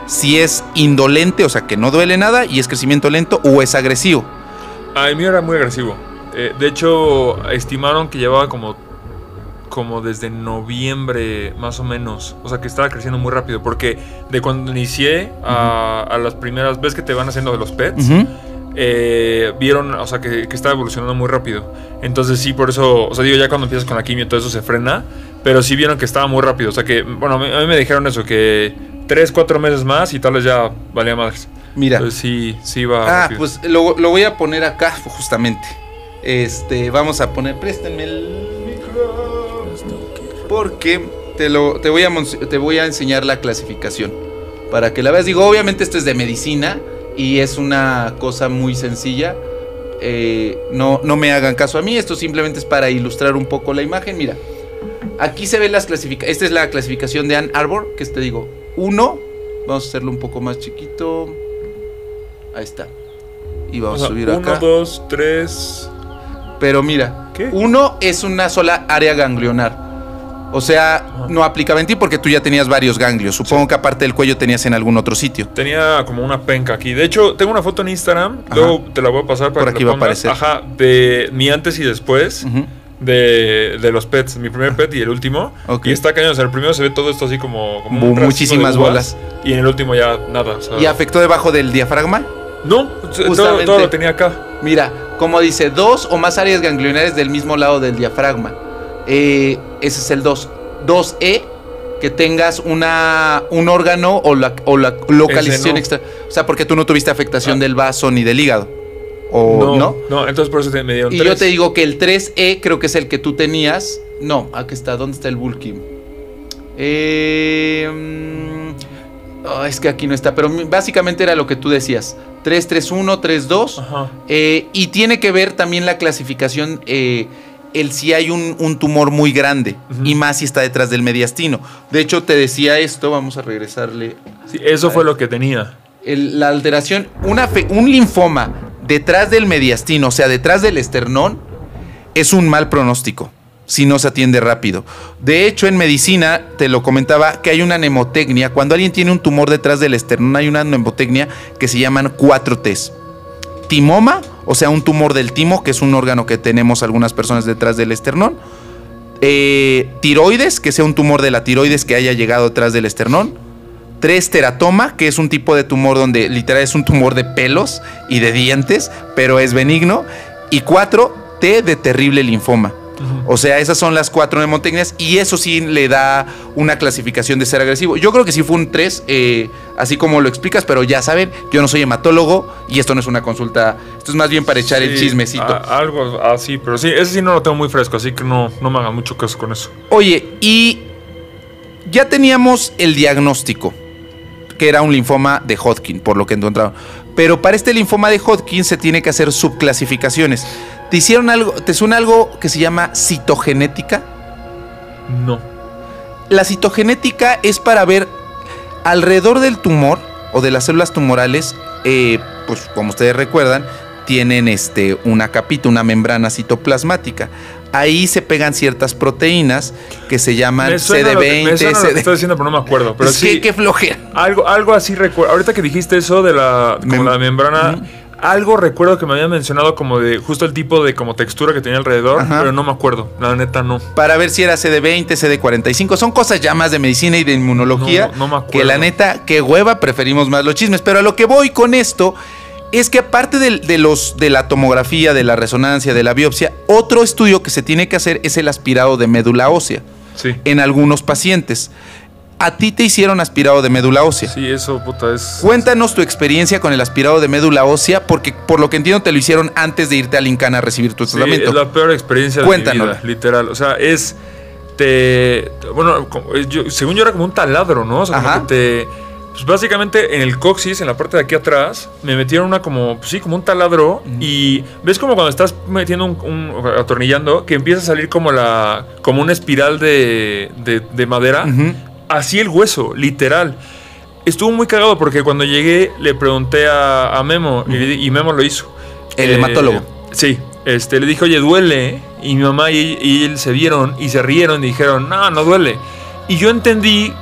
[SPEAKER 2] si es indolente, o sea, que no duele nada y es crecimiento lento, o es agresivo.
[SPEAKER 1] Ah, el mío era muy agresivo. Eh, de hecho, estimaron que llevaba como, como desde noviembre, más o menos. O sea, que estaba creciendo muy rápido. Porque de cuando inicié a, uh-huh. a las primeras veces que te van haciendo de los pets, uh-huh. eh, vieron, o sea, que, que estaba evolucionando muy rápido. Entonces sí, por eso, o sea, digo, ya cuando empiezas con la quimio todo eso se frena. Pero sí vieron que estaba muy rápido. O sea, que, bueno, a mí me dijeron eso, que tres, cuatro meses más y tal vez ya valía más.
[SPEAKER 2] Mira.
[SPEAKER 1] Entonces sí, sí va
[SPEAKER 2] Ah,
[SPEAKER 1] rápido.
[SPEAKER 2] pues lo, lo voy a poner acá, justamente. Este, vamos a poner, préstenme el micro, porque te, lo, te, voy a, te voy a enseñar la clasificación, para que la veas. Digo, obviamente esto es de medicina y es una cosa muy sencilla. Eh, no, no me hagan caso a mí, esto simplemente es para ilustrar un poco la imagen. Mira, aquí se ven las clasificaciones. Esta es la clasificación de Ann Arbor, que te digo, uno, vamos a hacerlo un poco más chiquito. Ahí está. Y vamos o sea, a subir
[SPEAKER 1] uno,
[SPEAKER 2] acá.
[SPEAKER 1] uno, dos, tres...
[SPEAKER 2] Pero mira, ¿qué? Uno es una sola área ganglionar. O sea, ajá. no aplicaba en ti porque tú ya tenías varios ganglios. Supongo sí. que aparte del cuello tenías en algún otro sitio.
[SPEAKER 1] Tenía como una penca aquí. De hecho, tengo una foto en Instagram. Ajá. Luego te la voy a pasar para
[SPEAKER 2] Por
[SPEAKER 1] que
[SPEAKER 2] aquí
[SPEAKER 1] la
[SPEAKER 2] va pongas. a aparecer.
[SPEAKER 1] Ajá, de mi antes y después. Uh-huh. De, de los pets, mi primer pet y el último. Okay. Y está cañón, o sea, el primero se ve todo esto así como, como
[SPEAKER 2] un muchísimas bolas.
[SPEAKER 1] Y en el último ya nada. O sea,
[SPEAKER 2] ¿y afectó debajo del diafragma?
[SPEAKER 1] No, todo, todo lo tenía acá.
[SPEAKER 2] Mira, como dice, dos o más áreas ganglionares del mismo lado del diafragma. Eh, ese es el dos. dos E, que tengas una, un órgano o la, o la localización no. extra. O sea, porque tú no tuviste afectación ah. del vaso ni del hígado. ¿O
[SPEAKER 1] no?
[SPEAKER 2] No,
[SPEAKER 1] no entonces por eso te me dieron
[SPEAKER 2] y tres. Yo te digo que el tres E creo que es el que tú tenías. No, aquí está. ¿Dónde está el Bulky? Eh... Oh, es que aquí no está, pero básicamente era lo que tú decías. tres tres uno, tres dos. Eh, y tiene que ver también la clasificación, eh, el si hay un, un tumor muy grande. Uh-huh. Y más si está detrás del mediastino. De hecho, te decía esto, vamos a regresarle.
[SPEAKER 1] Sí, eso fue lo que tenía.
[SPEAKER 2] El, la alteración, una fe, un linfoma detrás del mediastino, o sea, detrás del esternón, es un mal pronóstico si no se atiende rápido. De hecho, en medicina, te lo comentaba, que hay una mnemotecnia. Cuando alguien tiene un tumor detrás del esternón, hay una mnemotecnia que se llaman cuatro T's. Timoma, o sea, un tumor del timo, que es un órgano que tenemos algunas personas detrás del esternón. Eh, tiroides, que sea un tumor de la tiroides que haya llegado detrás del esternón. Tres, teratoma, que es un tipo de tumor donde literal es un tumor de pelos y de dientes, pero es benigno. Y cuatro, T de terrible linfoma. Uh-huh. O sea, esas son las cuatro mnemotecnias y eso sí le da una clasificación de ser agresivo. Yo creo que sí fue un tres, eh, así como lo explicas, pero ya saben, yo no soy hematólogo y esto no es una consulta, esto es más bien para echar sí, el chismecito.
[SPEAKER 1] A, algo así, pero sí, ese sí no lo tengo muy fresco, así que no, no me hagan mucho caso con eso.
[SPEAKER 2] Oye, y ya teníamos el diagnóstico, que era un linfoma de Hodgkin, por lo que encontraron. Pero para este linfoma de Hodgkin se tiene que hacer subclasificaciones. ¿Te hicieron algo, te suena algo que se llama citogenética?
[SPEAKER 1] No.
[SPEAKER 2] La citogenética es para ver alrededor del tumor o de las células tumorales, eh, pues como ustedes recuerdan, tienen este, una capita, una membrana citoplasmática. Ahí se pegan ciertas proteínas que se llaman C D veinte.
[SPEAKER 1] Me suena lo que estás diciendo, pero no me acuerdo. Pero sí,
[SPEAKER 2] qué, qué flojera.
[SPEAKER 1] Algo, algo así recuerdo. Ahorita que dijiste eso de la, como Mem- la membrana, uh-huh. algo recuerdo que me habían mencionado como de justo el tipo de como textura que tenía alrededor, ajá. pero no me acuerdo. La neta no.
[SPEAKER 2] Para ver si era C D veinte, C D cuarenta y cinco. Son cosas ya más de medicina y de inmunología.
[SPEAKER 1] No, no me acuerdo.
[SPEAKER 2] Que la neta, qué hueva, preferimos más los chismes. Pero a lo que voy con esto es que aparte de, de, los, de la tomografía, de la resonancia, de la biopsia, otro estudio que se tiene que hacer es el aspirado de médula ósea.
[SPEAKER 1] Sí.
[SPEAKER 2] En algunos pacientes. A ti te hicieron aspirado de médula ósea.
[SPEAKER 1] Sí, eso, puta, es...
[SPEAKER 2] Cuéntanos tu experiencia con el aspirado de médula ósea, porque por lo que entiendo te lo hicieron antes de irte al INCAN a recibir tu
[SPEAKER 1] sí,
[SPEAKER 2] tratamiento.
[SPEAKER 1] Es la peor experiencia de
[SPEAKER 2] Cuéntanos.
[SPEAKER 1] mi vida, literal. O sea, es... Te... Bueno, yo, según yo era como un taladro, ¿no? O sea, como que te... Pues básicamente en el coxis, en la parte de aquí atrás, me metieron una como, pues sí, como un taladro. Uh-huh. Y ves como cuando estás metiendo un, un atornillando, que empieza a salir como la, como una espiral de, de, de madera. Uh-huh. Así el hueso, literal. Estuvo muy cagado porque cuando llegué le pregunté a, a Memo, uh-huh. y, y Memo lo hizo.
[SPEAKER 2] El eh, hematólogo.
[SPEAKER 1] Sí, este, le dije, oye, duele. Y mi mamá y, y él se vieron y se rieron y dijeron, no, no duele. Y yo entendí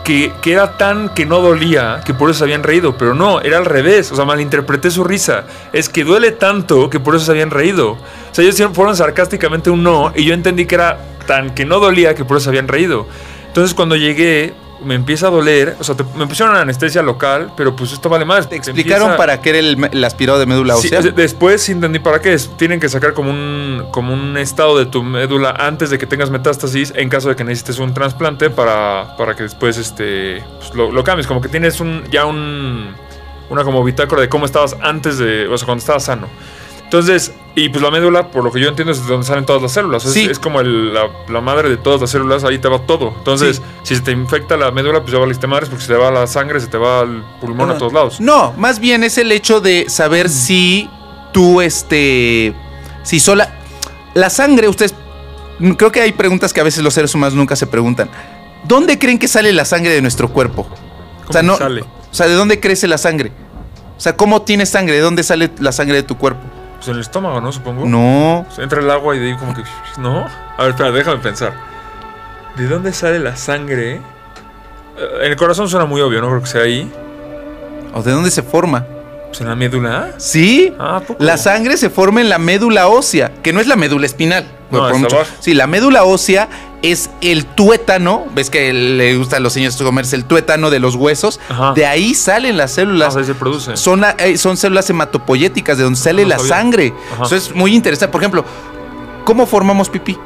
[SPEAKER 1] que, que era tan que no dolía que por eso se habían reído. Pero no, era al revés. O sea, malinterpreté su risa. Es que duele tanto que por eso se habían reído. O sea, ellos fueron sarcásticamente un no y yo entendí que era tan que no dolía que por eso se habían reído. Entonces cuando llegué, me empieza a doler, o sea, te, me pusieron anestesia local, pero pues esto vale más.
[SPEAKER 2] ¿Te explicaron te empieza... para qué era el, el aspirado de médula ósea?
[SPEAKER 1] Sí, después sí entendí para qué es. Tienen que sacar como un, como un estado de tu médula antes de que tengas metástasis en caso de que necesites un trasplante para, para que después este, pues, lo, lo cambies. Como que tienes un, ya un, una como bitácora de cómo estabas antes de, o sea, cuando estabas sano. Entonces, y pues la médula, por lo que yo entiendo, es de donde salen todas las células. Sí. Es, es como el, la, la madre de todas las células, ahí te va todo. Entonces, sí. si se te infecta la médula, pues ya valiste madres, porque se te va la sangre, se te va el pulmón, no, a todos lados.
[SPEAKER 2] No, más bien es el hecho de saber si tú, este, si sola... La sangre, ustedes, creo que hay preguntas que a veces los seres humanos nunca se preguntan. ¿Dónde creen que sale la sangre de nuestro cuerpo?
[SPEAKER 1] ¿Cómo
[SPEAKER 2] o sea, no,
[SPEAKER 1] sale?
[SPEAKER 2] O sea, ¿de dónde crece la sangre? O sea, ¿cómo tienes sangre? ¿De dónde sale la sangre de tu cuerpo?
[SPEAKER 1] Pues en el estómago, ¿no? Supongo.
[SPEAKER 2] No.
[SPEAKER 1] O sea, entra el agua y de ahí como que... ¿No? A ver, espera, déjame pensar. ¿De dónde sale la sangre? En el corazón suena muy obvio, no creo que sea ahí.
[SPEAKER 2] ¿O de dónde se forma?
[SPEAKER 1] Pues en la médula.
[SPEAKER 2] Sí.
[SPEAKER 1] Ah, ¿poco?
[SPEAKER 2] La sangre se forma en la médula ósea, que no es la médula espinal.
[SPEAKER 1] No,
[SPEAKER 2] por mucho. Sí, la médula ósea es el tuétano. ¿Ves que le gusta a los señores comerse el tuétano de los huesos? Ajá. De ahí salen las células.
[SPEAKER 1] Ah, ahí se produce.
[SPEAKER 2] Son, eh, son células hematopoyéticas, de donde sale no la sabía. sangre. Ajá. Eso es muy interesante. Por ejemplo, ¿cómo formamos pipí?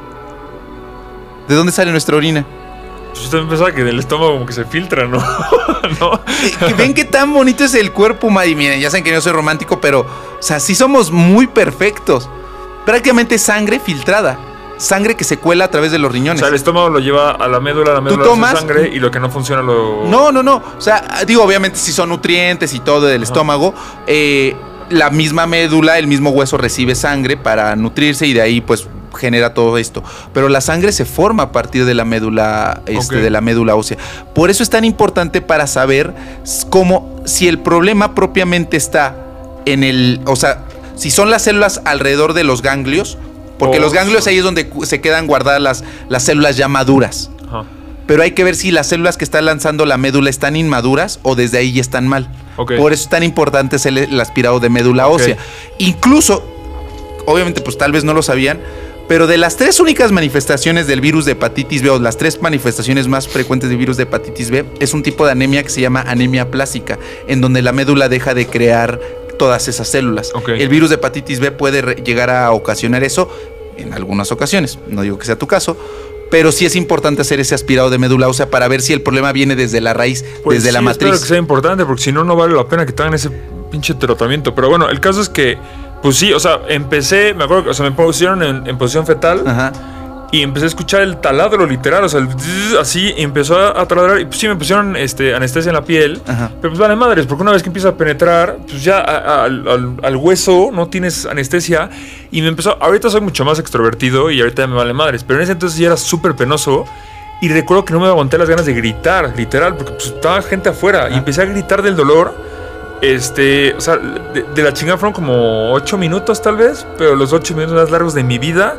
[SPEAKER 2] ¿De dónde sale nuestra orina?
[SPEAKER 1] Yo también pensaba que del estómago como que se filtra, ¿no? ¿No?
[SPEAKER 2] ¿Ven qué tan bonito es el cuerpo humano? Y miren, ya saben que yo soy romántico, pero, o sea, sí somos muy perfectos. Prácticamente sangre filtrada. Sangre que se cuela a través de los riñones.
[SPEAKER 1] O sea, el estómago lo lleva a la médula, la médula hace sangre y lo que no funciona lo...
[SPEAKER 2] No, no, no. O sea, digo, obviamente si son nutrientes y todo del estómago, eh, la misma médula, el mismo hueso recibe sangre para nutrirse y de ahí, pues, genera todo esto. Pero la sangre se forma a partir de la médula, este, okay. de la médula ósea. Por eso es tan importante para saber cómo, si el problema propiamente está en el, o sea, si son las células alrededor de los ganglios, porque oh, los ganglios ahí es donde se quedan guardadas las, las células ya maduras. Ajá. Pero hay que ver si las células que está lanzando la médula están inmaduras o desde ahí ya están mal. Okay. Por eso es tan importante el, el aspirado de médula ósea. Okay. Incluso, obviamente, pues tal vez no lo sabían, pero de las tres únicas manifestaciones del virus de hepatitis B, o las tres manifestaciones más frecuentes del virus de hepatitis B, es un tipo de anemia que se llama anemia plástica, en donde la médula deja de crear todas esas células. Okay. El virus de hepatitis B puede re- llegar a ocasionar eso en algunas ocasiones. No digo que sea tu caso, pero sí es importante hacer ese aspirado de médula ósea para ver si el problema viene desde la raíz, pues desde sí, la matriz.
[SPEAKER 1] Espero que sea importante, porque si no, no vale la pena que te hagan ese pinche tratamiento. Pero bueno, el caso es que, pues sí, o sea, empecé, me acuerdo que, o sea, me pusieron en, en posición fetal. Ajá. Y empecé a escuchar el taladro literal, o sea, el zzz, así, y empezó a, a taladrar. Y pues sí, me pusieron este, anestesia en la piel. Ajá. Pero pues vale madres, porque una vez que empieza a penetrar, pues ya a, a, al, al hueso no tienes anestesia. Y me empezó, ahorita soy mucho más extrovertido y ahorita me vale madres. Pero en ese entonces ya era súper penoso. Y recuerdo que no me aguanté las ganas de gritar, literal, porque pues estaba gente afuera. Ajá. Y empecé a gritar del dolor. Este, o sea, de, de la chingada fueron como ocho minutos tal vez. Pero los ocho minutos más largos de mi vida.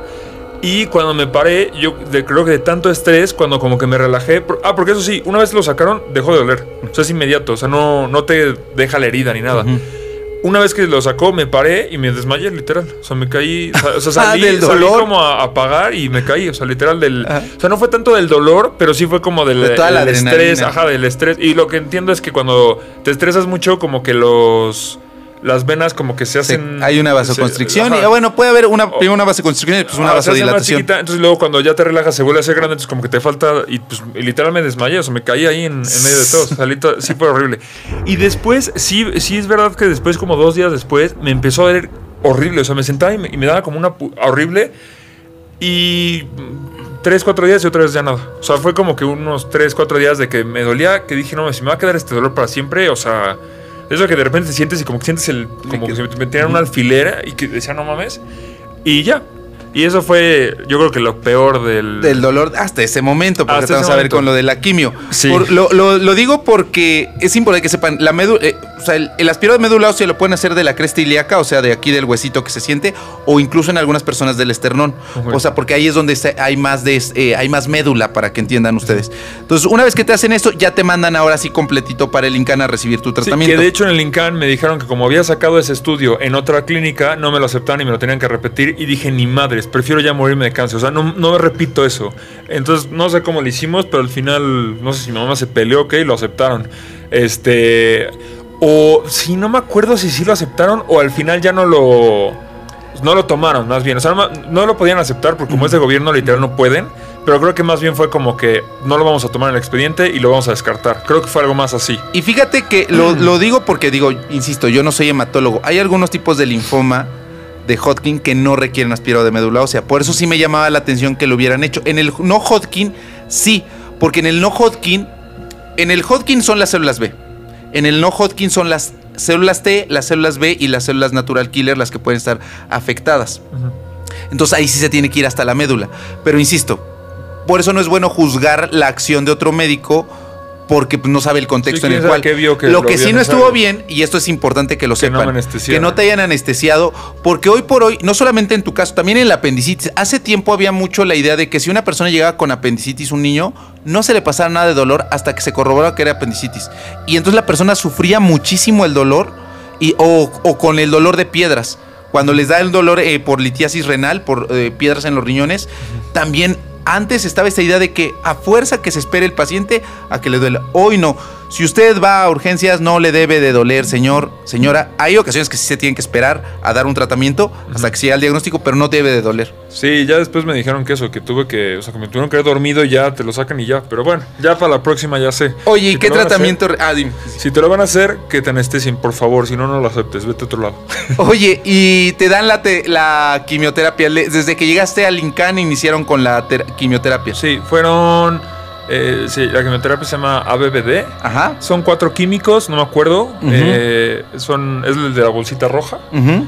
[SPEAKER 1] Y cuando me paré, yo de, creo que de tanto estrés, cuando como que me relajé. Por, ah, porque eso sí, una vez lo sacaron, dejó de doler. O sea, es inmediato, o sea, no, no te deja la herida ni nada. Uh-huh. Una vez que lo sacó, me paré y me desmayé, literal. O sea, me caí, o sea, salí, ah, salí como a apagar y me caí. O sea, literal del... Uh-huh. O sea, no fue tanto del dolor, pero sí fue como del,
[SPEAKER 2] de toda la
[SPEAKER 1] del estrés. Ajá, del estrés. Y lo que entiendo es que cuando te estresas mucho, como que los... Las venas como que se hacen...
[SPEAKER 2] Se, hay una vasoconstricción se, y bueno, puede haber una, primero una vasoconstricción y después una vasodilatación.
[SPEAKER 1] Chiquita, entonces luego cuando ya te relajas se vuelve a ser grande, entonces como que te falta y pues literal me desmayé, o sea, me caí ahí en, en medio de todo, salí to, sí fue horrible. Y después, sí, sí es verdad que después, como dos días después, me empezó a ver horrible, o sea, me sentaba y me, y me daba como una pu- horrible y... Tres, cuatro días y otra vez ya nada. O sea, fue como que unos tres, cuatro días de que me dolía, que dije, no, si me va a quedar este dolor para siempre, o sea... Eso que de repente te sientes y como que sientes el... Como que se me metieran un alfiler y que decía, no mames. Y ya. Y eso fue, yo creo que lo peor del...
[SPEAKER 2] Del dolor hasta ese momento, porque te vamos a ver con lo de la quimio.
[SPEAKER 1] Sí.
[SPEAKER 2] Por, lo, lo, lo digo porque es importante que sepan, la médula, eh, o sea, el, el aspirado de médula ósea lo pueden hacer de la cresta ilíaca, o sea, de aquí del huesito que se siente, o incluso en algunas personas del esternón. Uh-huh. O sea, porque ahí es donde hay más, de, eh, hay más médula, para que entiendan ustedes. Entonces, una vez que te hacen esto, ya te mandan ahora sí completito para el INCAN a recibir tu tratamiento.
[SPEAKER 1] Sí, que de hecho en el INCAN me dijeron que como había sacado ese estudio en otra clínica, no me lo aceptaban y me lo tenían que repetir. Y dije, ni madres, prefiero ya morirme de cáncer. O sea, no, no me repito eso. Entonces, no sé cómo lo hicimos, pero al final, no sé si mi mamá se peleó, ok, lo aceptaron. Este... O si no me acuerdo si sí lo aceptaron o al final ya no lo... No lo tomaron, más bien. O sea, no, no lo podían aceptar porque como es de gobierno, literal no pueden. Pero creo que más bien fue como que no lo vamos a tomar en el expediente y lo vamos a descartar. Creo que fue algo más así.
[SPEAKER 2] Y fíjate que lo, lo digo porque digo, insisto, yo no soy hematólogo. Hay algunos tipos de linfoma de Hodgkin que no requieren aspirado de médula ósea. Por eso sí me llamaba la atención que lo hubieran hecho. En el no Hodgkin, sí. Porque en el no Hodgkin, en el Hodgkin son las células B. En el no Hodgkin son las células T, las células B y las células natural killer las que pueden estar afectadas. Uh-huh. Entonces ahí sí se tiene que ir hasta la médula. Pero insisto, por eso no es bueno juzgar la acción de otro médico porque pues, no sabe el contexto sí, en el cual. Que vio que lo, lo que sí no estuvo sabe. bien, y esto es importante que lo que sepan, no que no te hayan anestesiado, porque hoy por hoy, no solamente en tu caso, también en la apendicitis, hace tiempo había mucho la idea de que si una persona llegaba con apendicitis, un niño, no se le pasara nada de dolor hasta que se corroborara que era apendicitis. Y entonces la persona sufría muchísimo el dolor y, o, o con el dolor de piedras. Cuando les da el dolor eh, por litiasis renal, por eh, piedras en los riñones, uh-huh. también antes estaba esta idea de que a fuerza que se espere el paciente a que le duela. Hoy no. Si usted va a urgencias, no le debe de doler, señor, señora. Hay ocasiones que sí se tienen que esperar a dar un tratamiento uh-huh. hasta que se llegue al diagnóstico, pero no debe de doler.
[SPEAKER 1] Sí, ya después me dijeron que eso, que tuve que, o sea, que me tuvieron que haber dormido y ya te lo sacan y ya. Pero bueno, ya para la próxima ya sé.
[SPEAKER 2] Oye, ¿y si qué tratamiento?
[SPEAKER 1] Hacer, ah, dime. Si te lo van a hacer, que te anestesien, por favor. Si no, no lo aceptes. Vete a otro lado.
[SPEAKER 2] Oye, y te dan la, te, la quimioterapia. Desde que llegaste al INCAN iniciaron con la ter- quimioterapia.
[SPEAKER 1] Sí, fueron... Eh, sí, la quimioterapia se llama A B B D.
[SPEAKER 2] Ajá.
[SPEAKER 1] Son cuatro químicos, no me acuerdo. Uh-huh. Eh, son, es el de la bolsita roja.
[SPEAKER 2] Uh-huh.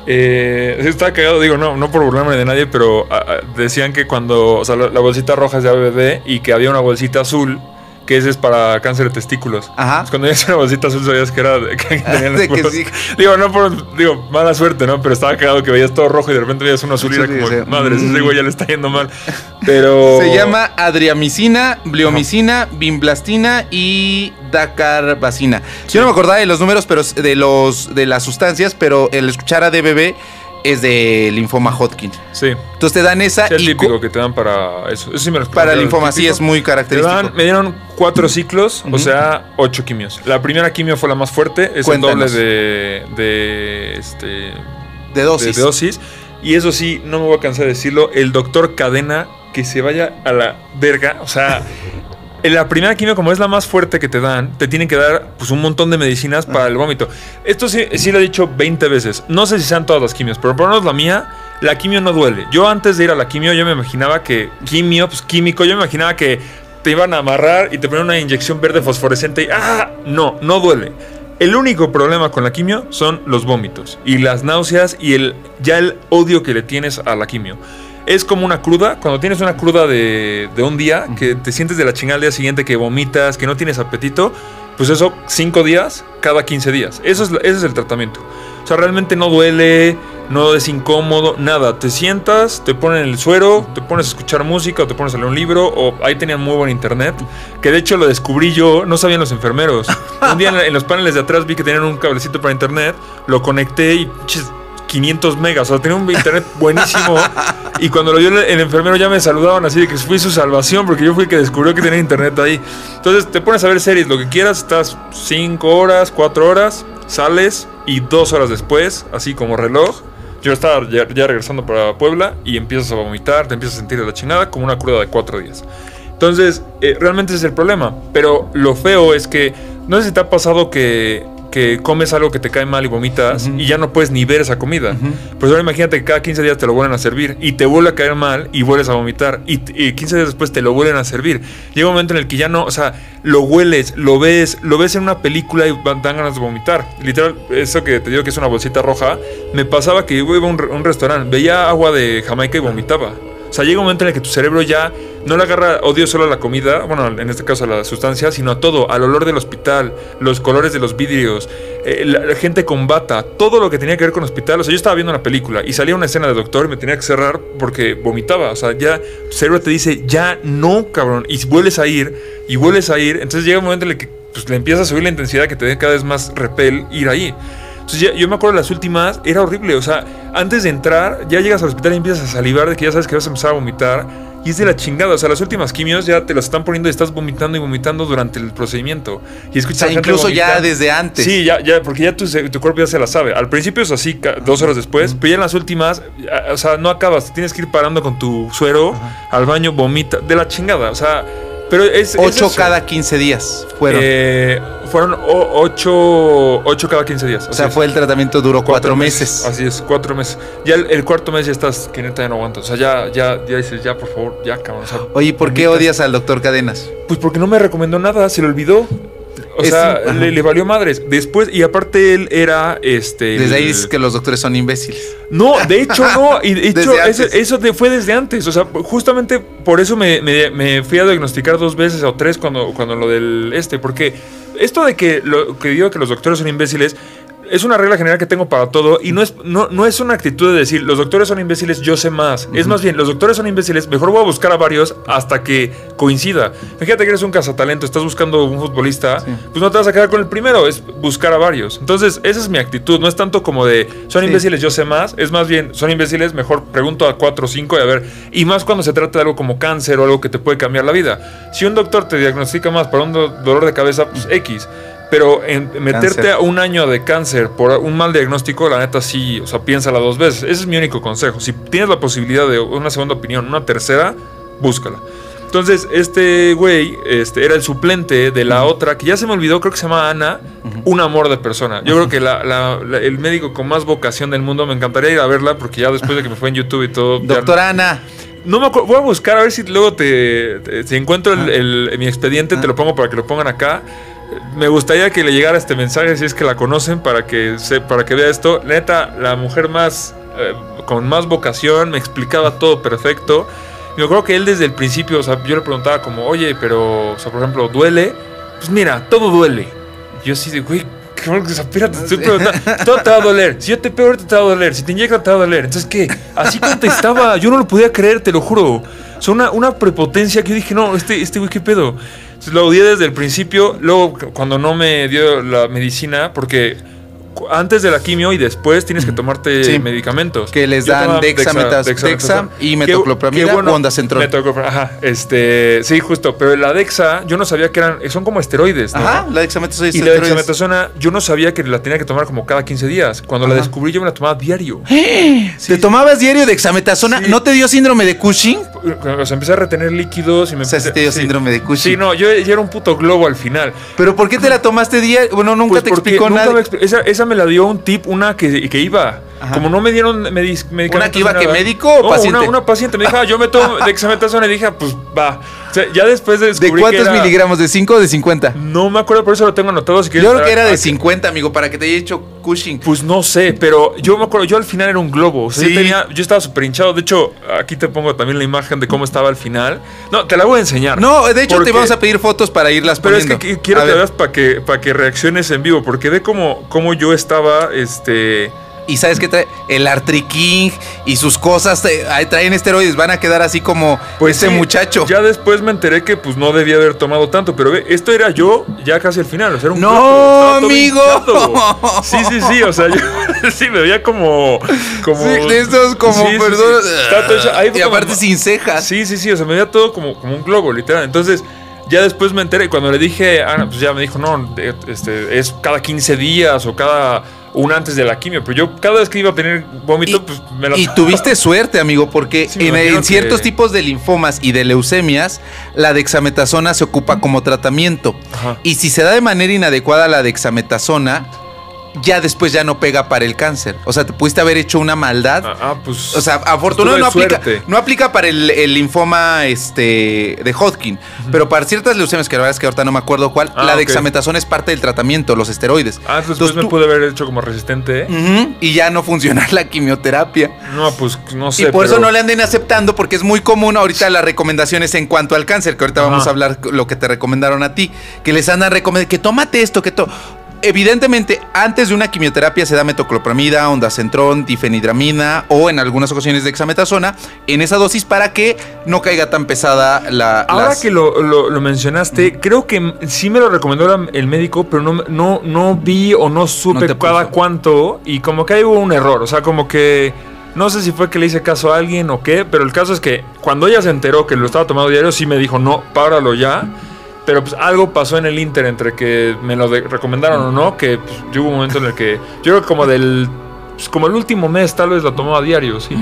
[SPEAKER 1] Eh, está cagado, digo, no, no por burlarme de nadie, pero uh, decían que cuando, o sea, la, la bolsita roja es de A B B D y que había una bolsita azul que ese es para cáncer de testículos.
[SPEAKER 2] Ajá.
[SPEAKER 1] Pues cuando veías una bolsita azul sabías que era de, que tenían
[SPEAKER 2] de que sí.
[SPEAKER 1] Digo, no por, digo, mala suerte, ¿no? Pero estaba cagado que veías todo rojo y de repente veías uno azul y era como, sí, madre, mm. ese güey ya le está yendo mal. Pero...
[SPEAKER 2] Se llama adriamicina, bleomicina, vimblastina y dacarbacina. Sí. Yo no me acordaba de los números, pero de los de las sustancias, pero el escuchar a D B B es de linfoma Hodgkin.
[SPEAKER 1] Sí.
[SPEAKER 2] Entonces te dan esa.
[SPEAKER 1] Sí, es típico que te dan para eso. Eso sí me lo
[SPEAKER 2] Para el linfoma, sí, es muy característico.
[SPEAKER 1] Me, dan, me dieron cuatro ciclos, uh-huh. o sea, ocho quimios. La primera quimio fue la más fuerte, es Cuéntanos. el doble de, de, este,
[SPEAKER 2] de dosis.
[SPEAKER 1] De, de dosis. Y eso sí, no me voy a cansar de decirlo, el doctor Cadena, que se vaya a la verga, o sea... En la primera quimio, como es la más fuerte que te dan, te tienen que dar pues, un montón de medicinas para el vómito. Esto sí, sí lo he dicho veinte veces. No sé si sean todas las quimios, pero por lo menos la mía, la quimio no duele. Yo antes de ir a la quimio, yo me imaginaba que quimio, pues químico, yo me imaginaba que te iban a amarrar y te ponían una inyección verde fosforescente y ¡ah! No, no duele. El único problema con la quimio son los vómitos y las náuseas y el ya el odio que le tienes a la quimio. Es como una cruda, cuando tienes una cruda de, de un día, que te sientes de la chingada al día siguiente, que vomitas, que no tienes apetito, pues eso, cinco días, cada quince días. Eso es, ese es el tratamiento. O sea, realmente no duele, no es incómodo, nada. Te sientas, te ponen el suero, te pones a escuchar música o te pones a leer un libro, o ahí tenían muy buen internet, que de hecho lo descubrí yo, no sabían los enfermeros. Un día en, en los paneles de atrás vi que tenían un cablecito para internet, lo conecté y... Chis, quinientos megas, o sea, tenía un internet buenísimo. Y cuando lo vio el, el enfermero ya me saludaban así de que fui su salvación, porque yo fui el que descubrió que tenía internet ahí. Entonces te pones a ver series, lo que quieras, estás cinco horas, cuatro horas, sales y dos horas después, así como reloj, yo estaba ya, ya regresando para Puebla y empiezas a vomitar, te empiezas a sentir de la chingada como una cruda de cuatro días. Entonces, eh, realmente ese es el problema. Pero lo feo es que, no sé si te ha pasado que que comes algo que te cae mal y vomitas uh-huh. y ya no puedes ni ver esa comida. Uh-huh. Pues ahora imagínate que cada quince días te lo vuelven a servir y te vuelve a caer mal y vuelves a vomitar y, y quince días después te lo vuelven a servir. Llega un momento en el que ya no, o sea, lo hueles, lo ves, lo ves en una película y dan ganas de vomitar. Literal, eso que te digo que es una bolsita roja, me pasaba que yo iba a un, un restaurante, veía agua de Jamaica y vomitaba. O sea, llega un momento en el que tu cerebro ya no le agarra odio solo a la comida, bueno, en este caso a la sustancia, sino a todo, al olor del hospital, los colores de los vidrios, eh, la, la gente con bata, todo lo que tenía que ver con hospital. O sea, yo estaba viendo una película y salía una escena de doctor y me tenía que cerrar porque vomitaba. O sea, ya tu cerebro te dice, ya no, cabrón, y vuelves a ir, y vuelves a ir. Entonces llega un momento en el que pues, le empieza a subir la intensidad que te dé cada vez más repel ir ahí. Entonces ya, yo me acuerdo de las últimas, era horrible, o sea, antes de entrar, ya llegas al hospital y empiezas a salivar de que ya sabes que vas a empezar a vomitar y es de la chingada. O sea, las últimas quimios ya te las están poniendo y estás vomitando y vomitando durante el procedimiento. Y escuchas,
[SPEAKER 2] o sea, incluso ya desde antes.
[SPEAKER 1] Sí, ya, ya, porque ya tu, tu cuerpo ya se la sabe. Al principio es así, dos horas después, uh-huh. pero ya en las últimas, o sea, no acabas, tienes que ir parando con tu suero uh-huh. al baño, vomita, de la chingada, o sea... Pero es,
[SPEAKER 2] ocho
[SPEAKER 1] es
[SPEAKER 2] cada quince días fueron.
[SPEAKER 1] Eh, fueron o, ocho, ocho cada quince días.
[SPEAKER 2] O sea, fue el tratamiento duró cuatro, cuatro meses. meses.
[SPEAKER 1] Así es, cuatro meses. Ya el, el cuarto mes ya estás, que neta ya no aguantas. O sea, ya, ya, ya dices, ya por favor, ya cabrón. O sea,
[SPEAKER 2] oye, ¿por qué odias al doctor Cadenas?
[SPEAKER 1] Pues porque no me recomendó nada, se le olvidó. O es, sea, le, le valió madres. Después, y aparte él era este.
[SPEAKER 2] Desde el, ahí es que los doctores son imbéciles.
[SPEAKER 1] No, de hecho no. Y de hecho, eso, eso de, fue desde antes. O sea, justamente por eso me, me, me fui a diagnosticar dos veces o tres cuando, cuando lo del este. Porque esto de que lo que digo que los doctores son imbéciles es una regla general que tengo para todo y no es, no, no es una actitud de decir los doctores son imbéciles, yo sé más. Uh-huh. Es más bien, los doctores son imbéciles, mejor voy a buscar a varios hasta que coincida. Fíjate que eres un cazatalento, estás buscando un futbolista, sí. pues no te vas a quedar con el primero, es buscar a varios. Entonces, esa es mi actitud, no es tanto como de son sí. imbéciles, yo sé más, es más bien, son imbéciles, mejor pregunto a cuatro o cinco y a ver, y más cuando se trata de algo como cáncer o algo que te puede cambiar la vida. Si un doctor te diagnostica más para un do- dolor de cabeza, pues X. Pero en meterte cáncer. a un año de cáncer por un mal diagnóstico, la neta sí, o sea, piénsala dos veces. Ese es mi único consejo. Si tienes la posibilidad de una segunda opinión, una tercera, búscala. Entonces, este güey este, era el suplente de la uh-huh. otra, que ya se me olvidó, creo que se llama Ana, uh-huh. un amor de persona. Yo uh-huh. creo que la, la, la, el médico con más vocación del mundo, me encantaría ir a verla, porque ya después de que me fue en YouTube y todo...
[SPEAKER 2] Doctora Ana.
[SPEAKER 1] No me acuerdo, voy a buscar a ver si luego te, te si encuentro el, el, mi expediente, uh-huh. te lo pongo para que lo pongan acá. Me gustaría que le llegara este mensaje si es que la conocen para que se, para que vea esto. Neta, la mujer más eh, con más vocación, me explicaba todo perfecto. Y me acuerdo que él desde el principio, o sea, yo le preguntaba como, oye, pero, o sea, por ejemplo, ¿duele? Pues mira, todo duele. Y yo así de, güey, espérate, te estoy preguntando, todo te va a doler. Si yo te pego ahorita te va a doler, si te inyectan te va a doler. Entonces, ¿qué? Así contestaba, yo no lo podía creer, te lo juro. O sea, una, una prepotencia que yo dije, no, este, este güey, ¿qué pedo? Entonces, lo odié desde el principio. Luego, cuando no me dio la medicina, porque antes de la quimio y después tienes que tomarte sí, medicamentos.
[SPEAKER 2] Que les dan Dexa, Dexa, Dexa, Dexa y metoclopramida bueno, o ondansetron.
[SPEAKER 1] Ajá, este, sí, justo. Pero la Dexa, yo no sabía que eran, son como esteroides, ¿no?
[SPEAKER 2] Ajá, la dexametasona es
[SPEAKER 1] Y la dexametasona, yo no sabía que la tenía que tomar como cada quince días. Cuando Ajá. la descubrí, yo me la tomaba diario.
[SPEAKER 2] ¿Eh? Sí. ¿Te tomabas diario dexametasona? Sí. ¿No te dio síndrome de Cushing?
[SPEAKER 1] O sea, empecé a retener líquidos y me
[SPEAKER 2] o sea,
[SPEAKER 1] empecé...
[SPEAKER 2] ¿sí te dio
[SPEAKER 1] sí.
[SPEAKER 2] síndrome de Cushing?
[SPEAKER 1] Sí, no, yo, yo era un puto globo al final.
[SPEAKER 2] ¿Pero por qué te la tomaste diario? Bueno, nunca
[SPEAKER 1] pues
[SPEAKER 2] te explicó
[SPEAKER 1] nunca
[SPEAKER 2] nada.
[SPEAKER 1] Me expl- esa, esa me la dio un tip, una que, que iba. Ajá. Como no me dieron medic- medicamentos.
[SPEAKER 2] ¿Una que iba que médico o
[SPEAKER 1] no,
[SPEAKER 2] paciente?
[SPEAKER 1] Una, una paciente me dijo, ah, yo me tomo dexametasona y dije, ah, pues va. O sea, ya después de descubrir
[SPEAKER 2] ¿De cuántos
[SPEAKER 1] que era,
[SPEAKER 2] miligramos? ¿De cinco o de cincuenta?
[SPEAKER 1] No me acuerdo, por eso lo tengo anotado. Si
[SPEAKER 2] yo creo que era de cincuenta, amigo, para que te haya hecho Cushing.
[SPEAKER 1] Pues no sé, pero yo me acuerdo, yo al final era un globo. O sea, sí. yo, tenía, yo estaba súper hinchado. De hecho, aquí te pongo también la imagen de cómo estaba al final. No, te la voy a enseñar.
[SPEAKER 2] No, de hecho porque, te vamos a pedir fotos para irlas poniendo.
[SPEAKER 1] Pero es que quiero a que ver. veas para que, para que reacciones en vivo, porque ve cómo, cómo yo estaba, este...
[SPEAKER 2] Y sabes qué trae el Artriking y sus cosas te, traen esteroides, van a quedar así como pues ese sí, muchacho.
[SPEAKER 1] Ya después me enteré que pues no debía haber tomado tanto, pero ve, esto era yo ya casi al final, o sea, era un
[SPEAKER 2] no, amigo.
[SPEAKER 1] Sí, sí, sí, o sea, yo sí me veía como como
[SPEAKER 2] sí, de estos como
[SPEAKER 1] sí,
[SPEAKER 2] perdón.
[SPEAKER 1] Sí, sí. Ahí
[SPEAKER 2] y aparte como, sin cejas.
[SPEAKER 1] Sí, sí, sí, o sea, me veía todo como como un globo, literal. Entonces, ya después me enteré, cuando le dije, ah, pues ya me dijo, no, este, es cada quince días o cada una antes de la quimio, pero yo cada vez que iba a tener vómito, y, pues me la...
[SPEAKER 2] Y tuviste suerte, amigo, porque sí, en, en ciertos que... tipos de linfomas y de leucemias, la dexametasona se ocupa como tratamiento. Ajá. Y si se da de manera inadecuada la dexametasona, ya después ya no pega para el cáncer. O sea, te pudiste haber hecho una maldad.
[SPEAKER 1] Ah, ah, pues.
[SPEAKER 2] O sea, afortunadamente no aplica,
[SPEAKER 1] suerte.
[SPEAKER 2] no aplica para el, el linfoma este, de Hodgkin, uh-huh. pero para ciertas leucemias, que la verdad es que ahorita no me acuerdo cuál,
[SPEAKER 1] ah,
[SPEAKER 2] la
[SPEAKER 1] okay.
[SPEAKER 2] dexametasona es parte del tratamiento, los esteroides.
[SPEAKER 1] Ah, pues después me tú, pude haber hecho como resistente. ¿eh?
[SPEAKER 2] Uh-huh, y ya no funciona la quimioterapia.
[SPEAKER 1] No, pues no sé.
[SPEAKER 2] Y por
[SPEAKER 1] pero...
[SPEAKER 2] eso no le anden aceptando, porque es muy común ahorita las recomendaciones en cuanto al cáncer, que ahorita Ajá. vamos a hablar lo que te recomendaron a ti, que les andan recomendando, que tómate esto, que to... Evidentemente, antes de una quimioterapia se da metoclopramida, ondansetron, difenidramina o en algunas ocasiones dexametasona en esa dosis para que no caiga tan pesada la...
[SPEAKER 1] Ahora
[SPEAKER 2] las...
[SPEAKER 1] que lo, lo, lo mencionaste, creo que sí me lo recomendó el médico, pero no, no, no vi o no supe no cada puso. cuánto y como que ahí hubo un error, o sea, como que... No sé si fue que le hice caso a alguien o qué, pero el caso es que cuando ella se enteró que lo estaba tomando diario, sí me dijo, no, páralo ya. Pero pues algo pasó en el Inter entre que me lo de- recomendaron o no, que pues, yo hubo un momento en el que yo creo que como del pues, como el último mes tal vez lo tomaba a diario, sí.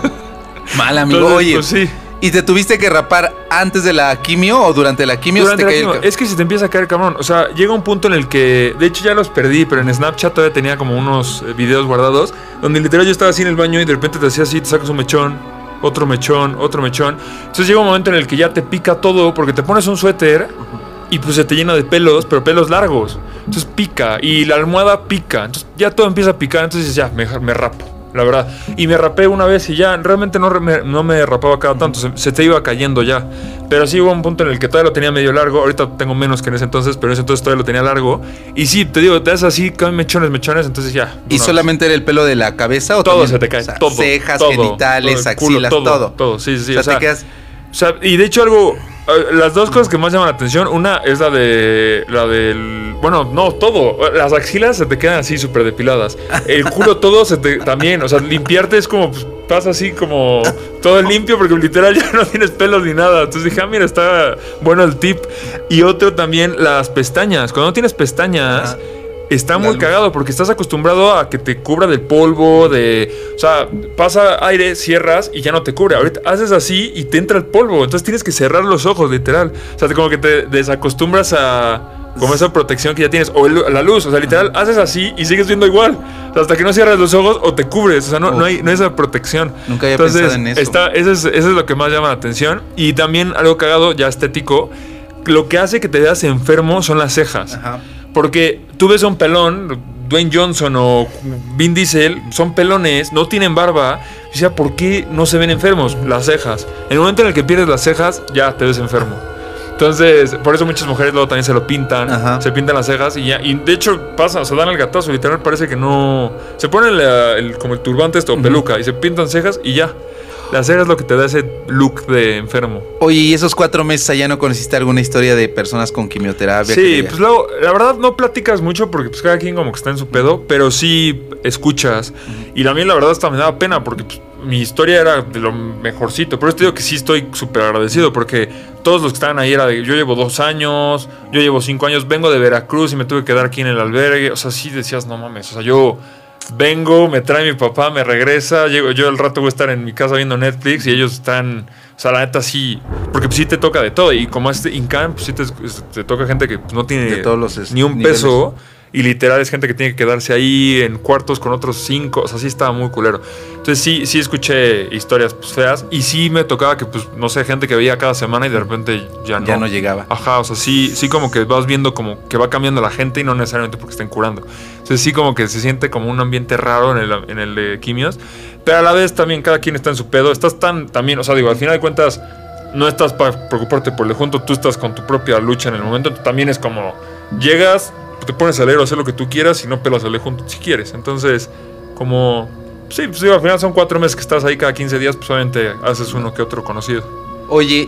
[SPEAKER 2] Mal amigo,
[SPEAKER 1] Entonces,
[SPEAKER 2] oye.
[SPEAKER 1] Pues, sí.
[SPEAKER 2] ¿Y te tuviste que rapar antes de la quimio o durante la quimio?
[SPEAKER 1] Durante
[SPEAKER 2] te
[SPEAKER 1] la
[SPEAKER 2] cae
[SPEAKER 1] quimio.
[SPEAKER 2] el...
[SPEAKER 1] Es que si te empieza a caer cabrón, o sea, llega un punto en el que, de hecho ya los perdí, pero en Snapchat todavía tenía como unos videos guardados, donde literal yo estaba así en el baño y de repente te hacía así, te sacas un mechón, otro mechón, otro mechón. Entonces llega un momento en el que ya te pica todo porque te pones un suéter y pues se te llena de pelos, pero pelos largos. Entonces pica y la almohada pica. Entonces ya todo empieza a picar, entonces ya me, me rapo. La verdad. Y me rapé una vez y ya realmente no me, no me rapaba cada tanto. Se, se te iba cayendo ya. Pero sí hubo un punto en el que todavía lo tenía medio largo. Ahorita tengo menos que en ese entonces, pero en ese entonces todavía lo tenía largo. Y sí, te digo, te das así, caen mechones, mechones, entonces ya.
[SPEAKER 2] ¿Y solamente vez. era el pelo de la cabeza o
[SPEAKER 1] todo
[SPEAKER 2] también?
[SPEAKER 1] se te cae?
[SPEAKER 2] O sea,
[SPEAKER 1] todo.
[SPEAKER 2] Cejas,
[SPEAKER 1] todo,
[SPEAKER 2] genitales,
[SPEAKER 1] todo,
[SPEAKER 2] axilas,
[SPEAKER 1] culo, todo,
[SPEAKER 2] todo.
[SPEAKER 1] Todo, sí, sí, sí.
[SPEAKER 2] O sea,
[SPEAKER 1] o sea,
[SPEAKER 2] te quedas...
[SPEAKER 1] O sea, y de hecho algo... Las dos cosas que más llaman la atención, una es la de la del, bueno, no, todo, las axilas se te quedan así súper depiladas, el culo todo se te, también, o sea, limpiarte es como, pues, pasa así como todo limpio porque literal ya no tienes pelos ni nada, entonces dije, ah, mira, está bueno el tip. Y otro también, las pestañas, cuando no tienes pestañas... Ajá. Está muy cagado porque estás acostumbrado a que te cubra del polvo, de... O sea, pasa aire, cierras y ya no te cubre. Ahorita haces así y te entra el polvo. Entonces tienes que cerrar los ojos, literal. O sea, como que te desacostumbras a... Como esa protección que ya tienes. O el, la luz. O sea, literal, haces así y sigues viendo igual. O sea, hasta que no cierras los ojos o te cubres. O sea, no, oh. no, hay, no hay esa protección.
[SPEAKER 2] Nunca había
[SPEAKER 1] Entonces,
[SPEAKER 2] pensado en eso.
[SPEAKER 1] Está, eso, es, eso es lo que más llama la atención. Y también algo cagado, ya estético. Lo que hace que te veas enfermo son las cejas. Ajá. Porque tú ves a un pelón, Dwayne Johnson o Vin Diesel, son pelones, no tienen barba. O sea, ¿por qué no se ven enfermos? Las cejas. En el momento en el que pierdes las cejas, ya te ves enfermo. Entonces, por eso muchas mujeres luego también se lo pintan. Ajá. Se pintan las cejas y ya. Y de hecho pasa, o sea, dan el gatazo. Literal parece que no... Se ponen la, el, como el turbante esto, o uh-huh. peluca, y se pintan cejas y ya. La ceja es lo que te da ese look de enfermo.
[SPEAKER 2] Oye, ¿y esos cuatro meses allá no conociste alguna historia de personas con quimioterapia?
[SPEAKER 1] Sí, pues luego, la verdad no platicas mucho porque pues cada quien como que está en su pedo, pero sí escuchas. Uh-huh. Y a mí la verdad hasta me daba pena porque pues, mi historia era de lo mejorcito. Por eso te digo que sí estoy súper agradecido porque todos los que estaban ahí era de yo llevo dos años, yo llevo cinco años, vengo de Veracruz y me tuve que quedar aquí en el albergue. O sea, sí decías, no mames, o sea, yo... Vengo, me trae mi papá, me regresa. Llego, yo al rato voy a estar en mi casa viendo Netflix y ellos están. O sea, la neta sí. Porque pues, sí te toca de todo. Y como este Incan, pues sí te, te toca gente que pues, no tiene
[SPEAKER 2] de todos los
[SPEAKER 1] ni un
[SPEAKER 2] niveles.
[SPEAKER 1] peso. Y literal es gente que tiene que quedarse ahí en cuartos con otros cinco. O sea, sí estaba muy culero. Entonces sí, sí escuché historias pues, feas. Y sí me tocaba que, pues, no sé, gente que veía cada semana y de repente ya no.
[SPEAKER 2] Ya no llegaba.
[SPEAKER 1] Ajá, o sea, sí, sí como que vas viendo como que va cambiando la gente y no necesariamente porque estén curando. Entonces sí como que se siente como un ambiente raro en el, en el de quimios. Pero a la vez también cada quien está en su pedo. Estás tan también, o sea, digo, al final de cuentas no estás para preocuparte por el de junto. Tú estás con tu propia lucha en el momento. También es como, llegas... te pones a leer o hacer lo que tú quieras y no pelas el junto si quieres. Entonces, como... Sí, pues digo, al final son cuatro meses que estás ahí cada quince días, pues obviamente haces uno que otro conocido.
[SPEAKER 2] Oye,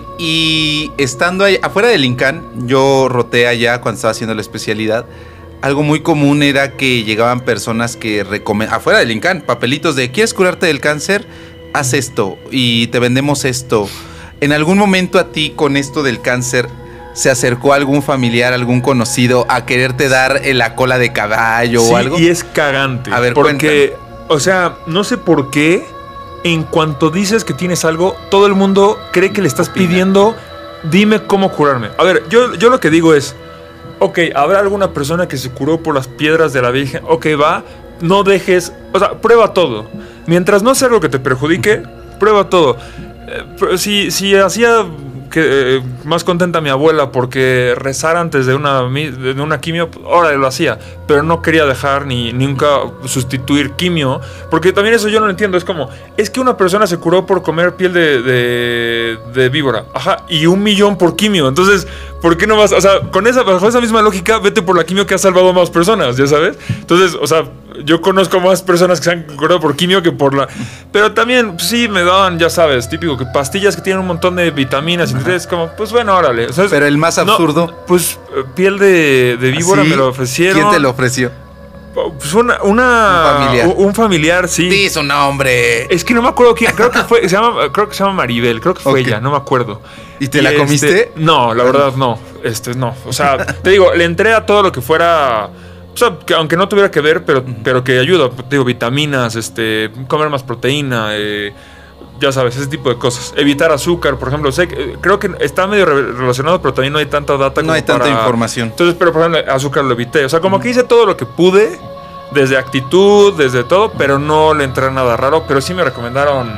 [SPEAKER 2] y estando ahí, afuera del Incan, yo roté allá cuando estaba haciendo la especialidad. Algo muy común era que llegaban personas que recomendaban, afuera del Incan, papelitos de, ¿quieres curarte del cáncer? Haz esto y te vendemos esto. En algún momento a ti con esto del cáncer... ¿se acercó algún familiar, algún conocido a quererte dar la cola de caballo
[SPEAKER 1] sí,
[SPEAKER 2] o algo?
[SPEAKER 1] Y es cagante.
[SPEAKER 2] A ver,
[SPEAKER 1] porque,
[SPEAKER 2] cuéntame.
[SPEAKER 1] O sea, no sé por qué, en cuanto dices que tienes algo, todo el mundo cree que le estás Opina. pidiendo, dime cómo curarme. A ver, yo, yo lo que digo es, ok, habrá alguna persona que se curó por las piedras de la Virgen, ok, va, no dejes, o sea, prueba todo. Mientras no sea algo que te perjudique, prueba todo. Eh, si, si hacía que, eh, más contenta a mi abuela porque rezar antes de una, de una quimio, ahora lo hacía, pero no quería dejar ni nunca sustituir quimio, porque también eso yo no lo entiendo. Es como, es que una persona se curó por comer piel de, de, de víbora, ajá, y un millón por quimio. Entonces, ¿por qué no vas? O sea, con esa, bajo esa misma lógica, vete por la quimio que ha salvado a más personas, ¿ya sabes? Entonces, o sea, yo conozco más personas que se han curado por quimio que por la... Pero también, pues, sí, me daban, ya sabes, típico, que pastillas que tienen un montón de vitaminas, y entonces, como, pues bueno, órale. O sea,
[SPEAKER 2] pero el más absurdo...
[SPEAKER 1] No, pues, piel de, de víbora ¿sí? Me lo ofrecieron.
[SPEAKER 2] ¿Quién te lo ofreció?
[SPEAKER 1] Pues una, una...
[SPEAKER 2] Un familiar.
[SPEAKER 1] Un familiar, sí.
[SPEAKER 2] Sí, su nombre.
[SPEAKER 1] Es que no me acuerdo quién, creo que fue, se llama, creo que se llama Maribel, creo que fue okay. ella, no me acuerdo.
[SPEAKER 2] ¿Y te
[SPEAKER 1] y
[SPEAKER 2] la
[SPEAKER 1] este,
[SPEAKER 2] comiste?
[SPEAKER 1] No, la verdad no, este, no. O sea, te digo, le entré a todo lo que fuera... O sea, que aunque no tuviera que ver, pero, pero que ayuda, te digo, vitaminas, este, comer más proteína, eh, ya sabes, ese tipo de cosas. Evitar azúcar, por ejemplo. Sé, creo que está medio re relacionado, pero también no hay tanta data.
[SPEAKER 2] No como hay tanta para... información.
[SPEAKER 1] Entonces, pero por ejemplo, azúcar lo evité. O sea, como que hice todo lo que pude, desde actitud, desde todo, pero no le entré a nada raro. Pero sí me recomendaron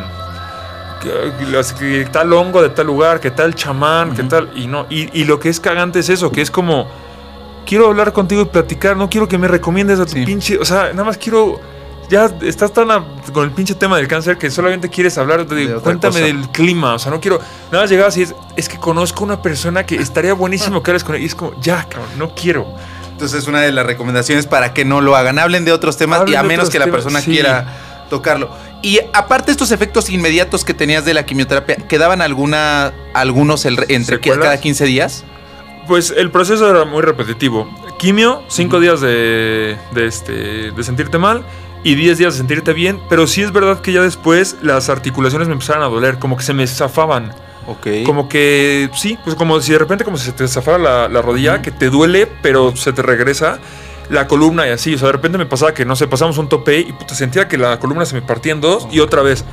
[SPEAKER 1] que, que tal hongo de tal lugar, que tal chamán, uh-huh. que tal... Y no, y, y lo que es cagante es eso, que es como... Quiero hablar contigo y platicar, no quiero que me recomiendes a tu sí. pinche... O sea, nada más quiero... Ya estás tan a, con el pinche tema del cáncer que solamente quieres hablar de... de cuéntame cosa. Del clima, o sea, no quiero... Nada más llegabas y es... Es que conozco una persona que estaría buenísimo que hables con él. Y es como, ya, cabrón, no quiero.
[SPEAKER 2] Entonces, una de las recomendaciones para que no lo hagan. Hablen de otros temas Hablen y a menos que la temas, persona sí. quiera tocarlo. Y aparte estos efectos inmediatos que tenías de la quimioterapia, ¿quedaban alguna algunos el, entre cada quince días?
[SPEAKER 1] Pues el proceso era muy repetitivo. Quimio, cinco uh-huh. días de, de, este, de sentirte mal y diez días de sentirte bien. Pero sí es verdad que ya después las articulaciones me empezaron a doler, como que se me zafaban.
[SPEAKER 2] Okay.
[SPEAKER 1] Como que, sí, pues como si de repente como si se te zafara la, la rodilla, uh-huh. que te duele, pero se te regresa la columna y así. O sea, de repente me pasaba que, no sé, pasamos un tope y puta, sentía que la columna se me partía en dos y otra vez.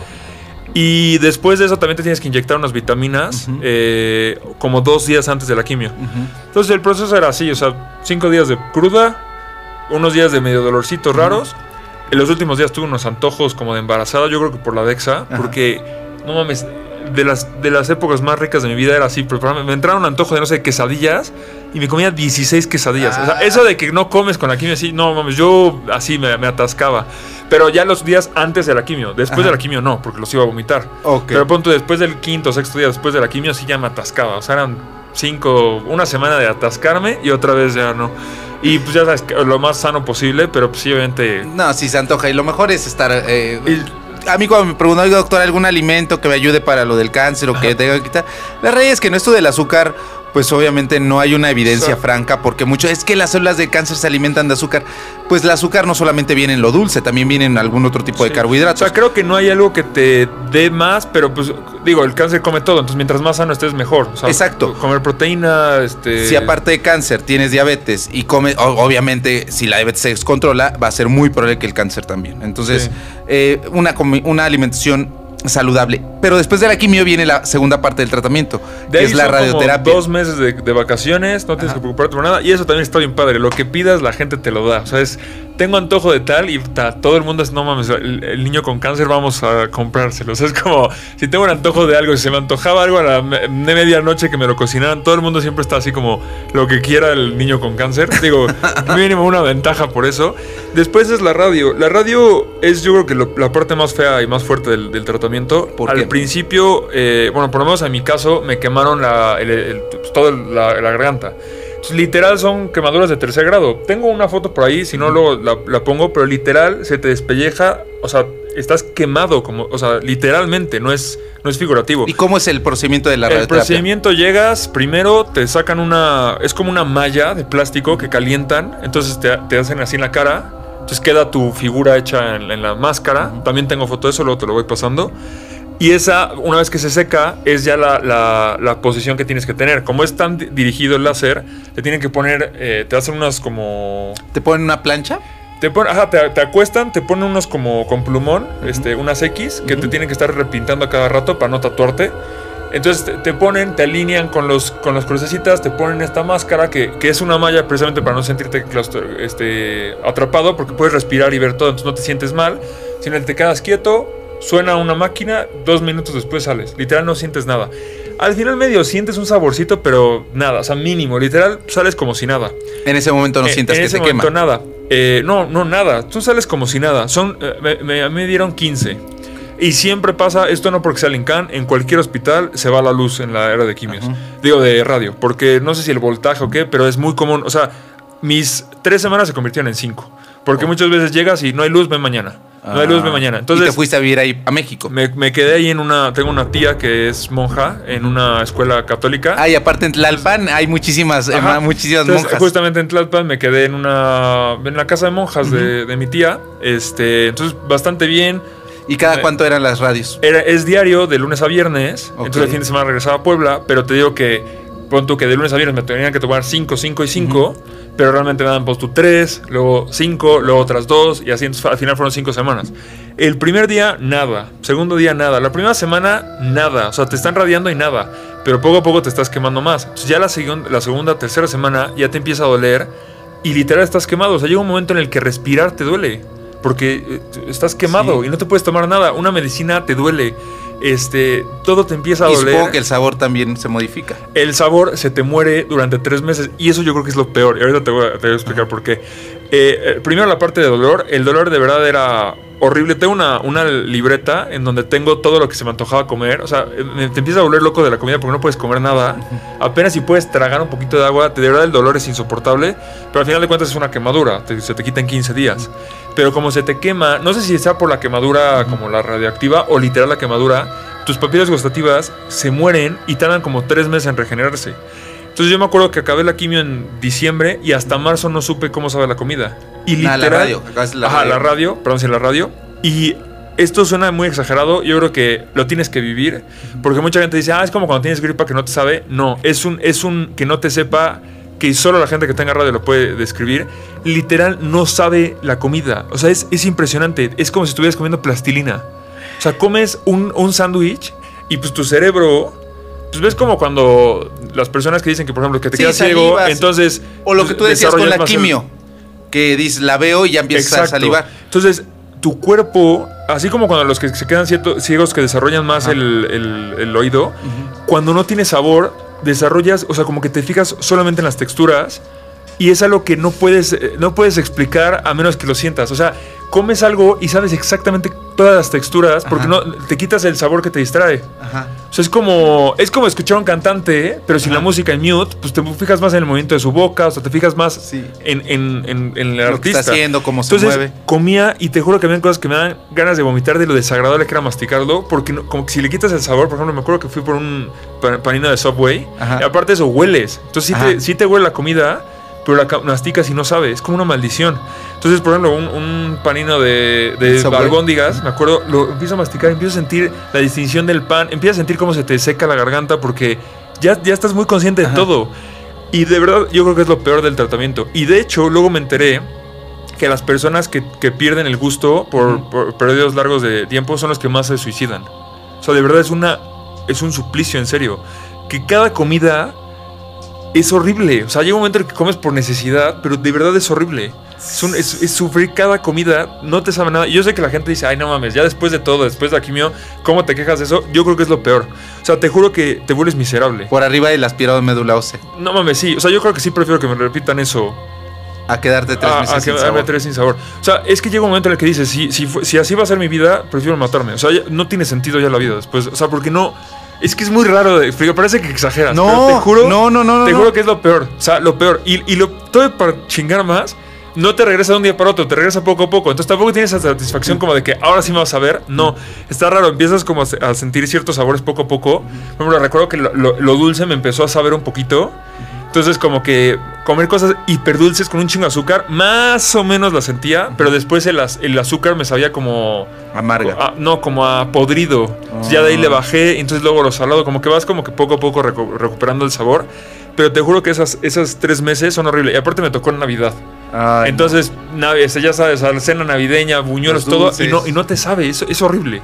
[SPEAKER 1] Y después de eso también te tienes que inyectar unas vitaminas uh-huh. eh, como dos días antes de la quimio. Uh-huh. Entonces el proceso era así, o sea, cinco días de cruda, unos días de medio dolorcitos uh-huh. raros. En los últimos días tuve unos antojos como de embarazada, yo creo que por la Dexa, uh-huh. porque, no mames, de las, de las épocas más ricas de mi vida era así, pero me entraron un antojo de, no sé, quesadillas y me comía dieciséis quesadillas. Ah. O sea, eso de que no comes con la quimio así, no mames, yo así me, me atascaba. Pero ya los días antes de la quimio. Después Ajá. de la quimio no, porque los iba a vomitar. Okay. Pero pronto después del quinto o sexto día después de la quimio sí ya me atascaba. O sea, eran cinco, una semana de atascarme y otra vez ya no. Y pues ya sabes, lo más sano posible, pero pues sí, obviamente...
[SPEAKER 2] No, sí se antoja. Y lo mejor es estar... Eh, y, a mí cuando me preguntó, oiga, doctor, ¿algún alimento que me ayude para lo del cáncer o Ajá. que tenga que quitar? La realidad es que no, esto del azúcar... Pues obviamente no hay una evidencia sí. franca, porque mucho es que las células de cáncer se alimentan de azúcar. Pues el azúcar no solamente viene en lo dulce, también viene en algún otro tipo sí. de carbohidratos.
[SPEAKER 1] O sea, creo que no hay algo que te dé más, pero pues digo, el cáncer come todo, entonces mientras más sano estés mejor. O sea,
[SPEAKER 2] exacto.
[SPEAKER 1] Comer proteína, este...
[SPEAKER 2] Si aparte de cáncer tienes diabetes y comes, obviamente si la diabetes se descontrola, va a ser muy probable que el cáncer también. Entonces, sí. eh, una, una alimentación saludable. Pero después de la quimio viene la segunda parte del tratamiento,
[SPEAKER 1] de
[SPEAKER 2] que es la radioterapia.
[SPEAKER 1] Como dos meses de, de vacaciones, no tienes Ajá. que preocuparte por nada. Y eso también está bien padre. Lo que pidas, la gente te lo da. O sea, es, tengo antojo de tal y ta, todo el mundo es, no mames, el, el niño con cáncer, vamos a comprárselo. O sea, es como, si tengo un antojo de algo, si se me antojaba algo a la me, medianoche que me lo cocinaran, todo el mundo siempre está así como lo que quiera el niño con cáncer. Digo, mínimo una ventaja por eso. Después es la radio. La radio es, yo creo que lo, la parte más fea y más fuerte del, del tratamiento. Al principio, eh, bueno, por lo menos en mi caso, me quemaron la, el, el, pues, toda la, la garganta. Entonces, literal son quemaduras de tercer grado. Tengo una foto por ahí, si no luego la, la pongo, pero literal se te despelleja, o sea, estás quemado, como, o sea, literalmente, no es, no es figurativo.
[SPEAKER 2] ¿Y cómo es el procedimiento de la radioterapia?
[SPEAKER 1] El procedimiento llegas, primero te sacan una, es como una malla de plástico que calientan, entonces te, te hacen así en la cara. Entonces queda tu figura hecha en, en la máscara. Uh-huh. También tengo foto de eso, luego te lo voy pasando. Y esa, una vez que se seca, es ya la, la, la posición que tienes que tener. Como es tan dirigido el láser, te tienen que poner, eh, te hacen unas como...
[SPEAKER 2] ¿Te ponen una plancha?
[SPEAKER 1] Te, ponen, ajá, te, te acuestan, te ponen unos como con plumón, uh-huh. este, unas X, que uh-huh. te tienen que estar repintando a cada rato para no tatuarte. Entonces te, te ponen, te alinean con los con las crucecitas, te ponen esta máscara que, que es una malla precisamente para no sentirte claustro, este, atrapado, porque puedes respirar y ver todo, entonces no te sientes mal, sino que te quedas quieto, suena una máquina, dos minutos después sales. Literal no sientes nada. Al final medio sientes un saborcito, pero nada, o sea, mínimo. Literal sales como si nada.
[SPEAKER 2] En ese momento no
[SPEAKER 1] eh,
[SPEAKER 2] sientas
[SPEAKER 1] en
[SPEAKER 2] que
[SPEAKER 1] ese
[SPEAKER 2] te
[SPEAKER 1] momento
[SPEAKER 2] quema.
[SPEAKER 1] nada. Eh, no, no, nada. Tú sales como si nada. Son, eh, me, me, a mí me dieron quince. Y siempre pasa, esto no porque sea Lincoln, en cualquier hospital se va la luz en la era de quimios. Uh-huh. Digo, de radio. Porque no sé si el voltaje o qué, pero es muy común. O sea, mis tres semanas se convirtieron en cinco. Porque oh. muchas veces llegas y no hay luz, ven mañana. No hay luz, ven mañana. Entonces,
[SPEAKER 2] ¿y te fuiste a vivir ahí a México?
[SPEAKER 1] Me, me quedé ahí en una... Tengo una tía que es monja en una escuela católica.
[SPEAKER 2] Ah, y aparte en Tlalpan hay muchísimas, eh, muchísimas
[SPEAKER 1] Entonces,
[SPEAKER 2] monjas.
[SPEAKER 1] Justamente en Tlalpan me quedé en una... En la casa de monjas uh-huh. de, de mi tía. Este, entonces, bastante bien.
[SPEAKER 2] ¿Y cada cuánto eran las radios?
[SPEAKER 1] Era, es diario, de lunes a viernes. Okay. Entonces el fin de semana regresaba a Puebla. Pero te digo que, pon tú que de lunes a viernes me tenían que tomar cinco, cinco y cinco. Uh-huh. Pero realmente me dan pues tú tres, luego cinco, luego otras dos. Y así, entonces al final fueron cinco semanas. El primer día, nada. Segundo día, nada. La primera semana, nada. O sea, te están radiando y nada. Pero poco a poco te estás quemando más. Entonces ya la, seg- la segunda, tercera semana ya te empieza a doler. Y literal estás quemado. O sea, llega un momento en el que respirar te duele. Porque estás quemado sí. y no te puedes tomar nada. Una medicina te duele. Este, todo te empieza a
[SPEAKER 2] y
[SPEAKER 1] doler.
[SPEAKER 2] Supongo que el sabor también se modifica.
[SPEAKER 1] El sabor se te muere durante tres meses. Y eso yo creo que es lo peor. Y ahorita te voy a, te voy a explicar uh-huh. por qué. Eh, primero la parte de dolor. El dolor de verdad era horrible. Tengo una, una libreta en donde tengo todo lo que se me antojaba comer. O sea, te empieza a volver loco de la comida porque no puedes comer nada. Uh-huh. Apenas si puedes tragar un poquito de agua. De verdad el dolor es insoportable. Pero al final de cuentas es una quemadura. Te, se te quita en quince días. Pero como se te quema, no sé si sea por la quemadura uh-huh. como la radioactiva o literal la quemadura, tus papilas gustativas se mueren y tardan como tres meses en regenerarse. Entonces yo me acuerdo que acabé la quimio en diciembre y hasta marzo no supe cómo sabe la comida. Y literal,
[SPEAKER 2] ah, la radio, acabas la
[SPEAKER 1] ajá,
[SPEAKER 2] radio.
[SPEAKER 1] la radio, perdón, sí, la radio. Y esto suena muy exagerado, yo creo que lo tienes que vivir, porque mucha gente dice, ah, es como cuando tienes gripa que no te sabe. No, es un, es un que no te sepa, que solo la gente que tenga radio lo puede describir. Literal no sabe la comida. O sea, es, es impresionante. Es como si estuvieras comiendo plastilina. O sea, comes un, un sándwich y pues tu cerebro... Pues ves como cuando las personas que dicen que, por ejemplo, que te sí, quedas ciego, entonces...
[SPEAKER 2] O lo que tú decías con la quimio, el... que dices, la veo y ya empiezas Exacto. a salivar.
[SPEAKER 1] Entonces, tu cuerpo, así como cuando los que se quedan ciegos que desarrollan más el, el, el oído, uh-huh. cuando no tienes sabor, desarrollas, o sea, como que te fijas solamente en las texturas y es algo que no puedes, no puedes explicar a menos que lo sientas. O sea, comes algo y sabes exactamente todas las texturas porque Ajá. no te quitas el sabor que te distrae. Ajá. O sea, es como es como escuchar a un cantante, pero sin Ajá. la música en mute, pues te fijas más en el movimiento de su boca, o sea, te fijas más sí. en, en, en, en el
[SPEAKER 2] lo
[SPEAKER 1] artista.
[SPEAKER 2] Que está haciendo, cómo se
[SPEAKER 1] Entonces,
[SPEAKER 2] mueve.
[SPEAKER 1] Comía y te juro que había cosas que me dan ganas de vomitar de lo desagradable que era masticarlo, porque no, como que si le quitas el sabor, por ejemplo, me acuerdo que fui por un panino de Subway, Ajá. y aparte de eso hueles. Entonces sí te, sí te huele la comida, pero la masticas y no sabes, es como una maldición. Entonces, por ejemplo, un, un panino de, de albóndigas, me acuerdo, lo empiezo a masticar, empiezo a sentir la distinción del pan, empiezo a sentir cómo se te seca la garganta porque ya, ya estás muy consciente de Ajá. todo. Y de verdad, yo creo que es lo peor del tratamiento. Y de hecho, luego me enteré que las personas que, que pierden el gusto por, uh-huh. por periodos largos de tiempo son los que más se suicidan. O sea, de verdad es, una, es un suplicio, en serio. Que cada comida... es horrible, o sea, llega un momento en el que comes por necesidad, pero de verdad es horrible. Es, un, es, es sufrir cada comida, no te sabe nada. Y yo sé que la gente dice, ay, no mames, ya después de todo, después de la quimio, ¿cómo te quejas de eso? Yo creo que es lo peor. O sea, te juro que te vuelves miserable.
[SPEAKER 2] Por arriba del aspirado de médula ósea.
[SPEAKER 1] No mames, sí. O sea, yo creo que sí prefiero que me repitan eso.
[SPEAKER 2] A quedarte tres
[SPEAKER 1] a,
[SPEAKER 2] meses
[SPEAKER 1] a
[SPEAKER 2] sin
[SPEAKER 1] quedarme
[SPEAKER 2] sabor.
[SPEAKER 1] tres sin sabor. O sea, es que llega un momento en el que dices, si, si, si así va a ser mi vida, prefiero matarme. O sea, ya, no tiene sentido ya la vida después. O sea, porque no... Es que es muy raro de explicar, parece que exageras.
[SPEAKER 2] No,
[SPEAKER 1] pero te juro,
[SPEAKER 2] no, no, no,
[SPEAKER 1] te
[SPEAKER 2] no.
[SPEAKER 1] juro que es lo peor. O sea, lo peor. Y, y lo todo para chingar más, no te regresa de un día para otro, te regresa poco a poco. Entonces tampoco tienes esa satisfacción como de que ahora sí me vas a ver. No, está raro. Empiezas como a, a sentir ciertos sabores poco a poco. Por ejemplo, recuerdo que lo, lo, lo dulce me empezó a saber un poquito. Entonces como que comer cosas hiperdulces con un chingo de azúcar, más o menos la sentía, pero después el, el azúcar me sabía como...
[SPEAKER 2] amarga.
[SPEAKER 1] A, no, como a podrido. Oh. Ya de ahí le bajé, y entonces luego lo salado, como que vas como que poco a poco recu- recuperando el sabor. Pero te juro que esas, esas tres meses son horribles. Y aparte me tocó en Navidad. Ay, entonces, no. nav- ya sabes, la cena navideña, buñuelos, todo, y no, y no te sabe, es, es horrible.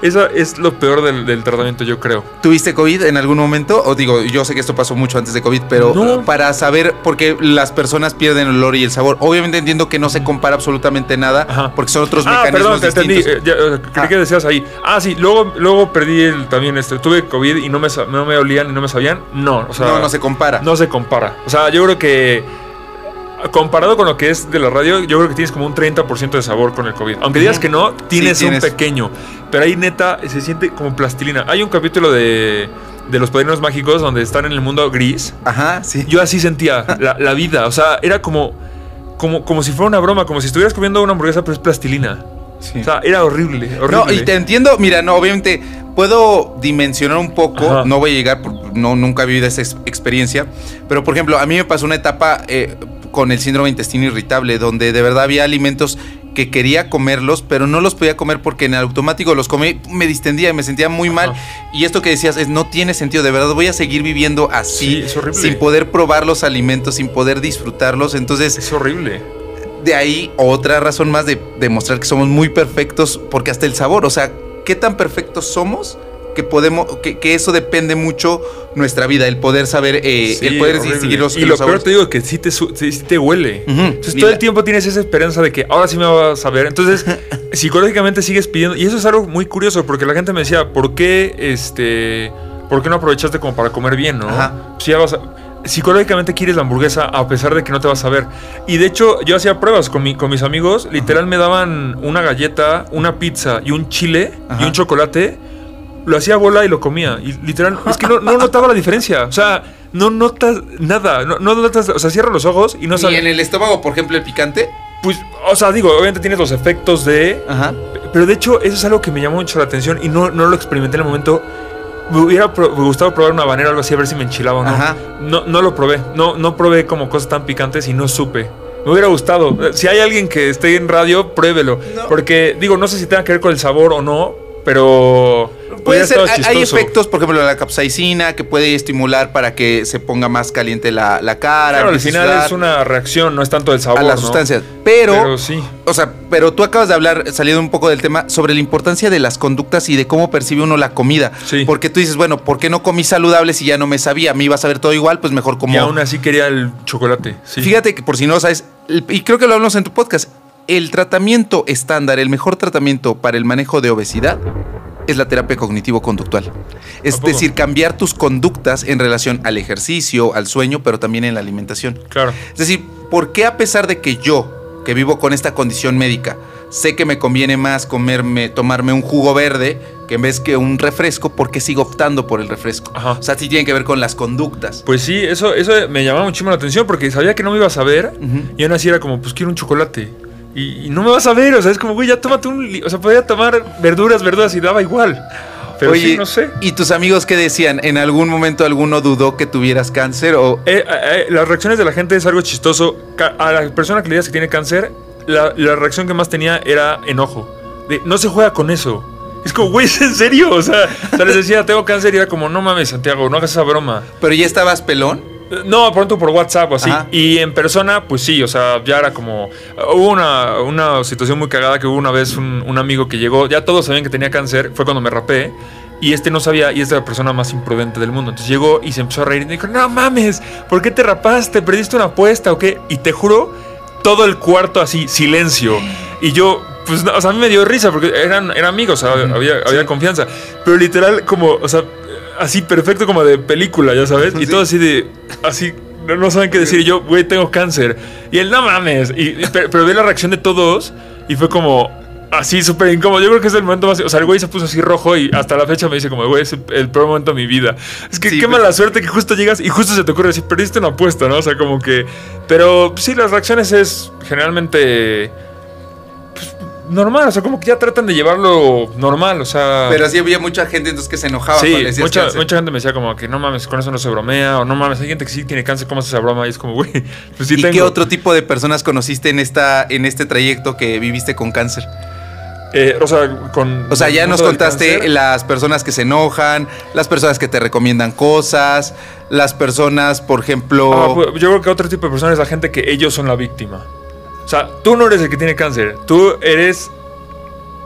[SPEAKER 1] Eso es lo peor del, del tratamiento, yo creo.
[SPEAKER 2] ¿Tuviste COVID en algún momento? O digo, yo sé que esto pasó mucho antes de COVID, pero
[SPEAKER 1] no.
[SPEAKER 2] Para saber por qué las personas pierden el olor y el sabor. Obviamente entiendo que no se compara absolutamente nada, Ajá. porque son otros
[SPEAKER 1] ah,
[SPEAKER 2] mecanismos
[SPEAKER 1] perdón, te
[SPEAKER 2] distintos.
[SPEAKER 1] entendí. Eh, ya, creí ah. que decías ahí. Ah, sí, luego, luego perdí el, también, este, tuve COVID y no me, no me olían y no me sabían. No, o sea,
[SPEAKER 2] no, no se compara.
[SPEAKER 1] No se compara. O sea, yo creo que comparado con lo que es de la radio, yo creo que tienes como un treinta por ciento de sabor con el COVID. Aunque digas que no, tienes, sí, tienes un pequeño. Pero ahí neta se siente como plastilina. Hay un capítulo de, de Los Padrinos Mágicos donde están en el mundo gris.
[SPEAKER 2] Ajá, sí.
[SPEAKER 1] Yo así sentía la, la vida. O sea, era como, como, como si fuera una broma, como si estuvieras comiendo una hamburguesa, pero es plastilina. Sí. O sea, era horrible, horrible.
[SPEAKER 2] No, y te entiendo, mira, no, obviamente puedo dimensionar un poco, Ajá. no voy a llegar, no, nunca he vivido esa ex- experiencia, pero por ejemplo, a mí me pasó una etapa eh, con el síndrome de intestino irritable, donde de verdad había alimentos que quería comerlos, pero no los podía comer porque en automático los comí, me distendía y me sentía muy mal. Ajá. Y esto que decías es, no tiene sentido, de verdad voy a seguir viviendo así,
[SPEAKER 1] sí, es horrible.
[SPEAKER 2] Sin poder probar los alimentos, sin poder disfrutarlos, entonces...
[SPEAKER 1] Es horrible.
[SPEAKER 2] De ahí otra razón más de demostrar que somos muy perfectos, porque hasta el sabor, o sea, qué tan perfectos somos que podemos, que, que eso depende mucho nuestra vida, el poder saber, eh,
[SPEAKER 1] sí,
[SPEAKER 2] el poder distinguir los,
[SPEAKER 1] y
[SPEAKER 2] los
[SPEAKER 1] lo
[SPEAKER 2] sabores.
[SPEAKER 1] peor te digo que sí te, sí, sí te huele. Uh-huh. Entonces todo
[SPEAKER 2] la...
[SPEAKER 1] el tiempo tienes esa esperanza de que ahora sí me vas a saber. Entonces psicológicamente sigues pidiendo, y eso es algo muy curioso porque la gente me decía, ¿por qué este, por qué no aprovechaste como para comer bien, no?
[SPEAKER 2] Ajá.
[SPEAKER 1] Si ya vas a, psicológicamente quieres la hamburguesa a pesar de que no te vas a ver. Y de hecho yo hacía pruebas con, mi, con mis amigos. Literal me daban una galleta, una pizza y un chile Ajá. y un chocolate. Lo hacía bola y lo comía. Y literal, es que no, no notaba la diferencia. O sea, no notas nada. No, no notas, o sea, cierra los ojos y no sabes.
[SPEAKER 2] ¿Y en el estómago, por ejemplo, el picante?
[SPEAKER 1] Pues, o sea, digo, obviamente tienes los efectos de...
[SPEAKER 2] Ajá.
[SPEAKER 1] Pero de hecho, eso es algo que me llamó mucho la atención y no, no lo experimenté en el momento. Me hubiera pro, me gustado probar una habanero o algo así, a ver si me enchilaba o no.
[SPEAKER 2] Ajá.
[SPEAKER 1] No, no lo probé. No, no probé como cosas tan picantes y no supe. Me hubiera gustado. Si hay alguien que esté en radio, pruébelo. No. Porque, digo, no sé si tenga que ver con el sabor o no, pero...
[SPEAKER 2] Puede ser, hay efectos, por ejemplo, la capsaicina que puede estimular para que se ponga más caliente la, la cara.
[SPEAKER 1] Claro, al final es una reacción, no es tanto el sabor,
[SPEAKER 2] a las
[SPEAKER 1] ¿no?
[SPEAKER 2] sustancias. Pero,
[SPEAKER 1] pero sí.
[SPEAKER 2] O sea, pero tú acabas de hablar, saliendo un poco del tema, sobre la importancia de las conductas y de cómo percibe uno la comida.
[SPEAKER 1] Sí.
[SPEAKER 2] Porque tú dices, bueno, ¿por qué no comí saludable si ya no me sabía? Me iba a saber todo igual, pues mejor como...
[SPEAKER 1] Y aún así quería el chocolate. Sí.
[SPEAKER 2] Fíjate que por si no lo sabes, y creo que lo hablamos en tu podcast, el tratamiento estándar, el mejor tratamiento para el manejo de obesidad es la terapia cognitivo-conductual. Es decir, cambiar tus conductas en relación al ejercicio, al sueño, pero también en la alimentación.
[SPEAKER 1] Claro.
[SPEAKER 2] Es decir, ¿por qué a pesar de que yo, que vivo con esta condición médica, sé que me conviene más comerme, tomarme un jugo verde que en vez que un refresco, ¿por qué sigo optando por el refresco?
[SPEAKER 1] Ajá.
[SPEAKER 2] O sea, sí tiene que ver con las conductas.
[SPEAKER 1] Pues sí, eso, eso me llamaba muchísimo la atención porque sabía que no me iba a saber uh-huh. y aún así era como, pues quiero un chocolate. Y, y no me vas a ver, o sea, es como, güey, ya tómate un... Li- o sea, podía tomar verduras, verduras y daba igual. Pero
[SPEAKER 2] Oye,
[SPEAKER 1] sí, no sé.
[SPEAKER 2] ¿Y tus amigos qué decían? ¿En algún momento alguno dudó que tuvieras cáncer o...?
[SPEAKER 1] Eh, eh, las reacciones de la gente es algo chistoso. A la persona que le digas que tiene cáncer, la, la reacción que más tenía era enojo. De, no se juega con eso. Es como, güey, ¿es en serio? O sea, o sea, les decía, tengo cáncer y era como, no mames, Santiago, no hagas esa broma.
[SPEAKER 2] ¿Pero ya estabas pelón?
[SPEAKER 1] No, pronto por WhatsApp o así.
[SPEAKER 2] Ajá.
[SPEAKER 1] Y en persona, pues sí, o sea, ya era como... Hubo una, una situación muy cagada que hubo una vez un, un amigo que llegó, ya todos sabían que tenía cáncer, fue cuando me rapé, y este no sabía, y es la persona más imprudente del mundo. Entonces llegó y se empezó a reír y me dijo, no mames, ¿por qué te rapaste? ¿Perdiste una apuesta o qué? Y te juro, todo el cuarto así, silencio. Y yo... Pues, no, o sea, a mí me dio risa porque eran, eran amigos, o sea, había, había sí. confianza. Pero literal, como, o sea, así perfecto como de película, ya sabes. Y sí. todo así de, así, no, no saben qué decir. Y yo, güey, tengo cáncer. Y él, no mames. Y, pero, pero vi la reacción de todos y fue como, así súper incómodo. Yo creo que es el momento más... O sea, el güey se puso así rojo y hasta la fecha me dice como, güey, es el peor momento de mi vida. Es que sí, qué pues, mala suerte que justo llegas y justo se te ocurre decir, perdiste una apuesta, ¿no? O sea, como que... Pero sí, las reacciones es generalmente... normal, o sea, como que ya tratan de llevarlo normal, o sea...
[SPEAKER 2] Pero sí había mucha gente entonces que se enojaba.
[SPEAKER 1] Sí, mucha, mucha gente me decía como que no mames, con eso no se bromea, o no mames, hay gente que sí tiene cáncer, ¿cómo hace esa broma? Y es como, güey, pues sí
[SPEAKER 2] ¿Y
[SPEAKER 1] tengo.
[SPEAKER 2] qué otro tipo de personas conociste en esta en este trayecto que viviste con cáncer?
[SPEAKER 1] Eh, o sea, con...
[SPEAKER 2] O sea, ya nos contaste las personas que se enojan, las personas que te recomiendan cosas, las personas, por ejemplo...
[SPEAKER 1] Ah, pues, yo creo que otro tipo de personas es la gente que ellos son la víctima. O sea, tú no eres el que tiene cáncer, tú eres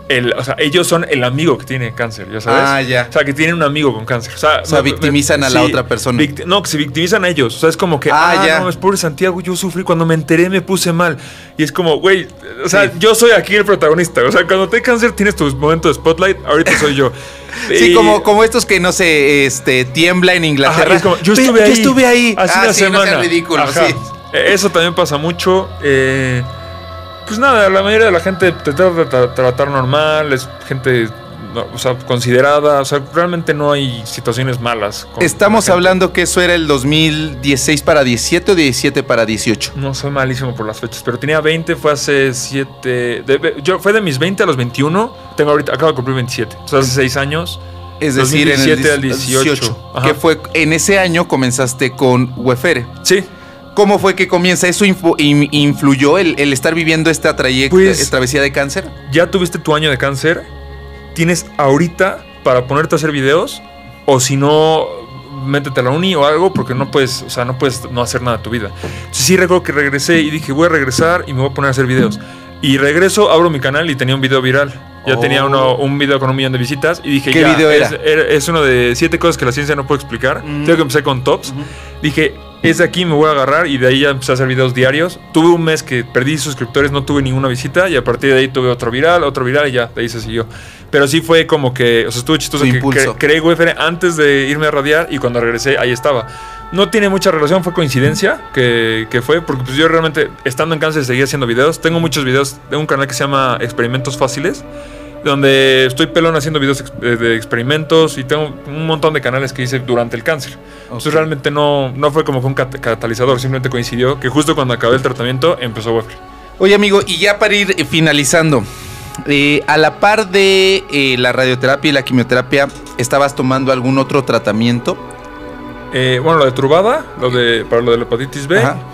[SPEAKER 1] El, o sea, ellos son el amigo que tiene cáncer, ya sabes.
[SPEAKER 2] Ah, ya.
[SPEAKER 1] O sea, que tienen un amigo con cáncer. O sea,
[SPEAKER 2] o sea
[SPEAKER 1] me,
[SPEAKER 2] victimizan
[SPEAKER 1] me,
[SPEAKER 2] a la
[SPEAKER 1] sí,
[SPEAKER 2] otra persona.
[SPEAKER 1] Victi no, que se victimizan a ellos. O sea, es como que, ah, ah ya. no, es pobre Santiago, yo sufrí. Cuando me enteré me puse mal. Y es como, güey, o sea, sí. yo soy aquí el protagonista. O sea, cuando te cáncer tienes tu momento de spotlight, ahorita soy yo.
[SPEAKER 2] Sí, y, como, como estos que, no sé, este, tiembla en Inglaterra.
[SPEAKER 1] Ajá, como, yo estuve ahí.
[SPEAKER 2] Yo estuve ahí.
[SPEAKER 1] Hace
[SPEAKER 2] ah,
[SPEAKER 1] una
[SPEAKER 2] sí,
[SPEAKER 1] semana.
[SPEAKER 2] No sea ridículo,
[SPEAKER 1] Ajá.
[SPEAKER 2] sí.
[SPEAKER 1] Eso también pasa mucho. Eh... Pues nada, la mayoría de la gente te trata de tra tratar normal, es gente, no, o sea, considerada, o sea, realmente no hay situaciones malas. Con
[SPEAKER 2] Estamos hablando que eso era el dos mil dieciséis para diecisiete o diecisiete para dieciocho.
[SPEAKER 1] No, soy malísimo por las fechas, pero tenía veinte, fue hace siete, de, yo fue de mis veinte a los veintiuno, tengo ahorita, acabo de cumplir veintisiete, o sea, hace seis años.
[SPEAKER 2] Es decir, en el
[SPEAKER 1] al dieciocho.
[SPEAKER 2] Que fue, en ese año comenzaste con Wefere.
[SPEAKER 1] Sí.
[SPEAKER 2] ¿Cómo fue que comienza? ¿Eso influyó el, el estar viviendo esta trayectoria, pues, travesía de cáncer?
[SPEAKER 1] Ya tuviste tu año de cáncer, tienes ahorita para ponerte a hacer videos, o si no, métete a la uni o algo, porque no puedes, o sea, no puedes no hacer nada de tu vida. Entonces sí recuerdo que regresé y dije, voy a regresar y me voy a poner a hacer videos. Y regreso, abro mi canal y tenía un video viral. Ya oh. tenía uno, un video con un millón de visitas y dije,
[SPEAKER 2] ¿qué
[SPEAKER 1] ya,
[SPEAKER 2] video
[SPEAKER 1] es,
[SPEAKER 2] era?
[SPEAKER 1] es uno de siete cosas que la ciencia no puede explicar. Mm. Tengo que empezar con tops. Mm-hmm. Dije, es de aquí, me voy a agarrar, y de ahí ya empecé a hacer videos diarios. Tuve un mes que perdí suscriptores, no tuve ninguna visita, y a partir de ahí tuve otro viral, otro viral, y ya, de ahí se siguió. Pero sí fue como que, o sea, estuvo chistoso que cre creé Wefere antes de irme a radiar, y cuando regresé, ahí estaba. No tiene mucha relación, fue coincidencia que, que fue, porque pues yo realmente, estando en cáncer, seguía haciendo videos. Tengo muchos videos de un canal que se llama Experimentos Fáciles, donde estoy pelón haciendo videos de experimentos, y tengo un montón de canales que hice durante el cáncer. Okay. Entonces realmente no, no fue como que un cat catalizador, simplemente coincidió que justo cuando acabé el tratamiento empezó Wefere.
[SPEAKER 2] Oye, amigo, y ya para ir finalizando, eh, a la par de eh, la radioterapia y la quimioterapia, ¿estabas tomando algún otro tratamiento?
[SPEAKER 1] Eh, bueno, lo de Truvada, lo de, para lo de la hepatitis B. Ajá.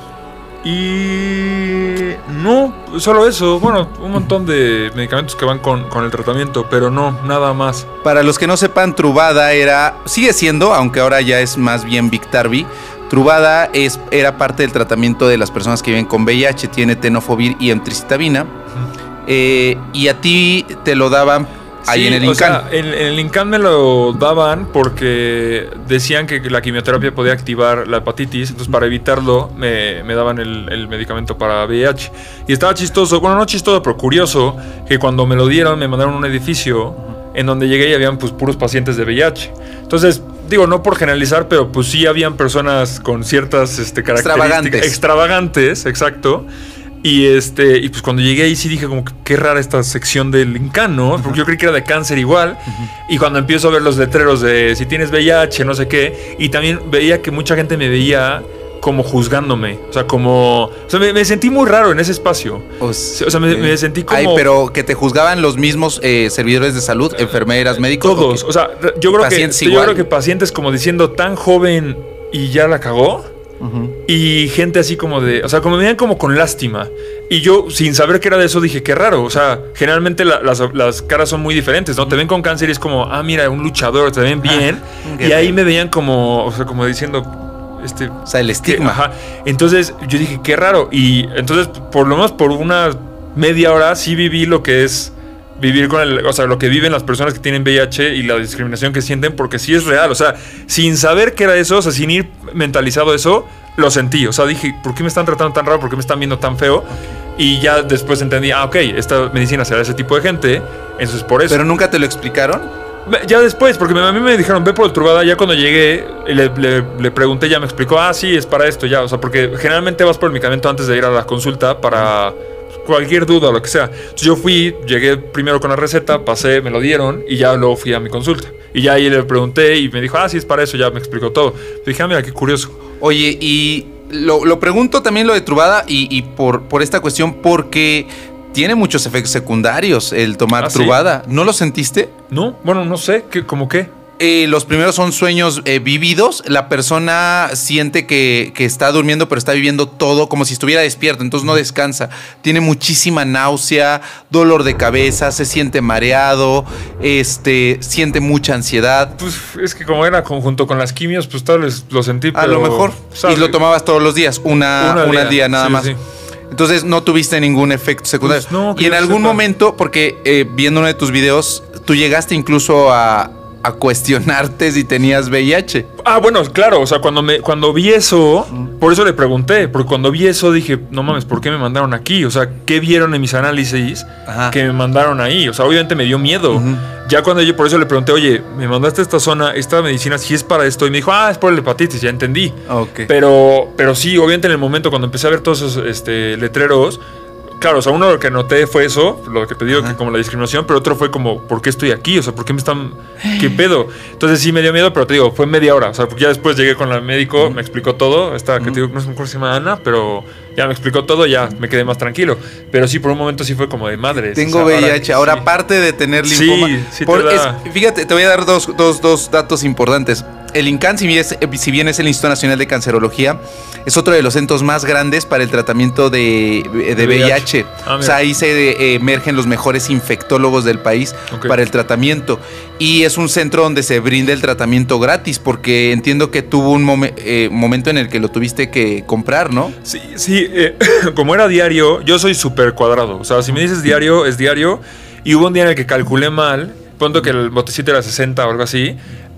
[SPEAKER 1] Y no, solo eso. Bueno, un montón de medicamentos que van con, con el tratamiento, pero no, nada más.
[SPEAKER 2] Para los que no sepan, Truvada era, sigue siendo, aunque ahora ya es más bien Biktarvy. Truvada es, era parte del tratamiento de las personas que viven con V I H, tiene tenofovir y emtricitabina. Uh-huh. eh, y a ti te lo daban ahí sí, en el INCAN.
[SPEAKER 1] O sea, en, en el INCAN me lo daban porque decían que la quimioterapia podía activar la hepatitis, entonces para evitarlo me, me daban el, el medicamento para V I H. Y estaba chistoso, bueno, no chistoso, pero curioso, que cuando me lo dieron me mandaron a un edificio en donde llegué y habían pues puros pacientes de V I H. Entonces, digo, no por generalizar, pero pues sí habían personas con ciertas este, características
[SPEAKER 2] extravagantes.
[SPEAKER 1] extravagantes, exacto. Y este y pues cuando llegué ahí sí dije como que qué rara esta sección del INCAN, ¿no? Porque uh-huh. yo creí que era de cáncer igual. Uh-huh. Y cuando empiezo a ver los letreros de si tienes V I H, no sé qué, y también veía que mucha gente me veía como juzgándome, o sea, como... O sea, me, me sentí muy raro en ese espacio. O sea, o sea me, me sentí como...
[SPEAKER 2] Ay, pero que te juzgaban los mismos eh, servidores de salud, enfermeras, médicos.
[SPEAKER 1] Todos, o, o sea, yo creo que yo creo que pacientes como diciendo tan joven y ya la cagó. Uh-huh. Y gente así como de... O sea, como me veían como con lástima. Y yo, sin saber qué era de eso, dije, qué raro. O sea, generalmente la, las, las caras son muy diferentes, ¿no? Uh-huh. Te ven con cáncer y es como, ah, mira, un luchador, te ven bien. Uh-huh. Y ahí me veían como, o sea, como diciendo... Este,
[SPEAKER 2] o sea, el estigma.
[SPEAKER 1] Que, ajá. Entonces yo dije, qué raro. Y entonces, por lo menos por una media hora, sí viví lo que es... vivir con el, o sea, lo que viven las personas que tienen V I H y la discriminación que sienten, porque sí es real, o sea, sin saber qué era eso, o sea, sin ir mentalizado eso, lo sentí, o sea, dije, ¿por qué me están tratando tan raro? ¿Por qué me están viendo tan feo? Okay. Y ya después entendí, ah, ok, esta medicina será ese tipo de gente, entonces por eso.
[SPEAKER 2] ¿Pero nunca te lo explicaron?
[SPEAKER 1] Ya después, porque a mí me dijeron, ve por el Truvada, ya cuando llegué, le, le, le pregunté, ya me explicó, ah, sí, es para esto, ya, o sea, porque generalmente vas por el medicamento antes de ir a la consulta para... cualquier duda o lo que sea. Entonces yo fui, llegué primero con la receta, pasé, me lo dieron y ya luego fui a mi consulta. Y ya ahí le pregunté y me dijo, ah, sí, es para eso, ya me explicó todo. Yo dije, ah, mira, qué curioso.
[SPEAKER 2] Oye, y lo, lo pregunto también lo de Truvada y, y por, por esta cuestión, porque tiene muchos efectos secundarios el tomar ah, Truvada. ¿Sí? ¿No lo sentiste?
[SPEAKER 1] No, bueno, no sé, ¿qué, ¿cómo qué?
[SPEAKER 2] Eh, los primeros son sueños eh, vividos. La persona siente que, que está durmiendo, pero está viviendo todo como si estuviera despierto, entonces no descansa. Tiene muchísima náusea, dolor de cabeza, se siente mareado, este, siente mucha ansiedad.
[SPEAKER 1] Pues es que como era conjunto con las quimios, pues tal vez lo sentí, pero...
[SPEAKER 2] A lo mejor. ¿Sabes? Y lo tomabas todos los días, una, una, una al día nada
[SPEAKER 1] sí,
[SPEAKER 2] más.
[SPEAKER 1] Sí.
[SPEAKER 2] Entonces no tuviste ningún efecto secundario.
[SPEAKER 1] Pues no, que
[SPEAKER 2] y en
[SPEAKER 1] yo
[SPEAKER 2] algún
[SPEAKER 1] sepa.
[SPEAKER 2] momento, porque eh, viendo uno de tus videos, tú llegaste incluso a, a cuestionarte si tenías V I H.
[SPEAKER 1] Ah, bueno, claro, o sea, cuando me cuando vi eso, por eso le pregunté, porque cuando vi eso dije, no mames, ¿por qué me mandaron aquí? O sea, ¿qué vieron en mis análisis
[SPEAKER 2] Ajá.
[SPEAKER 1] que me mandaron ahí? O sea, obviamente me dio miedo.
[SPEAKER 2] Ujú.
[SPEAKER 1] Ya cuando yo por eso le pregunté, oye, me mandaste a esta zona, esta medicina, si es para esto, y me dijo, ah, es por la hepatitis, ya entendí.
[SPEAKER 2] Ok.
[SPEAKER 1] Pero, pero sí, obviamente en el momento cuando empecé a ver todos esos este, letreros, claro, o sea, uno lo que noté fue eso, lo que te digo,
[SPEAKER 2] Ajá.
[SPEAKER 1] que como la discriminación, pero otro fue como, ¿por qué estoy aquí? O sea, ¿por qué me están...? ¿Qué pedo? Entonces sí me dio miedo, pero te digo, fue media hora. O sea, porque ya después llegué con el médico, me explicó todo. Esta que te digo, no sé cómo se llama Ana, pero ya me explicó todo, ya me quedé más tranquilo. Pero sí, por un momento sí fue como de madre.
[SPEAKER 2] Tengo
[SPEAKER 1] o sea,
[SPEAKER 2] V I H.
[SPEAKER 1] ahora,
[SPEAKER 2] Ahora,
[SPEAKER 1] sí.
[SPEAKER 2] aparte de tener
[SPEAKER 1] Sí,
[SPEAKER 2] linfoma.
[SPEAKER 1] sí te
[SPEAKER 2] por-
[SPEAKER 1] da.
[SPEAKER 2] es- fíjate, te voy a dar dos, dos, dos datos importantes. El INCAN, si bien, es, si bien es el Instituto Nacional de Cancerología, es otro de los centros más grandes para el tratamiento de, de
[SPEAKER 1] De
[SPEAKER 2] V I H.
[SPEAKER 1] V I H. Ah,
[SPEAKER 2] o sea, ahí se eh, emergen los mejores infectólogos del país
[SPEAKER 1] Ok.
[SPEAKER 2] para el tratamiento. Y es un centro donde se brinda el tratamiento gratis, porque entiendo que tuvo un momen- eh, momento en el que lo tuviste que comprar, ¿no?
[SPEAKER 1] Sí, sí, eh, como era diario, yo soy súper cuadrado. O sea, si me dices diario, es diario. Y hubo un día en el que calculé mal, pongo que el botecito era sesenta o algo así,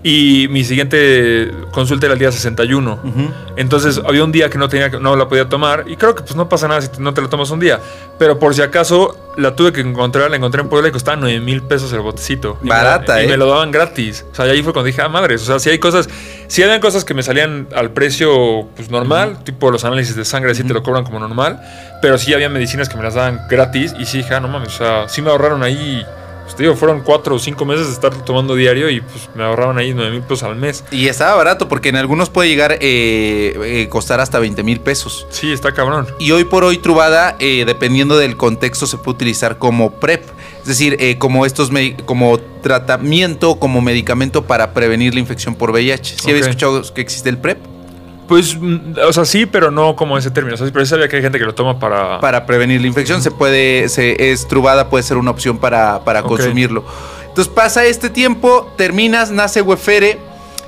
[SPEAKER 1] y mi siguiente consulta era el día sesenta y uno.
[SPEAKER 2] Ujú.
[SPEAKER 1] Entonces había un día que no tenía que- no la podía tomar, y creo que pues no pasa nada si te- no te la tomas un día. Pero por si acaso la tuve que encontrar, la encontré en Puebla y costaba nueve mil pesos el botecito. Y me-
[SPEAKER 2] Barata,
[SPEAKER 1] y
[SPEAKER 2] ¿eh?
[SPEAKER 1] me lo daban gratis. O sea, ahí fue cuando dije, ah, madres. O sea, si hay cosas, si habían cosas que me salían al precio pues normal, tipo los análisis de sangre, así te lo cobran como normal. Pero sí había medicinas que me las daban gratis, y sí dije, ah, no mames, o sea, sí me ahorraron ahí. Pues te digo, fueron cuatro o cinco meses de estar tomando diario y pues me ahorraban ahí nueve mil pesos al mes.
[SPEAKER 2] Y estaba barato, porque en algunos puede llegar eh, eh, costar hasta veinte mil pesos.
[SPEAKER 1] Sí, está cabrón.
[SPEAKER 2] Y hoy por hoy Truvada, eh, dependiendo del contexto, se puede utilizar como PrEP. Es decir, eh, como estos medi- como tratamiento, como medicamento para prevenir la infección por V I H. ¿Sí había
[SPEAKER 1] Ok.
[SPEAKER 2] escuchado que existe el PrEP?
[SPEAKER 1] Pues, mm, o sea, sí, pero no como ese término. O sea, pero sí sabía que hay gente que lo toma para...
[SPEAKER 2] Para prevenir la infección, se puede, se, es Truvada, puede ser una opción para, para
[SPEAKER 1] Ok.
[SPEAKER 2] consumirlo. Entonces pasa este tiempo, terminas, nace Wefere,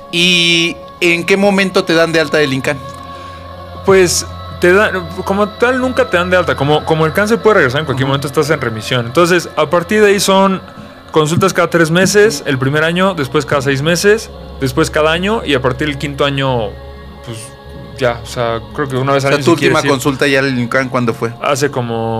[SPEAKER 2] y ¿en qué momento te dan de alta del INCAN?
[SPEAKER 1] Pues te dan, como tal, nunca te dan de alta. Como, como el cáncer puede regresar en cualquier momento, estás en remisión. Entonces, a partir de ahí son consultas cada tres meses, el primer año, después cada seis meses, después cada año, y a partir del quinto año, pues ya, o sea, creo que una vez
[SPEAKER 2] O
[SPEAKER 1] al
[SPEAKER 2] sea,
[SPEAKER 1] año.
[SPEAKER 2] tu
[SPEAKER 1] si quieres
[SPEAKER 2] última
[SPEAKER 1] ir.
[SPEAKER 2] consulta ya al INCAN, ¿cuándo fue?
[SPEAKER 1] Hace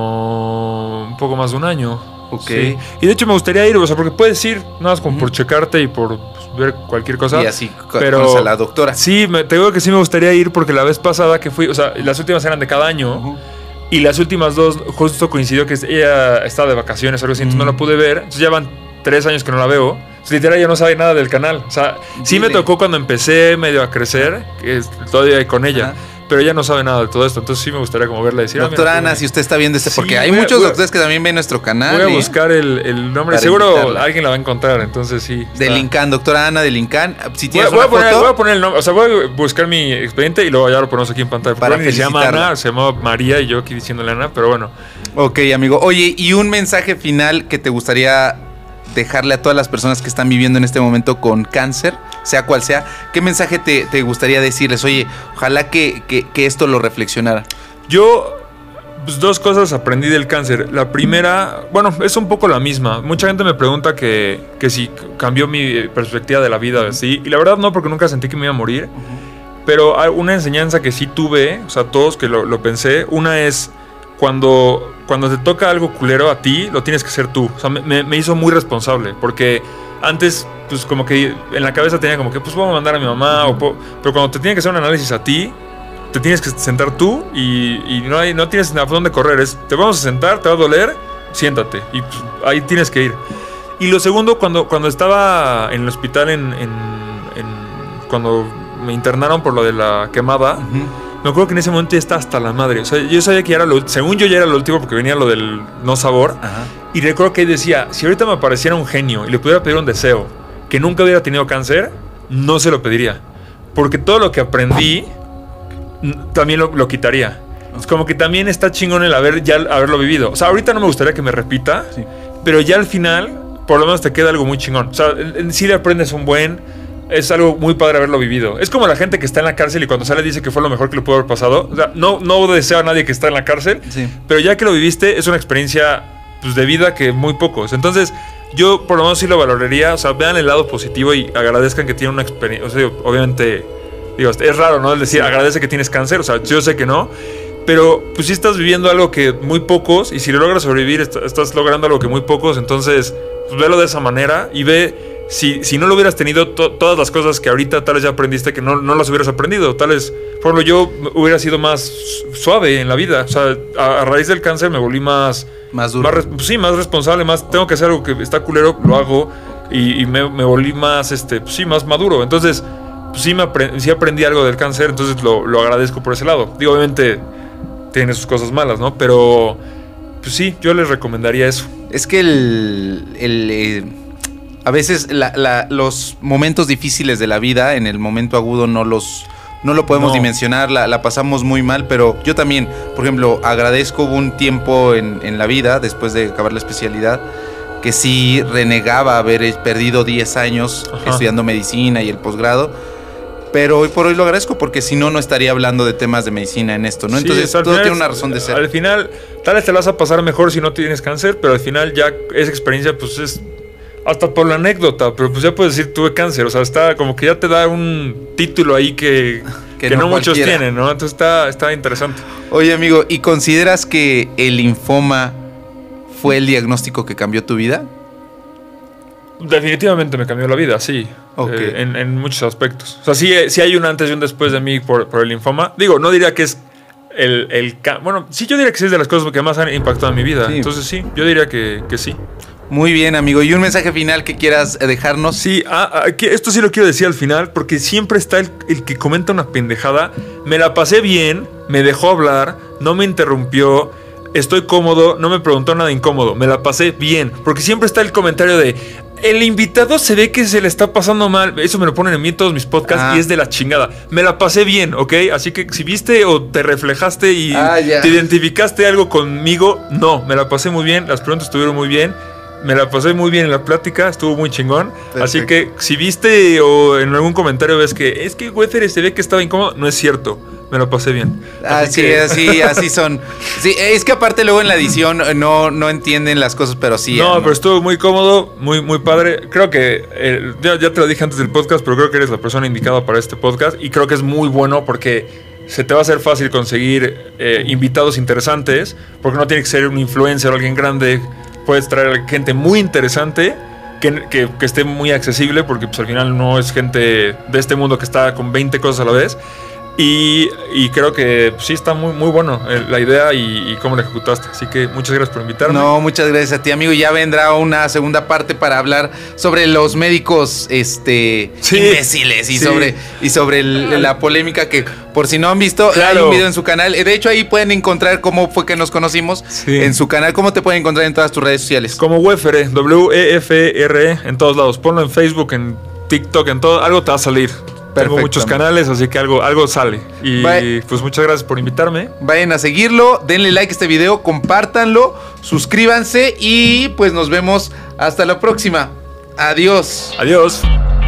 [SPEAKER 1] como un poco más de un año.
[SPEAKER 2] Ok.
[SPEAKER 1] Sí. Y de hecho me gustaría ir, o sea, porque puedes ir, nada más como por checarte y por pues, ver cualquier cosa.
[SPEAKER 2] Y así, co-
[SPEAKER 1] pero
[SPEAKER 2] conoces a la doctora.
[SPEAKER 1] Sí, me, te digo que sí me gustaría ir porque la vez pasada que fui, o sea, las últimas eran de cada año.
[SPEAKER 2] Ujú.
[SPEAKER 1] Y las últimas dos justo coincidió que ella estaba de vacaciones o algo así, entonces no la pude ver. Entonces ya van tres años que no la veo. Entonces, literal ya no sabe nada del canal. O sea, sí me
[SPEAKER 2] Dile.
[SPEAKER 1] tocó cuando empecé medio a crecer, que es todavía con ella.
[SPEAKER 2] Ajá.
[SPEAKER 1] Pero ella no sabe nada de todo esto. Entonces sí me gustaría como verla y decir... ah, mira,
[SPEAKER 2] Doctora
[SPEAKER 1] qué
[SPEAKER 2] Ana,
[SPEAKER 1] bonito.
[SPEAKER 2] si usted está viendo este,
[SPEAKER 1] Sí,
[SPEAKER 2] porque hay
[SPEAKER 1] voy a-
[SPEAKER 2] muchos
[SPEAKER 1] voy a-
[SPEAKER 2] doctores que también ven nuestro canal.
[SPEAKER 1] Voy a
[SPEAKER 2] ¿eh?
[SPEAKER 1] buscar el, el nombre.
[SPEAKER 2] Para
[SPEAKER 1] Seguro
[SPEAKER 2] invitarla.
[SPEAKER 1] alguien la va a encontrar, entonces sí. está.
[SPEAKER 2] Del INCAN, doctora Ana del INCAN. Si
[SPEAKER 1] Voy,
[SPEAKER 2] tienes
[SPEAKER 1] voy
[SPEAKER 2] una
[SPEAKER 1] a poner,
[SPEAKER 2] foto,
[SPEAKER 1] voy a poner el nombre, o sea, voy a buscar mi expediente y luego ya lo ponemos aquí en pantalla.
[SPEAKER 2] Para
[SPEAKER 1] Porque ni se llama
[SPEAKER 2] felicitarla.
[SPEAKER 1] Ana, se llama María y yo aquí diciéndole Ana, pero bueno.
[SPEAKER 2] Ok, amigo. Oye, y un mensaje final que te gustaría dejarle a todas las personas que están viviendo en este momento con cáncer, sea cual sea, ¿qué mensaje te, te gustaría decirles? Oye, ojalá que, que, que esto lo reflexionara.
[SPEAKER 1] Yo, pues, dos cosas aprendí del cáncer. La primera, bueno, es un poco la misma. Mucha gente me pregunta que, que si cambió mi perspectiva de la vida, ¿sí? Y la verdad no, porque nunca sentí que me iba a morir. Pero hay una enseñanza que sí tuve, o sea, todos que lo, lo pensé. Una es cuando, cuando te toca algo culero a ti, lo tienes que hacer tú. O sea, me, me- me hizo muy responsable, porque antes, pues como que en la cabeza tenía como que, pues puedo mandar a mi mamá, o puedo- pero cuando te tiene que hacer un análisis a ti, te tienes que sentar tú y, y no, hay, no tienes nada por dónde correr. Es, te vamos a sentar, te va a doler, siéntate. Y pues, ahí tienes que ir. Y lo segundo, cuando, cuando estaba en el hospital, en, en- en- cuando me internaron por lo de la quemada, me acuerdo que en ese momento ya estaba hasta la madre. O sea, yo sabía que ya era lo, según yo ya era lo último porque venía lo del no sabor.
[SPEAKER 2] Ajá.
[SPEAKER 1] Y recuerdo que ahí decía, si ahorita me apareciera un genio y le pudiera pedir un deseo que nunca hubiera tenido cáncer, no se lo pediría. Porque todo lo que aprendí n- también lo, lo quitaría. Es como que también está chingón el haber, ya haberlo vivido. O sea, ahorita no me gustaría que me repita,
[SPEAKER 2] Sí.
[SPEAKER 1] pero ya al final, por lo menos te queda algo muy chingón. O sea, en, en sí le aprendes un buen, es algo muy padre haberlo vivido. Es como la gente que está en la cárcel y cuando sale dice que fue lo mejor que le pudo haber pasado. O sea, no, no deseo a nadie que está en la cárcel,
[SPEAKER 2] Sí.
[SPEAKER 1] pero ya que lo viviste, es una experiencia pues, de vida que muy pocos. Entonces, yo por lo menos sí lo valoraría. O sea, vean el lado positivo y agradezcan que tienen una experiencia. O sea, obviamente, digo, es raro, ¿no? El decir, agradece que tienes cáncer. O sea, yo sé que no. Pero pues sí estás viviendo algo que muy pocos, y si lo logras sobrevivir, est- estás logrando algo que muy pocos. Entonces, pues velo de esa manera y ve si, si no lo hubieras tenido to- todas las cosas que ahorita tal vez ya aprendiste, que no, no las hubieras aprendido. Tal vez, por ejemplo, yo hubiera sido más su- suave en la vida. O sea, a, a raíz del cáncer me volví más...
[SPEAKER 2] Más duro.
[SPEAKER 1] Más res- sí, más responsable, más tengo que hacer algo que está culero, lo hago. Y, y me, me volví más, este, pues sí, más maduro. Entonces, pues sí, me apre- sí aprendí algo del cáncer, entonces lo, lo agradezco por ese lado. Digo, obviamente tiene sus cosas malas, ¿no? Pero, pues sí, yo les recomendaría eso.
[SPEAKER 2] Es que el, el, eh, a veces la- la- los momentos difíciles de la vida, en el momento agudo no los no lo podemos
[SPEAKER 1] No.
[SPEAKER 2] dimensionar, la, la pasamos muy mal, pero yo también, por ejemplo, agradezco hubo un tiempo en, en la vida, después de acabar la especialidad, que sí renegaba haber perdido diez años
[SPEAKER 1] Ajá.
[SPEAKER 2] estudiando medicina y el posgrado. Pero hoy por hoy lo agradezco porque si no, no estaría hablando de temas de medicina en esto, ¿no?
[SPEAKER 1] Sí,
[SPEAKER 2] Entonces,
[SPEAKER 1] al
[SPEAKER 2] todo
[SPEAKER 1] final
[SPEAKER 2] tiene
[SPEAKER 1] es-
[SPEAKER 2] una razón de ser.
[SPEAKER 1] Al final, tal vez te la vas a pasar mejor si no tienes cáncer, pero al final ya esa experiencia, pues es hasta por la anécdota, pero pues ya puedes decir tuve cáncer, o sea, está como que ya te da un título ahí que,
[SPEAKER 2] Que
[SPEAKER 1] que
[SPEAKER 2] no
[SPEAKER 1] no, muchos
[SPEAKER 2] cualquiera.
[SPEAKER 1] tienen, ¿no? Entonces está, está interesante.
[SPEAKER 2] Oye, amigo, ¿y consideras que el linfoma fue el diagnóstico que cambió tu vida?
[SPEAKER 1] Definitivamente me cambió la vida, sí.
[SPEAKER 2] Ok.
[SPEAKER 1] Eh, en, en muchos aspectos. O sea, sí, sí hay un antes y un después de mí por, por el linfoma. Digo, no diría que es el, el... ca- Bueno, sí, yo diría que sí es de las cosas que más han impactado en mi vida.
[SPEAKER 2] Sí.
[SPEAKER 1] Entonces sí, yo diría que, que sí.
[SPEAKER 2] Muy bien, amigo. ¿Y un mensaje final que quieras eh, dejarnos?
[SPEAKER 1] Sí, ah, ah, que esto sí lo quiero decir al final, porque siempre está el, el que comenta una pendejada. Me la pasé bien, me dejó hablar, no me interrumpió, estoy cómodo, no me preguntó nada incómodo, me la pasé bien. Porque siempre está el comentario de, el invitado se ve que se le está pasando mal. Eso me lo ponen en mí en todos mis podcasts
[SPEAKER 2] Ah.
[SPEAKER 1] y es de la chingada. Me la pasé bien, ¿ok? Así que si viste o te reflejaste y
[SPEAKER 2] Ah, ya.
[SPEAKER 1] te identificaste algo conmigo, no, me la pasé muy bien, las preguntas estuvieron muy bien. Me la pasé muy bien en la plática, estuvo muy chingón.
[SPEAKER 2] Perfecto.
[SPEAKER 1] Así que si viste o en algún comentario ves que es que Wether se ve que estaba incómodo, no es cierto. Me lo pasé bien.
[SPEAKER 2] Así,
[SPEAKER 1] que-
[SPEAKER 2] así, así son. Sí, es que aparte luego en la edición eh, no, no entienden las cosas, pero sí.
[SPEAKER 1] No,
[SPEAKER 2] eh,
[SPEAKER 1] pero estuvo muy cómodo, muy, muy padre. Creo que, eh, ya, ya te lo dije antes del podcast, pero creo que eres la persona indicada para este podcast. Y creo que es muy bueno porque se te va a hacer fácil conseguir eh, invitados interesantes. Porque no tiene que ser un influencer o alguien grande. Puedes traer gente muy interesante que, que, que esté muy accesible, porque pues, al final no es gente de este mundo que está con veinte cosas a la vez. Y, y creo que pues, sí está muy, muy bueno eh, la idea y, y cómo la ejecutaste. Así que muchas gracias por invitarme.
[SPEAKER 2] No, muchas gracias a ti, amigo. Ya vendrá una segunda parte para hablar sobre los médicos este,
[SPEAKER 1] Sí.
[SPEAKER 2] imbéciles y
[SPEAKER 1] Sí.
[SPEAKER 2] sobre, y sobre el- la polémica que, por si no han visto,
[SPEAKER 1] Claro.
[SPEAKER 2] hay un video en su canal. De hecho, ahí pueden encontrar cómo fue que nos conocimos
[SPEAKER 1] Sí.
[SPEAKER 2] en su canal. ¿Cómo te pueden encontrar en todas tus redes sociales?
[SPEAKER 1] Como Wefere, W E F R E, en todos lados. Ponlo en Facebook, en TikTok, en todo. Algo te va a salir. Tengo
[SPEAKER 2] Perfecto,
[SPEAKER 1] muchos
[SPEAKER 2] amigo.
[SPEAKER 1] canales, así que algo, algo sale. Y
[SPEAKER 2] Bye.
[SPEAKER 1] pues muchas gracias por invitarme.
[SPEAKER 2] Vayan a seguirlo, denle like a este video, compártanlo, suscríbanse y pues nos vemos hasta la próxima. Adiós.
[SPEAKER 1] Adiós.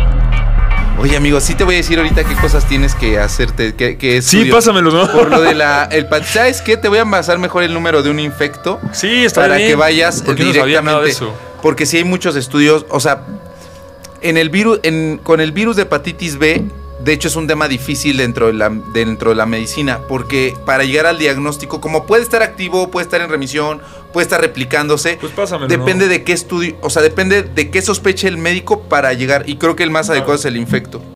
[SPEAKER 2] Oye, amigo, sí te voy a decir ahorita qué cosas tienes que hacerte, que, que
[SPEAKER 1] Sí,
[SPEAKER 2] estudios.
[SPEAKER 1] pásamelos, ¿no?
[SPEAKER 2] Por lo de la... El, pa- ¿Sabes qué? Te voy a pasar mejor el número de un infecto.
[SPEAKER 1] Sí, está
[SPEAKER 2] Para
[SPEAKER 1] bien.
[SPEAKER 2] que vayas
[SPEAKER 1] Porque no
[SPEAKER 2] directamente.
[SPEAKER 1] sabía nada de eso.
[SPEAKER 2] Porque sí hay muchos estudios, o sea, en el virus, en, con el virus de hepatitis B, de hecho es un tema difícil dentro de, la, dentro de la medicina, porque para llegar al diagnóstico, como puede estar activo, puede estar en remisión, puede estar replicándose,
[SPEAKER 1] Pues pásamelo.
[SPEAKER 2] depende
[SPEAKER 1] ¿no?
[SPEAKER 2] de qué estudio, o sea, depende de qué sospeche el médico para llegar, y creo que el más
[SPEAKER 1] Ah.
[SPEAKER 2] adecuado es el infecto.